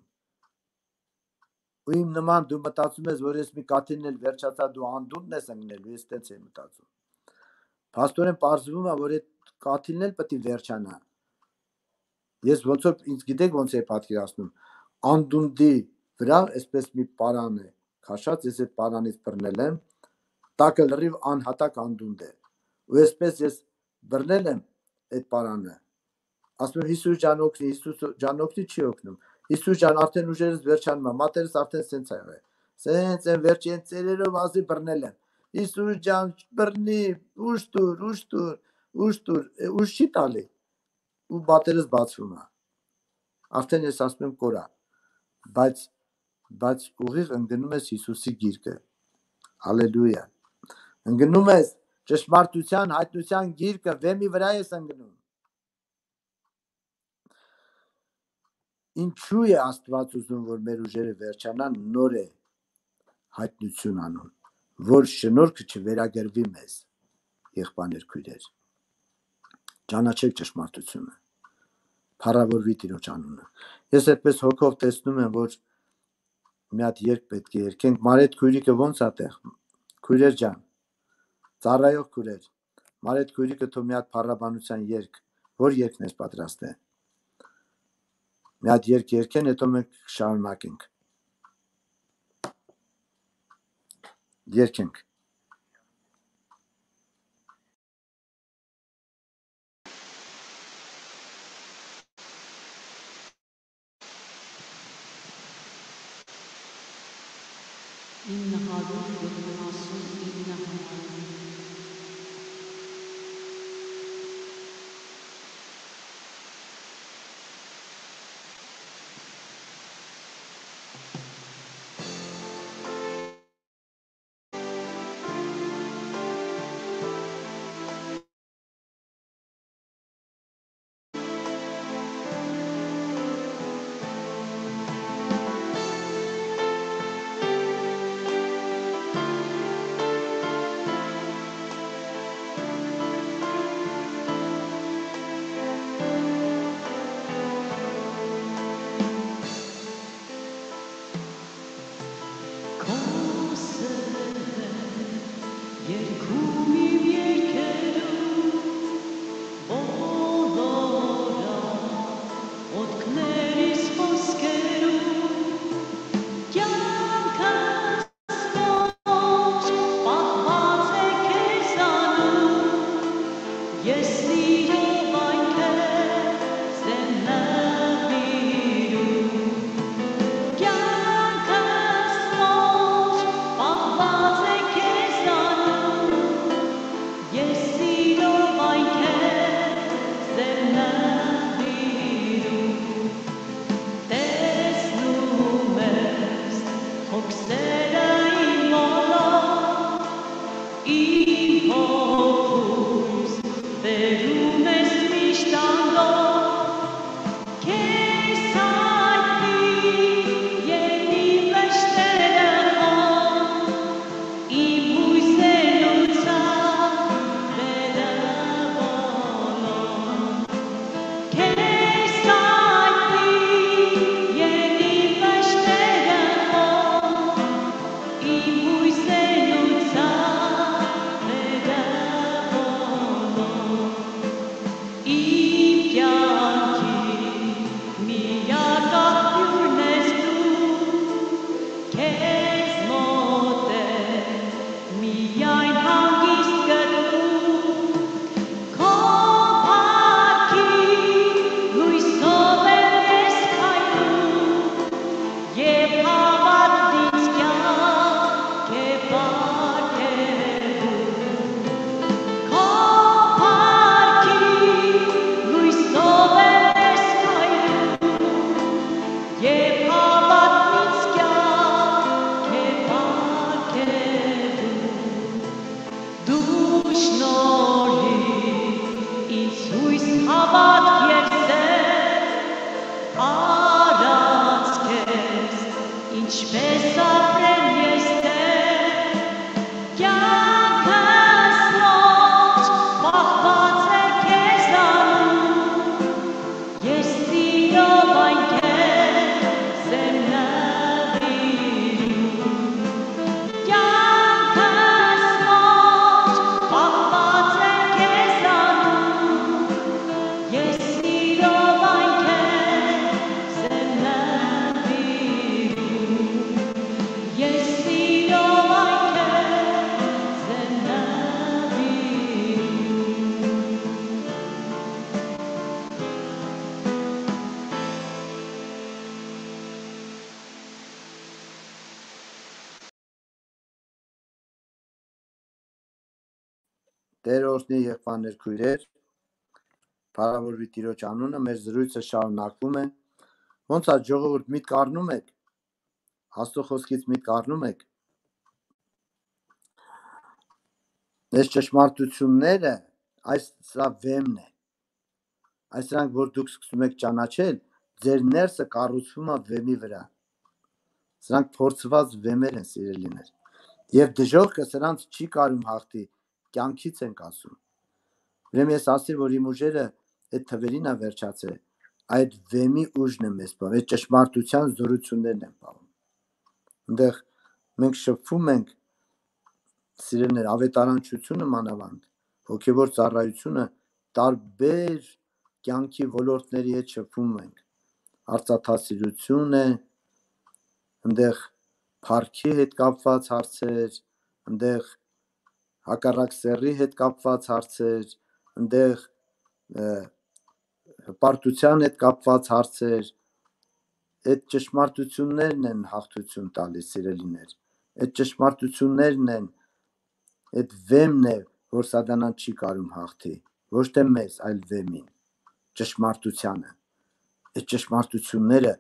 ու իմ նման դու մտածում ես, որ ես մի կաթիլն էլ վերջացա, դու անդունդն ես ընկնելու, ես տենց եմ մտածում, փաստորեն պարզվում է, որ այդ կաթիլն էլ պետք է վերջանա, ես ոնց որ ինձ գիտեք ոնց է պատկերացնում, անդունդի վրա այսպես մի պարան է քաշած, ես այդ պարանից բռնել եմ, տակը լրիվ անհատակ անդունդ է, ու այսպես ես բռնել եմ այդ պարանը, ասում եմ Հիսուս ջան օգնի, Հիսուս ջան օգնի չի օգնում, Հիսուս ջան արդեն ուժերս վերջանում է, մատերս արդեն սենց է եղել, սենց են վերջի են ծերերով ազի բռնել եմ, Հիսուս ջան բռնի, ուժ տուր, ուժ տուր, ուժ տուր, ուժ չի տալի, ու մատերս բացվում է, արդեն ես ասում եմ կորա, բայց բայց ուղիղ ընկնում ես Հիսուսի գիրկը, հալելույա, ընկնում ես ճշմարտության հայտնության գիրկը, վեմի վրա ես ընկնում, ինչու է Աստված ուզում, որ մեր ուժերը վերջանան, նոր է հայտնություն անում, որ շնորհքը չվերագրվի մեզ, եղբայրներ քույրեր, ճանաչեք ճշմարտությունը, փառավորվի Տիրոջ անունը, ես այդպես հոգով տեսնում եմ, որ մի հատ երգ պետք է երգենք, Մարետ քույրիկը ոնց է տեղ, քույրեր ջան, ծառայող քույրեր, Մարետ քույրիկը թող մի հատ փառաբանության երգ, որ երգն ես պատրաստ է, մի հատ երգ երգեն, հետո մենք շարունակենք, երգենք, İnnehadur yetmenasun innehadur. Տեր օրհնի եղբայրներ քույրեր, փառավորվի Տիրոջ անունը, մեր զրույցը շարունակվում է։ Ոնց է ժողովուրդ միտք առնում եք, Աստծո խոսքից միտք առնում եք։ Այս ճշմարտությունները, այս սա վեմն է։ Այս դրանք, որ դուք սկսում եք ճանաչել, ձեր ներսը կառուցվում է վեմի վրա։ Սրանք փորձված վեմեր են, սիրելիներ։ Եվ դժոխքը սրանց չի կարում հաղթի, կյանքից ենք ասում։ Ուրեմն ես ասի, որ իմ ուժերը այդ թվերին է վերջացել, այդ վեմի ուժն է մեզ բավ, այդ ճշմարտության զորություններն են բավում։ Այնտեղ մենք շփվում ենք, սիրելիներ, ավետարանչությունը մանավանդ, հոգևոր ծառայությունը տարբեր կյանքի ոլորտների հետ շփվում ենք։ Արծաթասիրություն է, այնտեղ փառքի հետ կապված հարցեր, այնտեղ հակառակ սեռի հետ կապված հարցեր, այնտեղ հպարտության հետ կապված հարցեր, այդ ճշմարտություններն են հաղթություն տալիս, սիրելիներ։ Այդ ճշմարտություններն են, այդ վեմն է, որ սատանան չի կարում հաղթի, ոչ թե մեզ, այլ վեմին, ճշմարտությանը։ Այդ ճշմարտությունները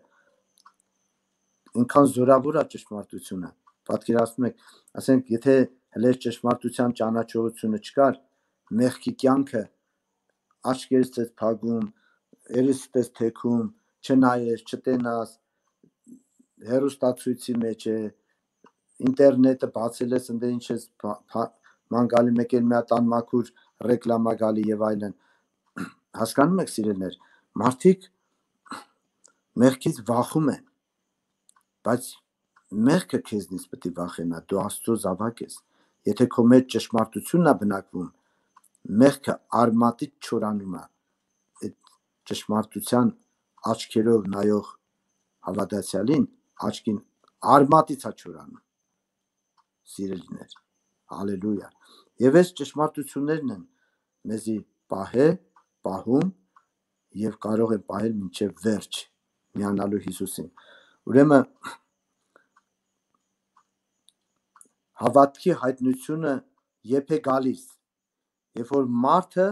ինքան զորավոր է ճշմարտությունը։ Պատկերացնում եք, ասենք, եթե հենց ճշմարտության ճանաչողությունը չկար, մեղքի կյանքը աչքերս ես փակում, երեսդ ես թեքում, չնայես, չտենաս, հեռուստացույցի մեջ է, ինտերնետը բացել ես, ընդ ինչ ես ման գալի, մեկ էլ մի հատ անմաքուր ռեկլամա գալի եւ այլն։ Հասկանում եք, սիրելիներ, մարդիկ մեղքից վախում են, բայց մեղքը քեզնից պետք է վախենա, դու Աստծո զավակ ես։ Եթե քո մեջ ճշմարտությունն է բնակվում, մեղքը արմատից չորանում է։ Այդ ճշմարտության աչքերով նայող հավատացյալին աչքին արմատից է չորանում։ Սիրելիներ, հալելույա։ Եվ այս ճշմարտություններն են մեզի պահել, պահում եւ կարող են պահել մինչեւ վերջ, միանալու Հիսուսին։ Ուրեմն Հավատքի հայտնությունը երբ է գալիս, երբ որ մարդը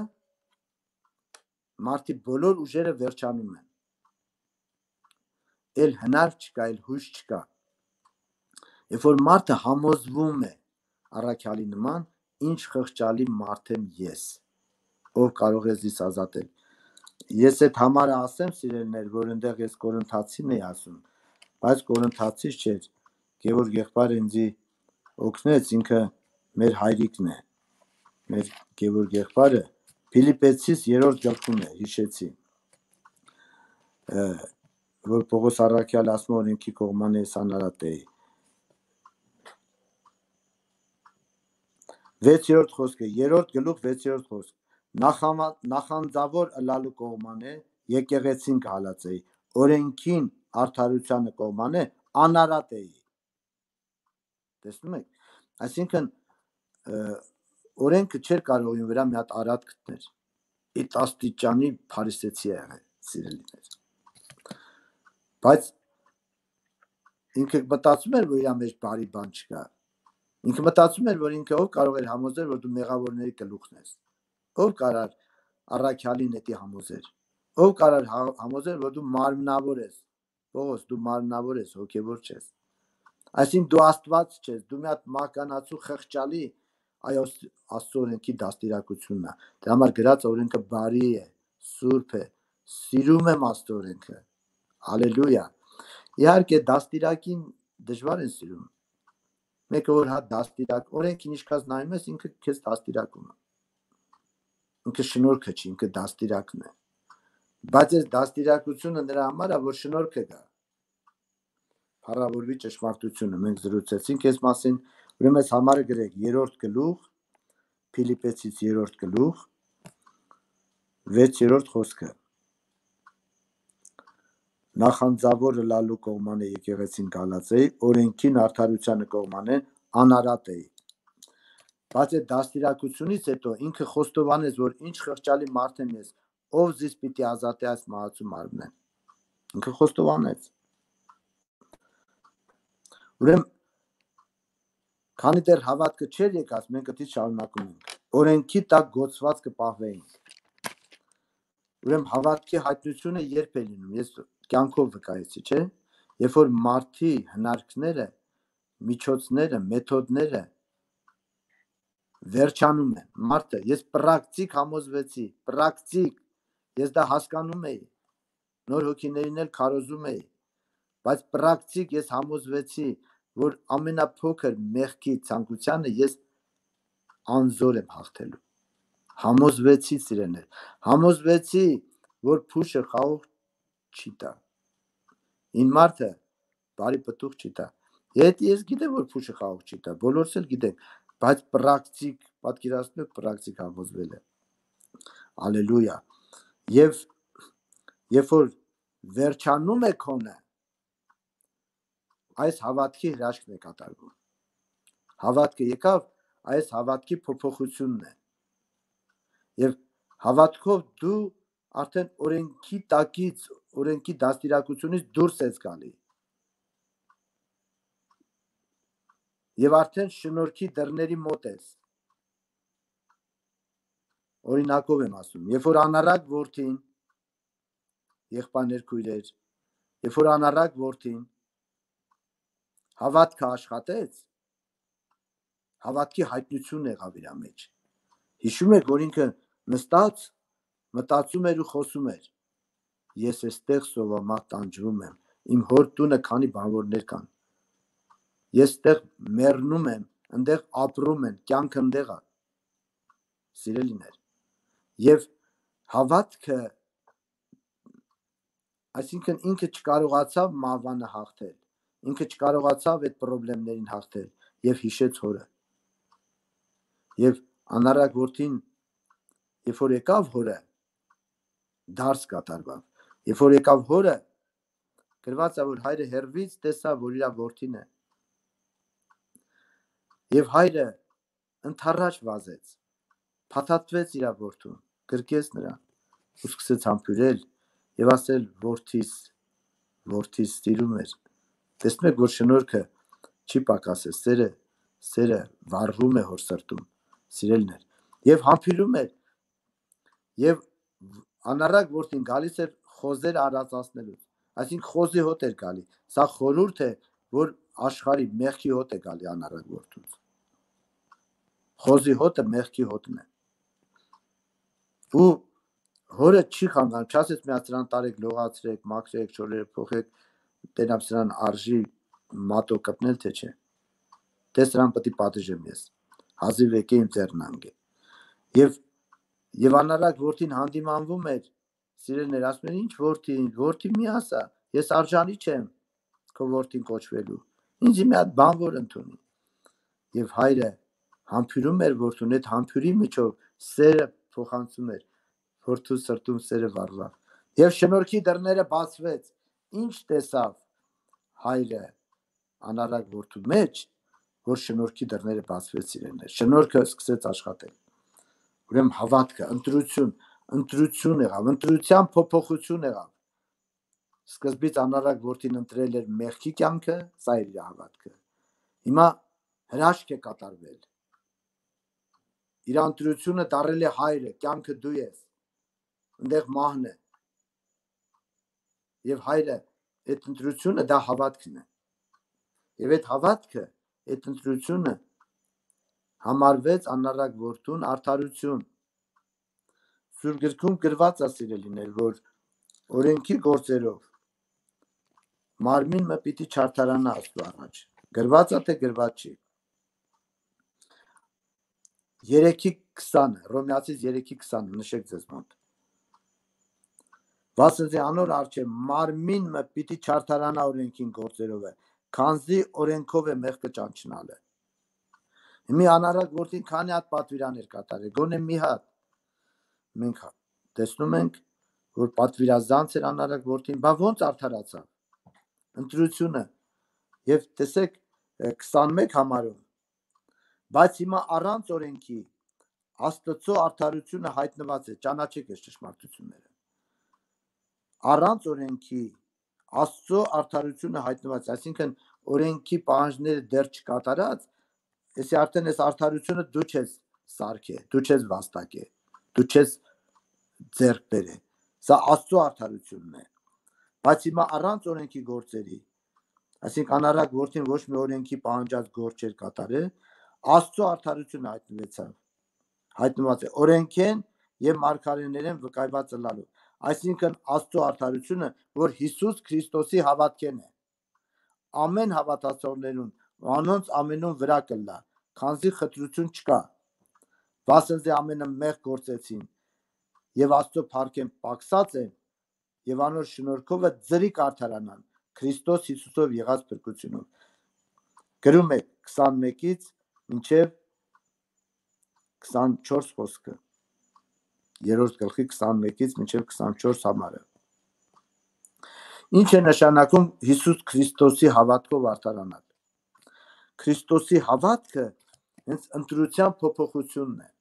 մարդի բոլոր ուժերը վերջանում են, էլ հնար չկա, էլ հույս չկա, երբ որ մարդը համոզվում է առաքյալի նման, ինչ խղճալի մարդ եմ ես, ով կարող է զիս ազատել։ Ես այդ համարը ասեմ, սիրելիներ, որ այնտեղ ես Կորինթացին էի ասում, բայց Կորինթացից չէր, Գևորգ եղբայրը ինձ օգնեց, ինքը մեր հայրիկն է, մեր Գևորգ եղբայրը Փիլիպպեցիս երրորդ գլխում է, հիշեցի, որ Պողոս առաքյալը ասում է օրենքի կողմանը ես անարատ էի։ վեցերորդ խոսքը, երրորդ գլուխ վեցերորդ խոսք, նախանձավոր ըլալու կողմանը եկեղեցին կհալած էի, օրենքին արդարությանը կողմանը անարատ էի։ Տեսնում եք, այսինքն օրենքը չէր կարող իմ վրա մի հատ արատ գտներ, իտ աստիճանի փարիսեցի է եղել, սիրելիներ, բայց ինքը մտածում էր, որ իր մեջ բարի բան չկա, ինքը մտածում էր, որ ինքը ով կարող էր համոզել, որ դու մեղավորների գլուխն ես, ով կարող առաքյալին էդի համոզել, ով կարող համոզել, որ դու մարմնավոր ես, Պողոս, դու մարմնավոր ես, հոգևոր չես, այսինքն դու Աստված չես, դու մի հատ մահկանացու խղճալի, այ Աստծո օրենքի դաստիարակությունն է, դրա համար գրած օրենքը բարի է, սուրբ է, սիրում եմ Աստծո օրենքը, հալելույա, իհարկե դաստիարակին դժվար են սիրում, մեկը որ հա դաստիարակ, օրենքին ինչքան նայում ես, ինքը քեզ դաստիարակում է, ինքը շնորհքը չի, ինքը դաստիարակն է, բայց այս դաստիարակությունը նրա համար է, որ շնորհքը գա, փառավորվի ճշմարտությունը, մենք զրուցեցինք այս մասին, ուրեմն այս համարը գրեք, երրորդ գլուխ, Փիլիպպեցիս երրորդ գլուխ, վեցերորդ խոսքը, նախանձավոր լալու կողմանը եկեղեցին գալած էի, օրենքին արդարությանը կողմանը անարատ էի, բայց այդ դաստիարակությունից հետո ինքը խոստովանեց, որ ինչ խղճալի մարդ եմ ես, ով զիս պիտի ազատի այս մահացու մարմնեն, ինքը խոստովանեց, ուրեմն քանի դեռ հավատքը չէր եկած, մենք դա շարունակում ենք, օրենքի տակ գոցված կպահվեինք, ուրեմն հավատքի հայտնությունը երբ է լինում, ես կյանքով վկայեցի, չէ, երբ որ մարդի հնարքները, միջոցները, մեթոդները վերջանում են, մարդը, ես պրակտիկ համոզվեցի, պրակտիկ, ես դա հասկանում էի, նոր հոգիներին էլ քարոզում էի, բայց պրակտիկ ես համոզվեցի, որ ամենափոքր մեղքի ցանկությանը ես անզոր եմ հաղթելու, համոզվեցի սիրելիներ, համոզվեցի, որ փուշը խաղող չի տա, ին մարդը բարի պտուղ չի տա, ես գիտեմ, որ փուշը խաղող չի տա, բոլորս էլ գիտենք, բայց պրակտիկ, պատկերացնում եք պրակտիկ համոզվել է, ալելույա, և երբ որ վերջանում է քոնը, այս հավատքի հրաշքն է կատարվում, հավատքը եկավ, այս հավատքի փոփոխությունն է, և հավատքով դու արդեն օրենքի տակից, օրենքի դաստիարակությունից դուրս ես գալի, և արդեն շնորհքի դռների մոտ ես, օրինակով եմ ասում, երբ որ անառակ որդին, եղբայրներ քույրեր, երբ որ անառակ որդին հավատքը աշխատեց, հավատքի հայտնություն եղավ իր մեջ, հիշում եք, որ ինքը նստած մտածում էր ու խոսում էր, ես էստեղ սովամահ տանջվում եմ, իմ հոր տունը քանի բանվորներ կան, ես ստեղ մեռնում եմ, ընդեղ ապրում են, կյանք ընդեղ է, սիրելիներ, և հավատքը, այսինքն ինքը չկարողացավ մահվանը հաղթել, ինքը չկարողացավ այդ պրոբլեմներին հաղթել և հիշեց հորը, և անառակ որդին, երբ որ եկավ հորը, դարս կատարվավ, երբ որ եկավ հորը, գրված է, որ հայրը հեռվից տեսավ, որ իր որդին է, և հայրը ընդառաջ վազեց, փաթաթվեց իր որդուն, գրկեց նրան, ու սկսեց համբուրել և ասել որդիս, որդիս սիրում էր, տեսնում եք, որ շնորհքը չի պակասել, սերը սերը վառվում է հոր սրտում, սիրելիներ, եւ համբիրում էր, եւ անառակ որդին գալիս էր խոզեր արածացնելու, այսինքն խոզի հոտ էր գալի, սա խորհուրդ է, որ աշխարհի մեղքի հոտ է գալի անառակ որդուց, խոզի հոտը մեղքի հոտն է, ու հորը չի խանգարում, չասեց մի սրան տարեք, լողացրեք, մաքրեք, չորերը փոխեք, տենամ սրան արժի մատո կպնել, թե չէ, թե սրան պետք է պատժեմ ես, հազիվ եկե իմ ձեռն անգե, եւ եւ անառակ որդին հանդիմանվում էր, սիրելիներ, ասում էր, ինչ որդի, որդի մի ասա, ես արժանի չեմ քո որդին կոչվելու, ինձ մի հատ բան որ ընդունի, եւ հայրը համբյուրում էր որդուն, այդ համբյուրի միջով սերը փոխանցում էր, որդու սրտում սերը վառվավ, եւ շնորհքի դռները բացվեց, ինչ տեսավ հայրը անառակ որդու մեջ, որ շնորհքի դռները բացվեց իրեններ, շնորհքը սկսեց աշխատել, ուրեմն հավատքը, ընտրություն, ընտրություն եղավ, ընտրության փոփոխություն եղավ, սկզբից անառակ որդին ընտրել էր մեղքի կյանքը, սա էր իր հավատքը, հիմա հրաշք է կատարվել, իր ընտրությունը դարել է հայրը, կյանքը դու ես, ընդեղ մահն է, եւ հայրը այդ ընտրությունը դա հավատքն է, եւ այդ հավատքը, այդ ընտրությունը համարվեց անառակ որդուն արդարություն, Սուրբ գրքում գրված է սիրելիներ, որ օրենքի գործերով մարմինը պիտի չարդարանա Աստծո առաջ, գրված է թե գրված չի, երեքի քսանը, Հռոմեացիս երեքի քսանը, նշեք ձեզ մոտ, վասնզի անոր արչե մարմինը պիտի չարդարանա օրենքին գործերով է, քանզի օրենքով է մեղքը ճանչնալը, մի անառակ որդին քանի հատ պատվիրաներ կատարել, գոնե մի հատ, մենք տեսնում ենք, որ պատվիրազանց էր անառակ որդին, բա ոնց արդարացավ, ընտրությունը, եւ տեսեք քսանմեկ համարում, բայց հիմա առանց օրենքի, Աստծո արդարությունը հայտնված է, ճանաչեք այս ճշմարտությունները, առանց օրենքի, Աստծո արդարությունը հայտնված է, այսինքն օրենքի պահանջները դեռ չկատարած, Էսի արդեն այս արդարությունը դու չես սարքե, դու չես վաստակե, դու չես ձեռք բերե, սա Աստծո արդարությունն է, բայց հիմա առանց օրենքի գործերի, այսինքն անառակ որդին ոչ մի օրենքի պահանջած գործ չէր կատարել, Աստծո արդարությունը հայտնվեցավ, հայտնված է օրենքեն եւ մարգարեներեն վկայված ըլլալու, այսինքն Աստծո արդարությունը, որ Հիսուս Քրիստոսի հավատքեն է, ամեն հավատացողներուն անոնց ամենուն վրա կլա, քանզի խտրություն չկա, վասնզի ամենը մեղ գործեցին, եւ Աստծո փառքեն պակսած են, եւ անոր շնորհքովը ձրիկ արդարանան, Քրիստոս Հիսուսով եղած փրկությունով, գրում է քսանմեկից մինչև քսանչորս խոսքը, երրորդ գլխի քսանմեկից մինչև քսանչորս համարը, ինչ է նշանակում Հիսուս Քրիստոսի հավատքով արդարանալ, Քրիստոսի հավատքը հենց ընտրության փոփոխությունն է,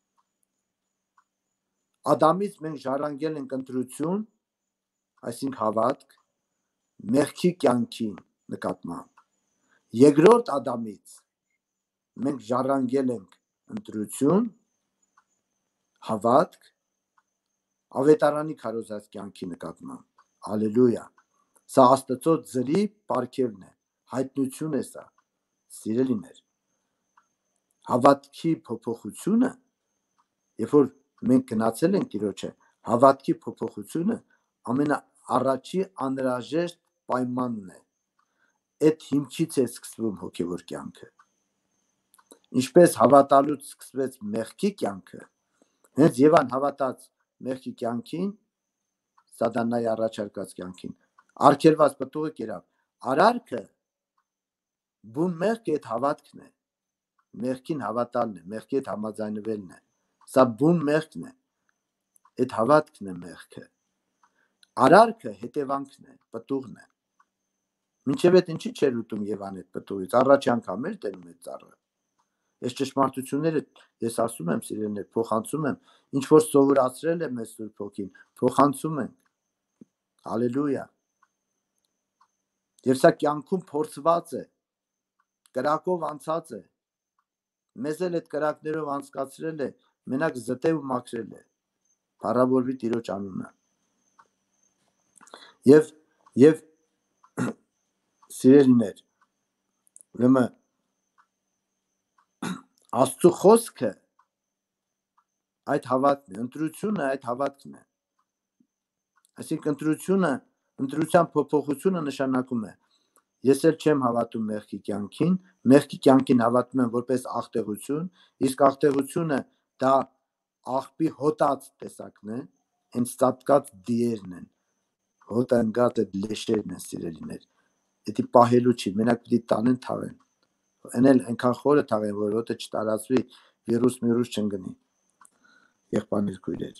Ադամից մենք ժառանգել ենք ընտրություն, այսինքն հավատք, մեղքի կյանքին նկատմամբ, երկրորդ Ադամից մենք ժառանգել ենք ընտրություն, հավատք, ավետարանի քարոզած կյանքի նկատմամբ, Ալելույա, սա Աստծո ձրի պարգևն է, հայտնություն է սա, սիրելիներ, հավատքի փոփոխությունը, երբ որ մենք գնացել ենք Տիրոջը, հավատքի փոփոխությունը ամենաառաջի անհրաժեշտ պայմանն է, այդ հիմքից է սկսվում հոգևոր կյանքը, ինչպես հավատալուց սկսվեց մեղքի կյանքը, հենց Եվան հավատաց մեղքի կյանքին, Սատանայի առաջարկած կյանքին, արգելված պտուղը կերավ, արարքը բուն մեղքը այդ հավատքն է, մեղքին հավատալն է, մեղքի հետ համաձայնվելն է, սա բուն մեղքն է, այդ հավատքն է մեղքը, արարքը հետևանքն է, պտուղն է, մինչև այդ ինչի չէր ուտում Եվան այդ պտուղից, առաջ անգամ էր տենում այդ ծառը, այս ճշմարտությունները ես ասում եմ սիրելիներ, փոխանցում եմ, ինչ որ սովորացրել է մեզ Սուրբ Հոգին, փոխանցում ենք, Ալելույա, եւ սա կյանքում փորձված է, կրակով անցած է, մեզ էլ այդ կրակներով անցկացրել է, մենակ զտել ու մաքրել է, փառավորվի Տիրոջ անունը։ Եվ եւ սիրելիներ, ուրեմն Աստծո խոսքը այդ հավատն է, ընտրությունը այդ հավատքն է։ Այսինքն ընտրությունը, ընտրության փոփոխությունը նշանակում է ես էլ չեմ հավատում մեղքի կյանքին, մեղքի կյանքին հավատում եմ որպես աղտեղություն, իսկ աղտեղությունը դա աղբի հոտած տեսակն է, հենց ծածկած դիերն են, հոտը ընկած այդ լեշերն են սիրելիներ, դա պահելու չի, մենակ պիտի տանեն թաղեն, այն էլ այնքան խորը թաղեն, որ հոտը չտարածվի, վիրուս միրուս չընկնի, եղբայրներ քույրեր։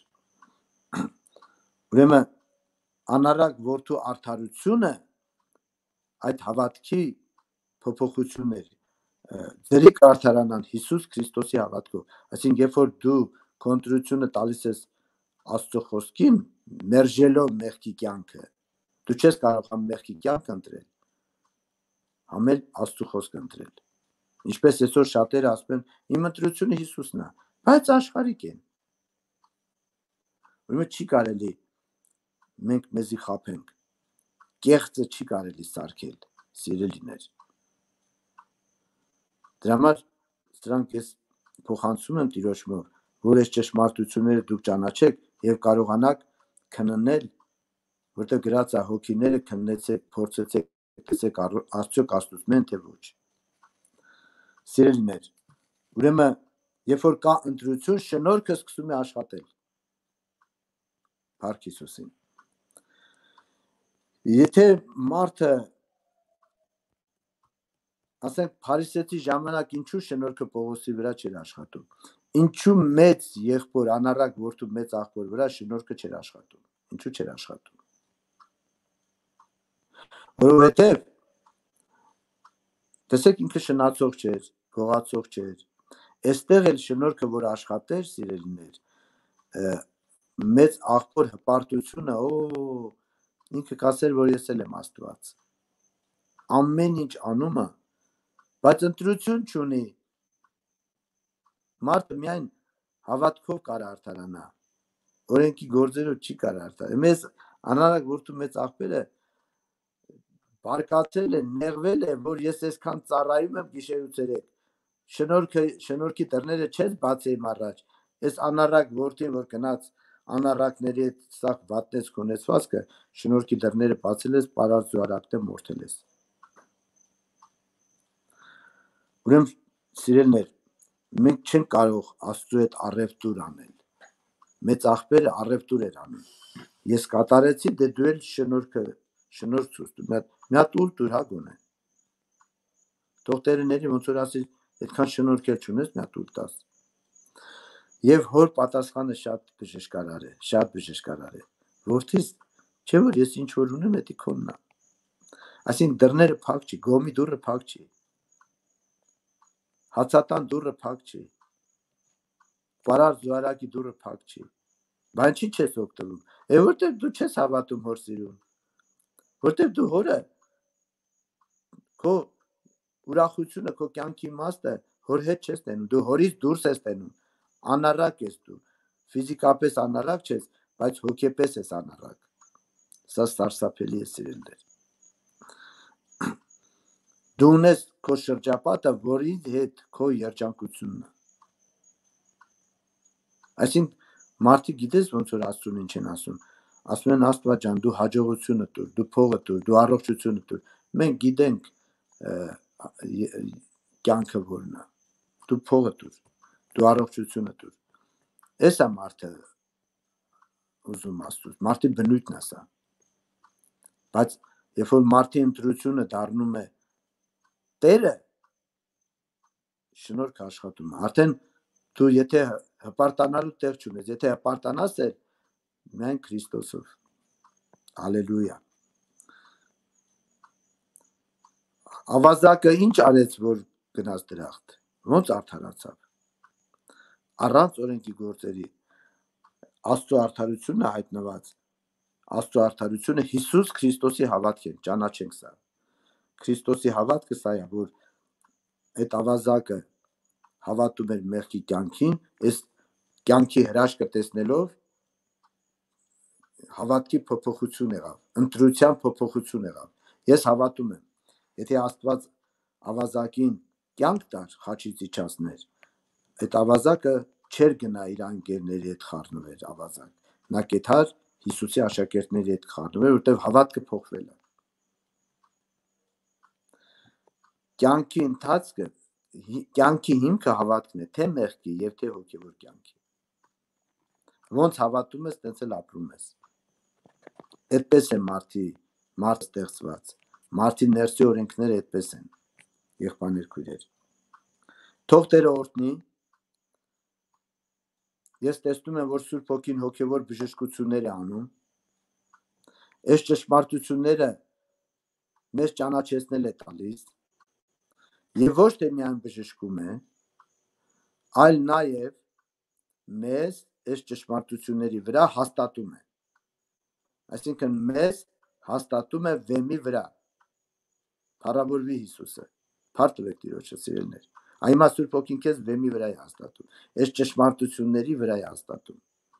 Ուրեմն անառակ որդու արդարությունը այդ հավատքի փոփոխությունն էր, ձերի կարդարանան Հիսուս Քրիստոսի հավատքով, այսինքն երբ որ դու քո ընտրությունը տալիս ես Աստծո խոսքին, մերժելով մեղքի կյանքը, դու չես կարող համ մեղքի կյանք ընտրել, համ էլ Աստծո խոսքը ընտրել։ Ինչպես այսօր շատերը ասում են, իմ ընտրությունը Հիսուսն է, բայց աշխարհիկ են։ Ուրեմն չի կարելի մենք մեզի խաբենք, կեղծը չի կարելի սարքել, սիրելիներ։ Դրա համար սրանք ես փոխանցում եմ Տիրոջով, որ այս ճշմարտությունները դուք ճանաչեք եւ կարողանաք քննել, որտեղ գրած է հոգիները քննեցեք, փորձեցեք, տեսեք արդյոք աստուծմեն թե ոչ։ Սիրելիներ, ուրեմն երբ որ կա ընտրություն, շնորհքը սկսում է աշխատել։ Փառք Հիսուսին։ Եթե մարդը ասենք Փարիսեցի ժամանակ ինչու շնորհքը Պողոսի վրա չէր աշխատում, ինչու մեծ եղբոր անառակ որդու մեծ աղբոր վրա շնորհքը չէր աշխատում, ինչու չէր աշխատում, որովհետև տեսեք ինքը շնացող չէր, գողացող չէր, այստեղ էլ շնորհքը որ աշխատեր, սիրելիներ, մեծ աղբոր հպարտությունը, օ ինքը կասեր, որ ես էլ եմ Աստված, ամեն ինչ անումը, բայց ընտրություն չունի, մարդը միայն հավատքով կարող արդարանա, օրենքի գործերով չի կարող արդարանա, մեզ անառակ որդու մեծ աղբերը բարկացել է, նեղվել է, որ ես այսքան ծառայում եմ գիշեր ու ցերեկ, շնորհքը, շնորհքի դռները չես բացի իմ առաջ, այս անառակ որդին, որ գնաց անառակների հետ սաղ վատնեց կոնեցվածքը, շնորհքի դռները բացել ես, պարարտ զուարակտը մորթել ես։ Ուրեմն սիրելիներ, մենք չենք կարող Աստծո հետ առևտուր անել, մեծ աղբերը առևտուր էր անում, ես կատարեցի, դե դու էլ շնորհքը, շնորհ ցույց տուր, մի հատ ուր տուր հա գոնե, թող տերների ոնց որ ասի, այդքան շնորհք էլ չունես, մի հատ ուր տաս։ Եվ հոր պատասխանը շատ բժշկարար է, շատ բժշկարար է, որդիս, չէ որ ես ինչ որ ունեմ, դա քոնն է, այսինքն դռները փակ չի, գոմի դուռը փակ չի, հացատան դուռը փակ չի, պարարտ զուարակի դուռը փակ չի, բայց չի չես օգտվում, է որտեղ դու չես հավատում հոր սիրուն, որտեղ դու հորը քո ուրախությունը, քո կյանքի իմաստը հոր հետ չես տենում, դու հորից դուրս ես տենում, անառակ ես դու, ֆիզիկապես անառակ չես, բայց հոգեպես ես անառակ, սա սարսափելի է սիրելիներ, դու ունես քո շրջապատը, որի հետ քո երջանկությունն է, այսինքն մարդիկ գիտես ոնց որ Աստծուն ինչ են ասում, ասում են Աստված ջան, դու հաջողությունը տուր, դու փողը տուր, դու առողջությունը տուր, մենք գիտենք կյանքը որն է, դու փողը տուր, դու առողջությունը տուր, այս է մարդը ուզում Աստծուց, մարդի բնույթն է սա, բայց երբ որ մարդի ընտրությունը դառնում է Տերը, շնորհք աշխատում է, արդեն դու եթե հպարտանալու տեղ չունես, եթե հպարտանաս էլ միայն Քրիստոսով, հալելույա, ավազակը ինչ արեց, որ գնաց դրախտ, ոնց արդարացավ, առանց օրենքի գործերի, Աստծո արդարությունը հայտնված, Աստծո արդարությունը Հիսուս Քրիստոսի հավատք են, ճանաչենք սա, Քրիստոսի հավատքը սա է, որ այդ ավազակը հավատում էր մեղքի կյանքին, այս կյանքի հրաշքը տեսնելով հավատքի փոփոխություն եղավ, ընտրության փոփոխություն եղավ։ Ես հավատում եմ, եթե Աստված ավազակին կյանք տար, խաչից իջացներ, այդ ավազակը չէր գնա իր անգերների հետ խառնվեր ավազակ։ Նա կեթար Հիսուսի աշակերտների հետ խառնվեր, որտեղ հավատքը փոխվել է։ Կյանքի ընթացքը, կյանքի հիմքը հավատքն է, թե մեղքի եւ թե հոգեվոր կյանքի։ Ոնց հավատում ես, տենց էլ ապրում ես։ Այդպես է մարդի մարդ ստեղծված։ Մարդի ներսի օրենքները այդպես են։ Եղբայրներ քույրեր։ Թող Տերը օրհնի։ Ես տեսնում եմ, որ Սուրբ Հոգին հոգևոր բժշկություններ է անում։ Այս ճշմարտությունները մեզ ճանաչեցնել է տալիս։ Եվ ոչ թե միայն բժշկում է, այլ նաև մեզ այս ճշմարտությունների վրա հաստատում է։ Այսինքն մեզ հաստատում է վեմի վրա։ Փառավորվի Հիսուսը։ Փառք տվեք Տիրոջը, սիրելիներ։ Այմա Սուրբ Հոգին քեզ վեմի վրա է հաստատում։ Այս ճշմարտությունների վրա է հաստատում։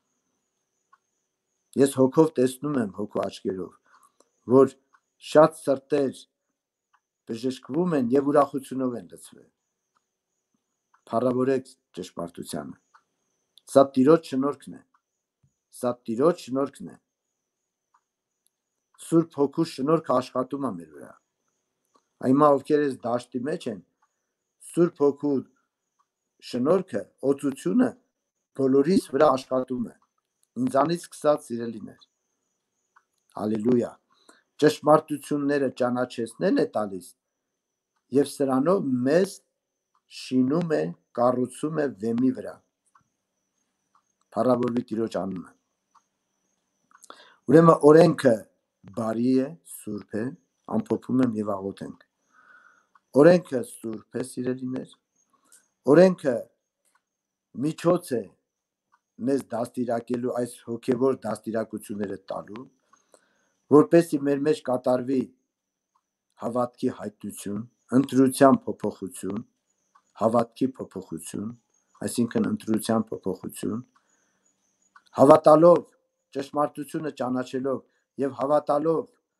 Ես հոգով տեսնում եմ, հոգու աչքերով, որ շատ սրտեր բժշկվում են եւ ուրախությունով են լցվել։ Փառավորեք ճշմարտությանը։ Սա Տիրոջ շնորհքն է։ Սա Տիրոջ շնորհքն է։ Սուրբ Հոգու շնորհքը աշխատում է մեր վրա։ Այմա ովքեր ես դաշտի մեջ են, Սուրբ Հոգու շնորհքը, օծությունը բոլորիս վրա աշխատում է։ Ինձանից սկսած սիրելիներ։ Հալելույա։ Ճշմարտությունները ճանաչեցնել է տալիս եւ սրանով մեզ շինում է, կառուցում է վեմի վրա։ Փառավորվի Տիրոջ անունը։ Ուրեմն օրենքը բարի է, սուրբ է, ամփոփում եմ եւ աղոթենք։ Օրենքը սուրբ է, սիրելիներ։ Օրենքը միջոց է մեզ դաստիարակելու այս հոգևոր դաստիարակությունները տալու, որպեսզի մեր մեջ կատարվի հավատքի հայտնություն, ընտրության փոփոխություն, հավատքի փոփոխություն, այսինքն ընտրության փոփոխություն, հավատալով, ճշմարտությունը ճանաչելով եւ հավատալով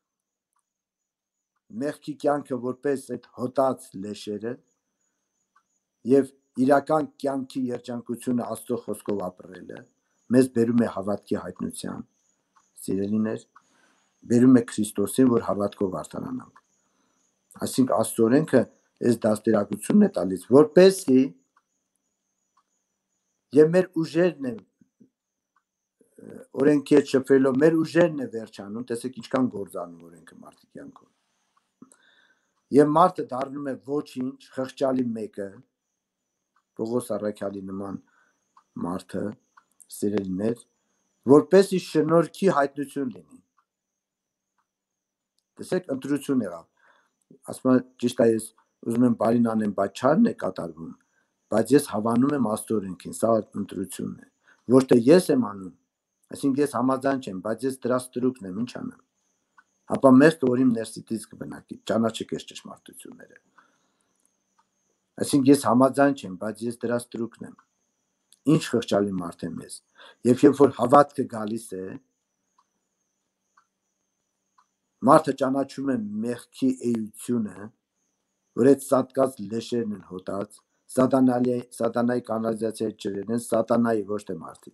մեղքի կյանքը որպես այդ հոտած լեշերը եւ իրական կյանքի երջանկությունը Աստծո խոսքով ապրելը մեզ բերում է հավատքի հայտնության, սիրելիներ, բերում է Քրիստոսին, որ հավատքով արդարանանք։ Այսինքն Աստծո օրենքը այս դաստիարակությունն է տալիս, որպեսզի եւ մեր ուժերն է օրենքի հետ շփվելով մեր ուժերն է վերջանում, տեսեք ինչքան գործանում օրենքը մարդի կյանքում։ Եվ մարդը դառնում է ոչինչ, խղճալի մեկը, Պողոս առաքյալի նման մարդը, սիրելիներ, որպեսզի շնորհքի հայտնություն լինի։ Տեսեք, ընտրություն եղավ։ Ասում եմ, ճիշտ է, ես ուզում եմ բարին անեմ, բայց չարն է կատարվում, բայց ես հավանում եմ Աստծո օրենքին, սա ընտրությունն է։ Ոչ թե ես եմ անում, այսինքն ես համաձայն չեմ, բայց ես դրա ստրուկն եմ, ինչ անեմ։ Ապա մեղքը որ իմ ներսից կբնակի, ճանաչեք այս ճշմարտությունները։ Այսինքն ես համաձայն չեմ, բայց ես դրա ստրուկն եմ։ Ինչ խղճալի մարդ եմ ես։ Եվ երբ որ հավատքը գալիս է, մարդը ճանաչում է մեղքի էությունը, որ այդ սատկած լեշերն են հոտած, սատանայի սատանայի կանալիզացիայի ջրերն են, սատանայի ոչ թե մարդի։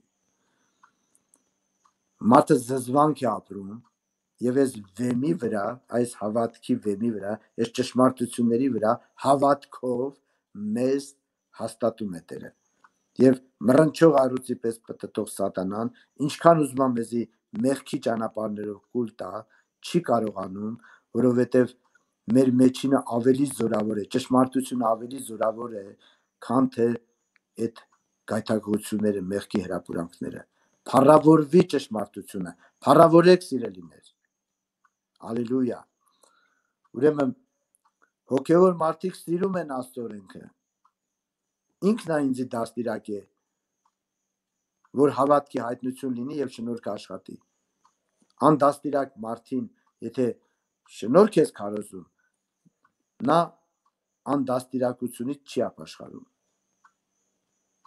Մարդը զզվանք է ապրում եւ այս վեմի վրա, այս հավատքի վեմի վրա, այս ճշմարտությունների վրա հավատքով մեզ հաստատում է Տերը։ Եվ մռնչող առյուծի պես պտտող սատանան, ինչքան ուզում է մեզի մեղքի ճանապարհներով կուլ տա, չի կարողանում, որովհետև մեր մեջինը ավելի զորավոր է, ճշմարտությունը ավելի զորավոր է, քան թե այդ գայթակղությունները, մեղքի հրապուրանքները։ Փառավորվի ճշմարտությունը, փառավորեք սիրելիներ։ Հալելույա։ Ուրեմն հոգևոր մարդիկ սիրում են Աստծո օրենքը։ Ինքն է ինձ դաստիարակ է, որ հավատքի հայտնություն լինի եւ շնորհք աշխատի։ Անդաստիարակ մարդին, եթե շնորհք ես քարոզում, նա անդաստիարակությունից չի ապաշխարում։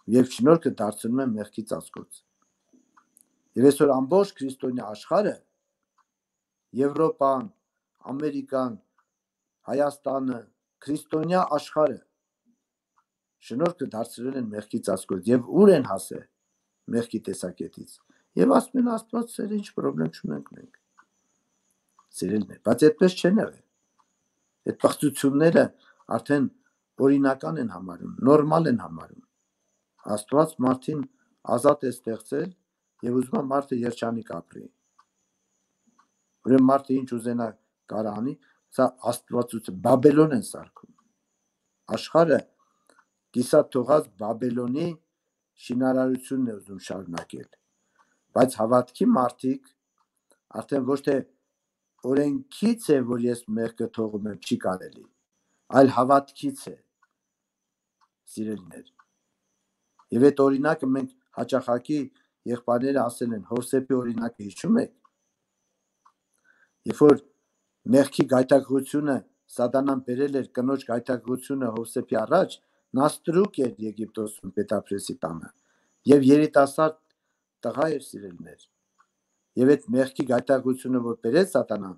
Եվ շնորհքը դարձնում է մեղքի ծածկոց։ Եվ այսօր ամբողջ քրիստոնյա աշխարհը, Եվրոպան, Ամերիկան, Հայաստանը, քրիստոնյա աշխարհը շնորհքը դարձրել են մեղքի ծածկոց եւ ուր են հասել մեղքի տեսակետից։ Եվ ասում են Աստված սեր ինչ խնդրեմ չունենք մենք։ Սիրելիներ, բայց այդպես չեն եղել։ Այդ բացությունները արդեն օրինական են համարում, նորմալ են համարում։ Աստված մարդին ազատ է ստեղծել եւ ուզում է մարդը երջանիկ ապրի։ Ուրեմն մարդը ինչ ուզենա կարա անի, սա Աստվածությունը Բաբելոն են սարքում։ Աշխարհը կիսատ թողած Բաբելոնի շինարարությունն է ուզում շարունակել։ Բայց հավատքի մարդիկ արդեն ոչ թե օրենքից է, որ ես մեղքը թողում եմ, չի կարելի, այլ հավատքից է, սիրելիներ։ Եվ այդ օրինակը մենք հաճախակի եղբայրները ասել են, Հովսեփի օրինակը հիշում եք, երբ որ մեղքի գայթակղությունը Սատանան բերել էր կնոջ գայթակղությունը Հովսեփի առաջ, նա ստրուկ էր Եգիպտոսում Պետափրեսի տանը եւ երիտասարդ տղա էր, սիրելիներ։ Եվ այդ մեղքի գայթակղությունը, որ բերեց Սատանան,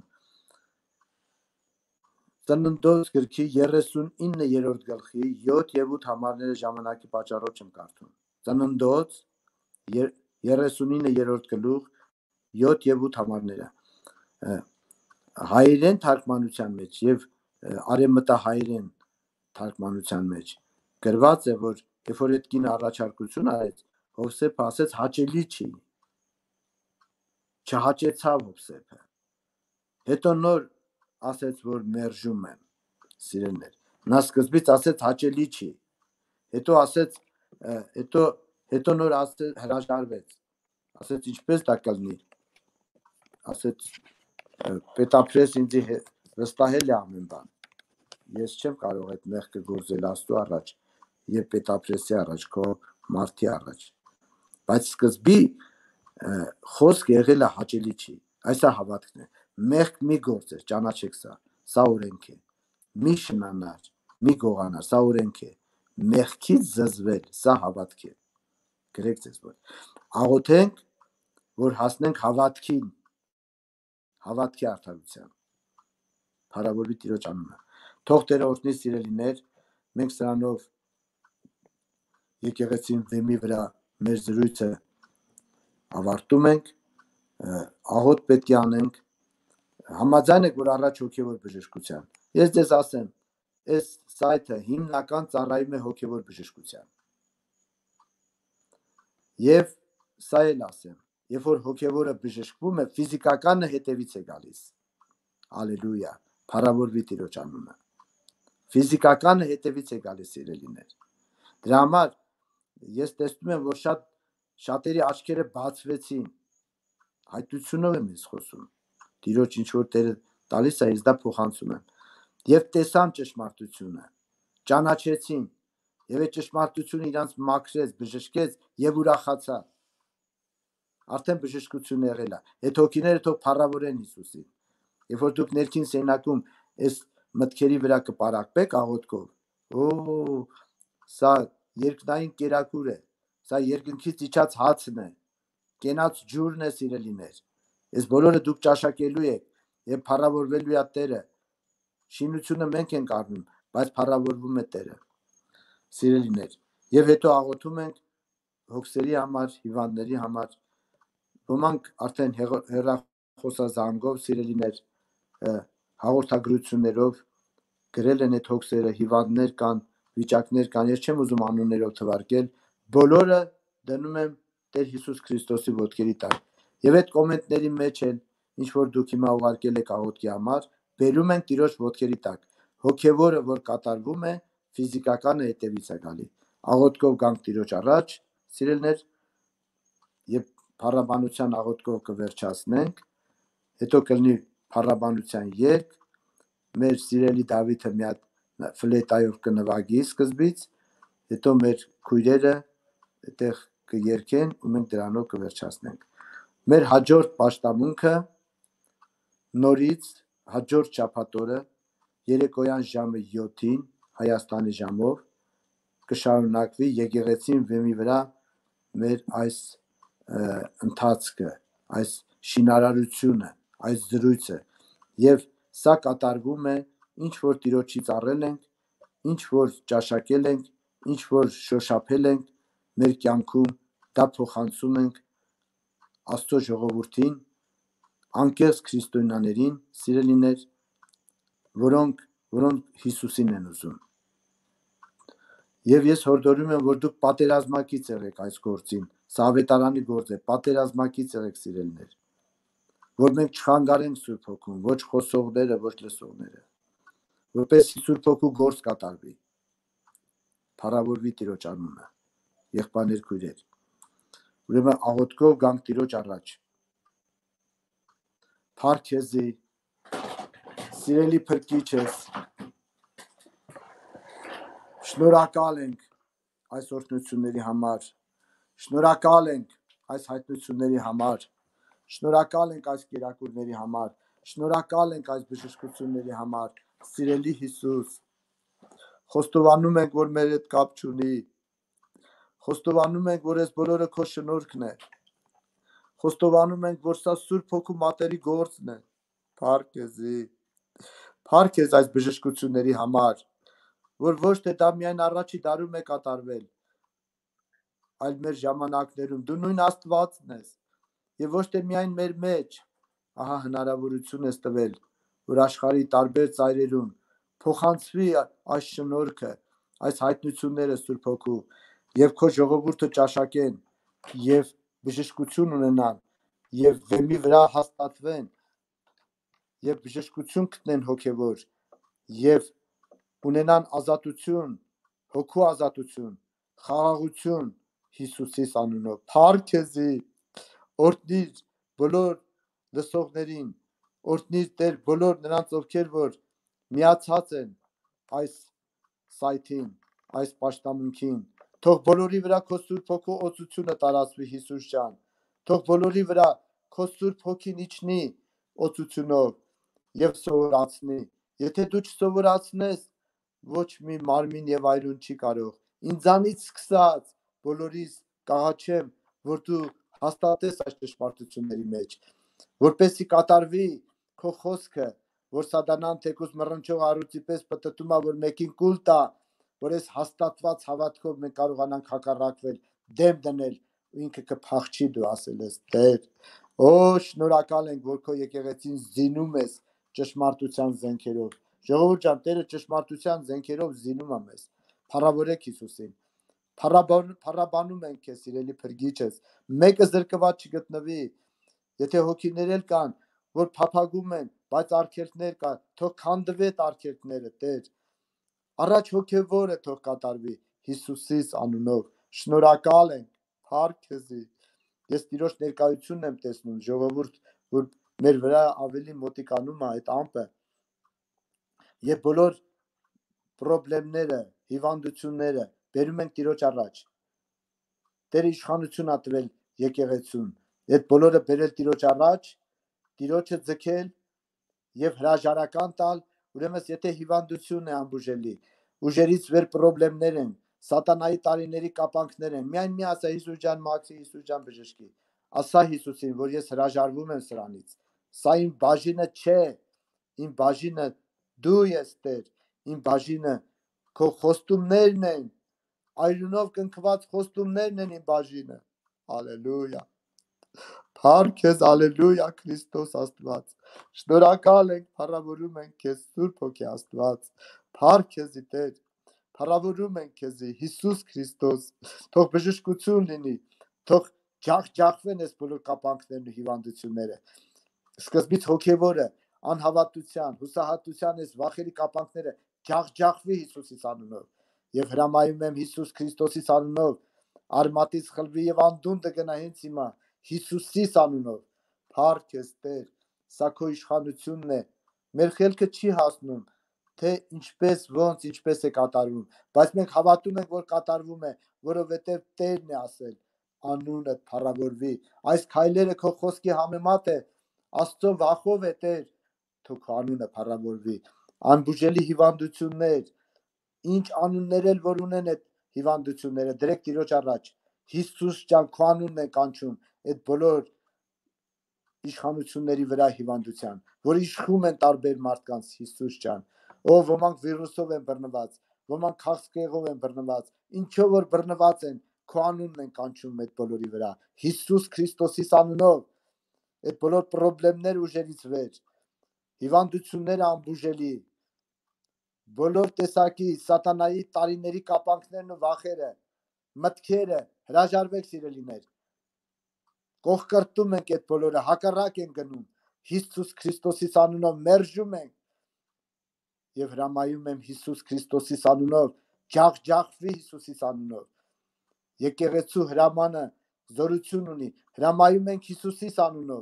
Ծննդոց գրքի երեսունիններորդ գլխի յոթ եւ ութ համարները ժամանակի պատճառով չեմ կարդում։ Ծննդոց երեսունիններորդ գլուխ յոթ եւ ութ համարները հայերեն թարգմանության մեջ եւ արևմտահայերեն թարգմանության մեջ գրված է, որ երբ որ այդ կինը առաջարկություն արեց, Հովսեփը ասեց հաճելի չի։ Չհաճեցավ Հովսեփը։ Հետո նոր ասեց, որ մերժում եմ, սիրելիներ։ Նա սկզբից ասեց հաճելի չի։ Հետո ասեց, հետո հետո նոր ասեց հրաժարվեց։ Ասեց ինչպես դա կլինի։ Ասեց Պետափրես ինձ վստահել է ամեն բան։ Ես չեմ կարող այդ մեղքը գործել Աստծո առաջ եւ Պետափրեսի առաջ, քո մարդի առաջ։ Բայց սկզբի խոսք եղել է հաճելի չի։ Այսա հավատքն է։ Մեղք մի գործեր, ճանաչեք սա, սա օրենք է։ Մի շնանար, մի գողանար, սա օրենք է։ Մեղքից զզվել, սա հավատք է։ Գրեք ձեզ որ աղոթենք, որ հասնենք հավատքին, հավատքի արդարության։ Փառավորվի Տիրոջ անունը։ Թող Տերը օրհնի սիրելիներ, մենք սրանով եկեղեցին վեմի վրա մեր զրույցը ավարտում ենք, աղոթ պետք է անենք, համաձայն եք, որ առաջ հոգևոր բժշկության։ Ես ձեզ ասեմ, այս սայթը հիմնական ծառայում է հոգևոր բժշկության։ Եվ սա էլ ասեմ, երբ որ հոգևորը բժշկվում է, ֆիզիկականը հետևից է գալիս։ Ալելույա, փառավորվի Տիրոջ անունը։ Ֆիզիկականը հետևից է գալիս, սիրելիներ։ Դրա համար ես տեսնում եմ, որ շատ շատերի աչքերը բացվեցին։ Հայտությունով եմ ես խոսում։ Տիրոջ ինչ որ Տերը տալիս է, ես դա փոխանցում եմ։ Եվ տեսան ճշմարտությունը, ճանաչեցին, եւ այդ ճշմարտությունը իրանց մաքրեց, բժշկեց եւ ուրախացա։ Արդեն բժշկություն եղել է։ Այդ հոգիները թող փառավորեն Հիսուսին։ Երբ որ դուք ներքին սենակում այս մտքերի վրա կպարակվեք աղոթքով, օ, սա երկնային կերակուր է, սա երկնքից իջած հացն է, կենաց ջուրն է, սիրելիներ։ Այս բոլորը դուք ճաշակելու եք եւ փառավորվելու է Տերը։ Շինությունը մենք ենք առնում, բայց փառավորվում է Տերը։ Սիրելիներ, եւ հետո աղոթում ենք հոգսերի համար, հիվանդների համար։ Ոմանք արդեն հեռախոսազանգով, սիրելիներ, հաղորդագրություններով գրել են այդ հոգսերը, հիվանդներ կան, վիճակներ կան, ես չեմ ուզում անուններով թվարկել, բոլորը դնում եմ Տեր Հիսուս Քրիստոսի ոտքերի տակ։ Եվ այդ կոմենտների մեջ են, ինչ որ դուք հիմա ուղարկել եք աղոթքի համար, բերում են Տիրոջ ոտքերի տակ։ Հոգևորը, որ կատարվում է, ֆիզիկականը հետևից է գալի։ Աղոթքով գանք Տիրոջ առաջ, սիրելիներ, եւ փառաբանության աղոթքով կվերջացնենք, հետո կլինի փառաբանության երգ, մեր սիրելի Դավիթը մի հատ ֆլեյտայով կնվագի սկզբից, հետո մեր քույրերը այդտեղ կերկեն ու մենք դրանով կվերջացնենք։ Մեր հաջորդ պաշտամունքը նորից հաջորդ շաբաթ օրը երեկոյան ժամը յոթին Հայաստանի ժամով կշարունակվի եկեղեցին վեմի վրա մեր այս ընթացքը, այս շինարարությունը, այս զրույցը եւ սա կատարվում է ինչ որ Տիրոջից առել ենք, ինչ որ ճաշակել ենք, ինչ որ շոշափել ենք մեր կյանքում, դա փոխանցում ենք Աստծո ժողովրդին, անկեղծ քրիստոնյաներին, սիրելիներ, որոնք որոնք Հիսուսին են ուզում։ Եվ ես հորդորում եմ, որ դուք պատերազմակից եղեք այս գործին, սա ավետարանի գործ է, պատերազմակից եղեք սիրելիներ, որ մենք չխանգարենք Սուրբ Հոգուն, ոչ խոսողները, ոչ լսողները, որպեսզի Սուրբ Հոգու գործ կատարվի, փառավորվի Տիրոջ անունը, եղբայրներ, քույրեր, ուրեմն աղոթքով գանք Տիրոջ առաջ։ Փառք քեզի, սիրելի Փրկիչ ես, շնորհակալ ենք այս օրհնությունների համար, շնորհակալ ենք այս հայտնությունների համար, շնորհակալ ենք այս կերակուրների համար, շնորհակալ ենք այս բժշկությունների համար, սիրելի Հիսուս, խոստովանում ենք, որ մեր հետ կապ չունի, խոստովանում ենք, որ այս բոլորը քո շնորհքն է, խոստովանում ենք, որ սա Սուրբ Հոգու մատերի գործն է, փառք քեզի, փառք քեզ այս բժշկությունների համար, որ ոչ թե դա միայն առաջի դարում է կատարվել, այլ մեր ժամանակներում դու նույն Աստվածն ես, եւ ոչ թե միայն մեր մեջ, ահա հնարավորություն ես տվել, որ աշխարհի տարբեր ծայրերում փոխանցվի այս շնորհքը, այս հայտնությունները Սուրբ Հոգու, եւ քո ժողովուրդը ճաշակեն եւ բժշկություն ունենան եւ վեմի վրա հաստատվեն եւ բժշկություն գտնեն հոգեվոր եւ ունենան ազատություն, հոգու ազատություն, խաղաղություն Հիսուսի անունով։ Փառք քեզի, օրհնիր բոլոր լսողներին, օրհնիր Տեր բոլոր նրանց, ովքեր որ միացած են այս սայթին, այս պաշտամունքին, թող բոլորի վրա քո Սուրբ Հոգու օծությունը տարածվի Հիսուս ջան, թող բոլորի վրա քո Սուրբ Հոգին իջնի օծությունով եւ սովորացնի, եթե դու չսովորացնես, ոչ մի մարմին եւ այրուն չի կարող, ինձանից սկսած բոլորիս կաղաչեմ, որ դու հաստատես այս ճշմարտությունների մեջ, որպեսզի կատարվի քո խոսքը, որ սատանան թեկուզ մռնչող առյուծի պես պտտում է, որ մեկին կուլ տա, որ այս հաստատված հավատքով մենք կարողանանք հակառակվել, դեմ դնել, ինքը կփախչի, դու ասել ես, Տեր, օ շնորհակալ ենք, որ քո եկեղեցին զինում ես ճշմարտության զենքերով, ժողովուրդ ջան, Տերը ճշմարտության զենքերով զինում է մեզ, փառավորեք Հիսուսին, փառաբանում ենք քեզ, սիրելի Փրկիչս, մեկը զրկված չգտնվի, եթե հոգիներ էլ կան, որ փափագում են, բայց արգելքներ կան, թող քանդվեն արգելքները, Տեր, առաջ հոգևորը թող կատարվի Հիսուսիս անունով, շնորհակալ ենք, փառք քեզի, ես Տիրոջ ներկայությունն եմ տեսնում, ժողովուրդ, որ մեր վրա ավելի մոտիկանում է այդ ամպը, եւ բոլոր պրոբլեմները, հիվանդությունները բերում ենք Տիրոջ առաջ, Տերը իշխանություն ա տվել եկեղեցուն, այդ բոլորը բերել Տիրոջ առաջ, Տիրոջը ձգել եւ հրաժարական տալ, ուրեմն եթե հիվանդություն է անբուժելի, ուժերից վեր պրոբլեմներ են, սատանայի տարիների կապանքներ են, միայն մի ասա Հիսուս ջան մաքրի, Հիսուս ջան բժշկի, ասա Հիսուսին, որ ես հրաժարվում եմ սրանից, սա իմ բաժինը չէ, իմ բաժինը դու ես Տեր, իմ բաժինը քո խոստումներն են, այրունով կնքված խոստումներն են իմ բաժինը, հալելույա, փառք քեզ, հալելույա, Քրիստոս Աստված, շնորհակալ ենք, փառավորում ենք քեզ, Սուրբ Հոգի Աստված, փառք քեզի Տեր, փառավորում ենք քեզի, Հիսուս Քրիստոս, թող բժշկություն լինի, թող ջախջախվեն այս բոլոր կապանքներն ու հիվանդությունները, սկզբից հոգևորը, անհավատության, հուսահատության այս վախերի կապանքները ջախջախվի Հիսուսի անունով, եւ հրամայում եմ Հիսուս Քրիստոսի անունով, արմատից խլվի եւ անդունդը գնա հենց հիմա, Հիսուսի անունով, փառք քեզ Տեր, սա քո իշխանությունն է, մեր խելքը չի հասնում, թե ինչպես, ոնց, ինչպես է կատարվում, բայց մենք հավատում ենք, որ կատարվում է, որովհետև Տերն է ասել, անունը փառավորվի, այս քայլերը քո խոսքի համեմատ է, Աստծո վախով է Տեր, թող քո անունը փառավորվի, անբուժելի հիվանդություններ, ինչ անուններ էլ որ ունեն այդ հիվանդությունները դրեք Տիրոջ առաջ։ Հիսուս ջան, քո անունն ենք կանչում այդ բոլոր իշխանությունների վրա հիվանդության, որ իշխում են տարբեր մարդկանց, Հիսուս ջան։ Ով ոմանք վիրուսով են բռնված, ոմանք քաղցկեղով են բռնված, ինչով որ բռնված են, քո անունն են կանչում այդ բոլորի վրա։ Հիսուս Քրիստոսի անունով այդ բոլոր խնդիրներ ուժերից վեր, հիվանդությունները անբուժելի, բոլոր տեսակի սատանայի տարիների կապանքներն ու վախերը, մտքերը հրաժարվեք սիրելիներ։ Կողքրտում ենք այդ բոլորը, հակառակ են գնում։ Հիսուս Քրիստոսի անունով մերժում ենք եւ հրամայում եմ Հիսուս Քրիստոսի անունով, ջախջախվի Հիսուսի անունով։ Եկեղեցու հրամանը զորություն ունի, հրամայում ենք Հիսուսի անունով։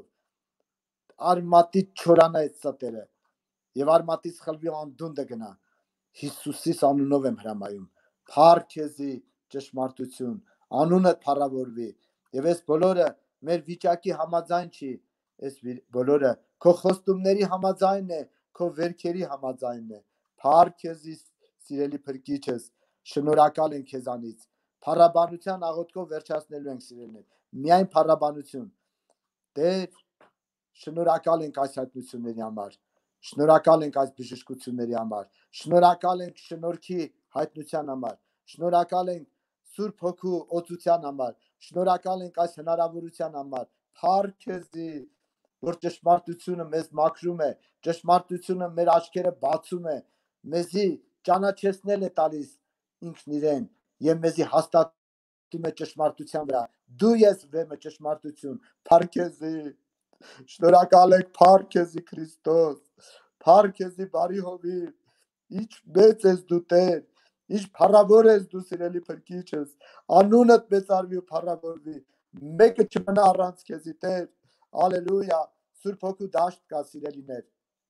Արմատից չորանա այդ ստերը եւ արմատից խլվի անդունդը գնա։ Հիսուսի անունով եմ հրամայում։ Փառքեզի ճշմարտություն, անունդ փառավորվի եւ այս բոլորը մեր վիճակի համաձայն չի, այս բոլորը քո խոստումների համաձայն է, քո վերքերի համաձայն է։ Փառքեզի սիրելի փրկիչս, շնորհակալ ենք քեզանից։ Փառաբանության աղոթքով վերջացնելու ենք սիրելիներ։ Միայն փառաբանություն։ Տեր, շնորհակալ ենք այս հայտնությունների համար։ Շնորհակալ ենք այս բժշկությունների համար։ Շնորհակալ ենք շնորհքի հայտնության համար։ Շնորհակալ ենք Սուրբ Հոգու օծության համար։ Շնորհակալ ենք այս հնարավորության համար։ Փառքեզի, որ ճշմարտությունը մեզ մաքրում է, ճշմարտությունը մեր աչքերը բացում է, մեզի ճանաչեցնել է տալիս ինքն իրեն եւ մեզի հաստատում է ճշմարտության վրա։ Դու ես վեմը ճշմարտություն։ Փառքեզի, շնորհակալ ենք Փառքեզի Քրիստոս, Փառքեզի բարի հովիվ, ինչ մեծ ես դու Տեր, ինչ փառավոր ես դու սիրելի փրկիչս, անունդ մեծարվի ու փառավորվի, մեկը չմնա առանց քեզի Տեր, ալելույա, Սուրբ Հոգու դաշտ կա սիրելիներ,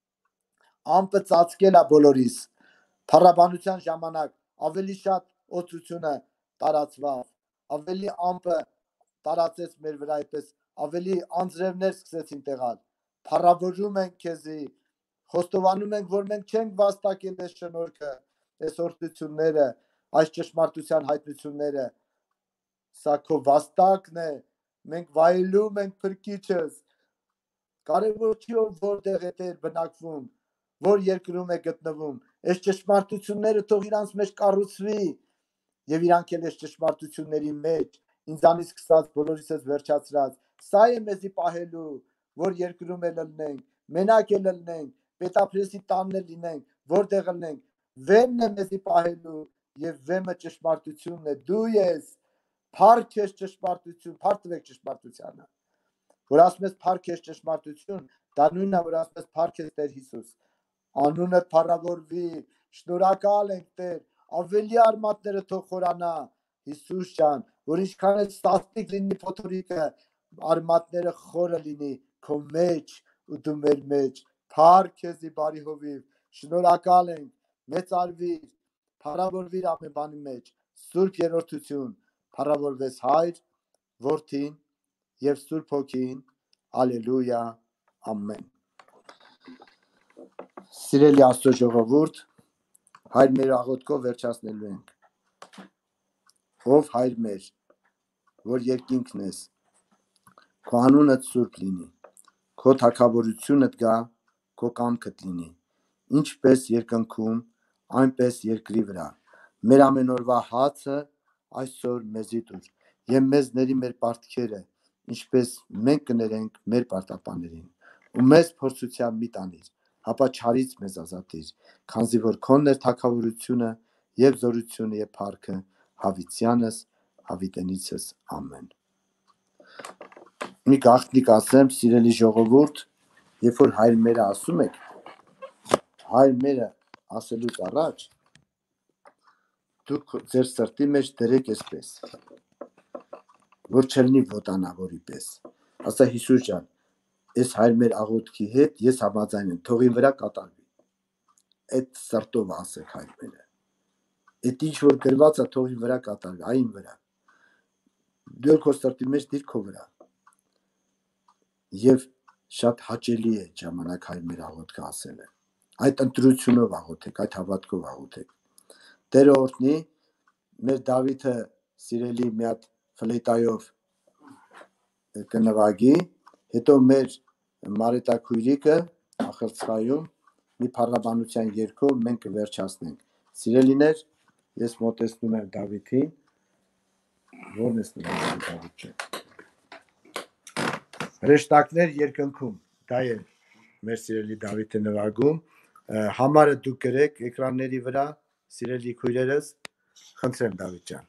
ամպը ծածկել է բոլորիս, փառաբանության ժամանակ ավելի շատ օծությունը տարածվավ, ավելի ամպը տարածեց մեր վրա, այդպես ավելի անձրևներ սկսեցին տեղալ, փառավորում ենք քեզի, խոստովանում ենք, որ մենք չենք վաստակել այս շնորհքը, այս օրհնությունները, այս ճշմարտության հայտնությունները, սա քո վաստակն է, մենք վայելում ենք փրկիչս, կարևոր չի որտեղ է Տեր բնակվում, որ երկրում է գտնվում, այս ճշմարտությունները թող իրանց մեջ կառուցվի եւ իրանք էլ այս ճշմարտությունների մեջ ինձանից սկսած բոլորիս ես վերջացրած, սա է մեզի պահելու, որ երկրում էլ ելնենք, մենակ էլ ելնենք, պետապրեսի տանն էլ լինենք, որտեղ ելնենք, վեմն է մեզի պահելու եւ վեմը ճշմարտությունն է, դու ես, փառք ես ճշմարտություն, փառտվեք ճշմարտությանը, որ ասում ես փառք ես ճշմարտություն, դա նույնն է, որ ասում ես փառք ես Տեր Հիսուս, անունդ փառավորվի, շնորհակալ ենք Տեր, ավելի արմատները թող խորանա, Հիսուս ջան, որ ինչքան է սաստիկ լինի փոթորիկը, արմատները խորը լինի քո մեջ ու դու մեր մեջ, փառք քեզի բարի հովիվ, շնորհակալ ենք, մեծարվիր, փառավորվիր ամեն բանի մեջ, Սուրբ Երրորդություն, փառավորվես Հայր, Որդին եւ Սուրբ Հոգին, ալելույա, ամեն։ Սիրելի Աստծո ժողովուրդ, Հայր մեր աղոթքով վերջացնելու ենք։ Ով Հայր մեր, որ երկինքն ես, քո անունդ սուրբ լինի, քո թագավորությունդ գա, քո կամքդ լինի, ինչպես երկնքում, այնպես երկրի վրա։ Մեր ամեն օրվա հացը այսօր մեզի տուր, եւ մեզ ների մեր պարտքերը, ինչպես մենք կներենք մեր պարտապաներին, ու մեզ փորձության մի տանիր, հապա չարից մեզ ազատիր, քանզի որ քոնն է թագավորությունը եւ զորությունը եւ փառքը հավիտյանս հավիտենիցս ամեն։ Մի գաղտնիք ասեմ, սիրելի ժողովուրդ, երբ որ Հայր մերը ասում եք, Հայր մերը ասելուց առաջ դուք ձեր սրտի մեջ դրեք այսպես, որ չլինի ոտանավորի պես։ Ասա Հիսուս ջան, այս Հայր մեր աղոթքի հետ ես համաձայն եմ, թող իմ վրա կատարվի։ Այդ սրտով ասեք Հայր մերը։ Այդ ինչ որ գրված է, թող իմ վրա կատարվի, այն վրա։ Դու քո սրտի մեջ դիր քո վրա։ Եվ շատ հաճելի է ժամանակ Հայր մեր աղոթքը ասելը։ Այդ ընտրությունով աղոթեք, այդ հավատքով աղոթեք։ Տերը օրհնի, մեր Դավիթը սիրելի մի հատ ֆլեյտայով կնվագի, հետո մեր Մարետաքույրիկը ախրցխայում մի փառաբանության երգով մենք կվերջացնենք։ Սիրելիներ, ես մոտեցնում եմ Դավիթին, որն է Դավիթը։ Հրեշտակներ երկնքում, դա է մեր սիրելի Դավիթը նվագում, համարը դուք գրեք էկրանների վրա, սիրելի քույրերս, խնդրեմ Դավիթ ջան։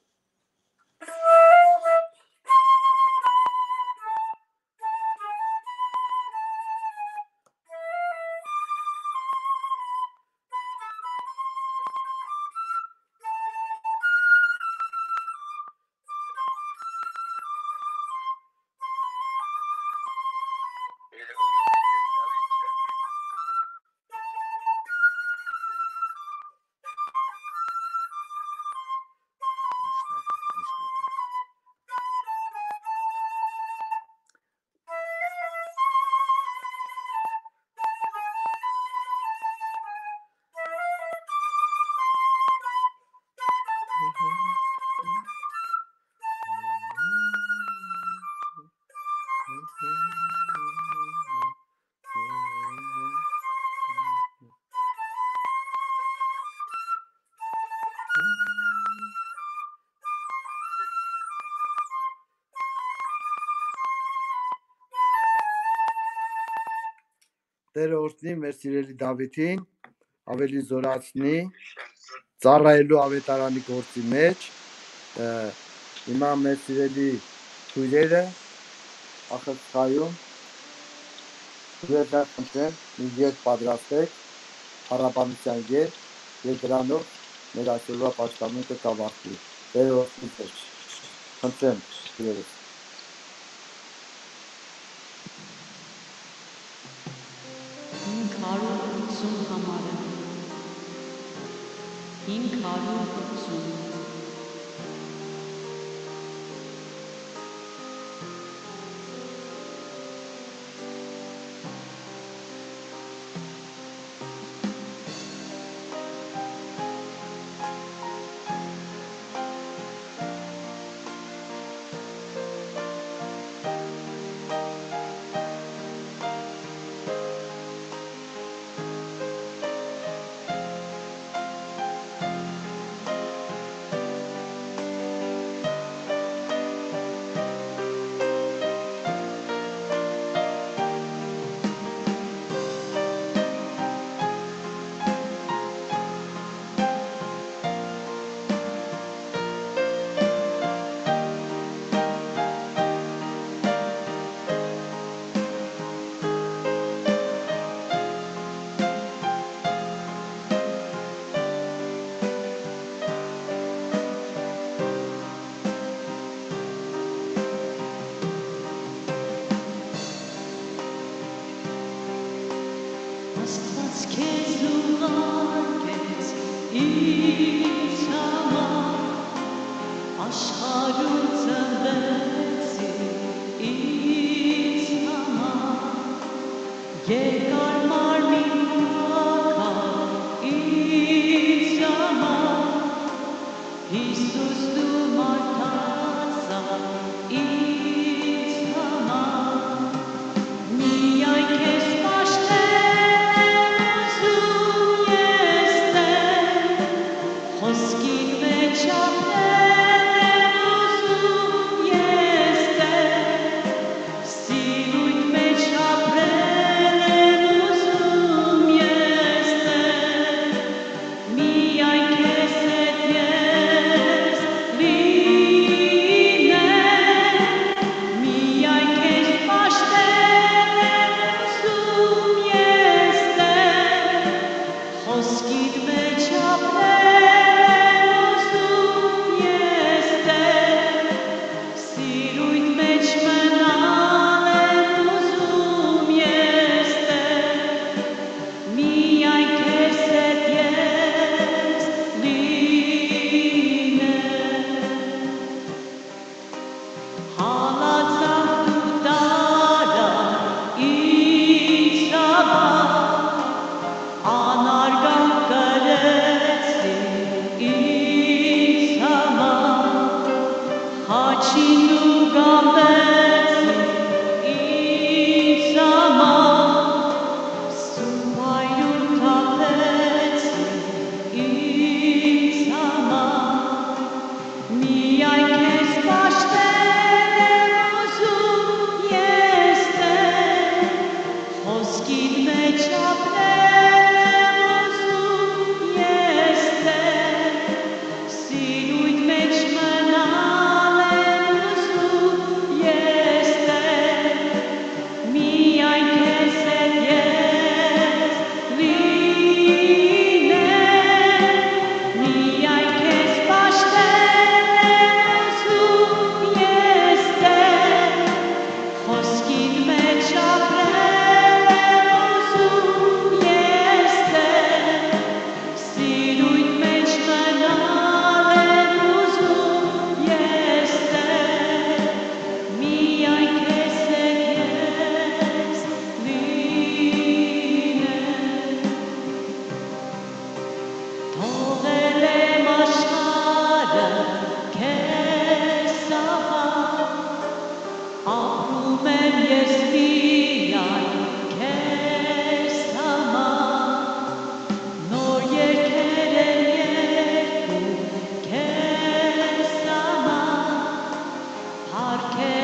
Տերը օրհնի մեր սիրելի Դավիթին, ավելի զորացնի, ծառայելու ավետարանի գործի մեջ, հիմա մեր սիրելի քույրերը ախրցխայում ձեր խնդրեմ մի երգ պատրաստեք, փառաբանության երգ, եւ դրանով մեր այսօրվա պաշտամունքը կավարտվի։ Տերը օրհնի ձեզ։ Խնդրեմ քույրերս։ Հինգ հարյուր ութսուն համարը, հինգ հարյուր ութսուն, Աստված քեզ ուղարկեց ինձ համար, աշխարհում ծնվեցիր ինձ համար, երկար մարմին հագավ ինձ համար, Հիսուս դու մարդացա ինձ համար, միայն քեզ խոսքին մեջ ապրել եմ ուզում Parque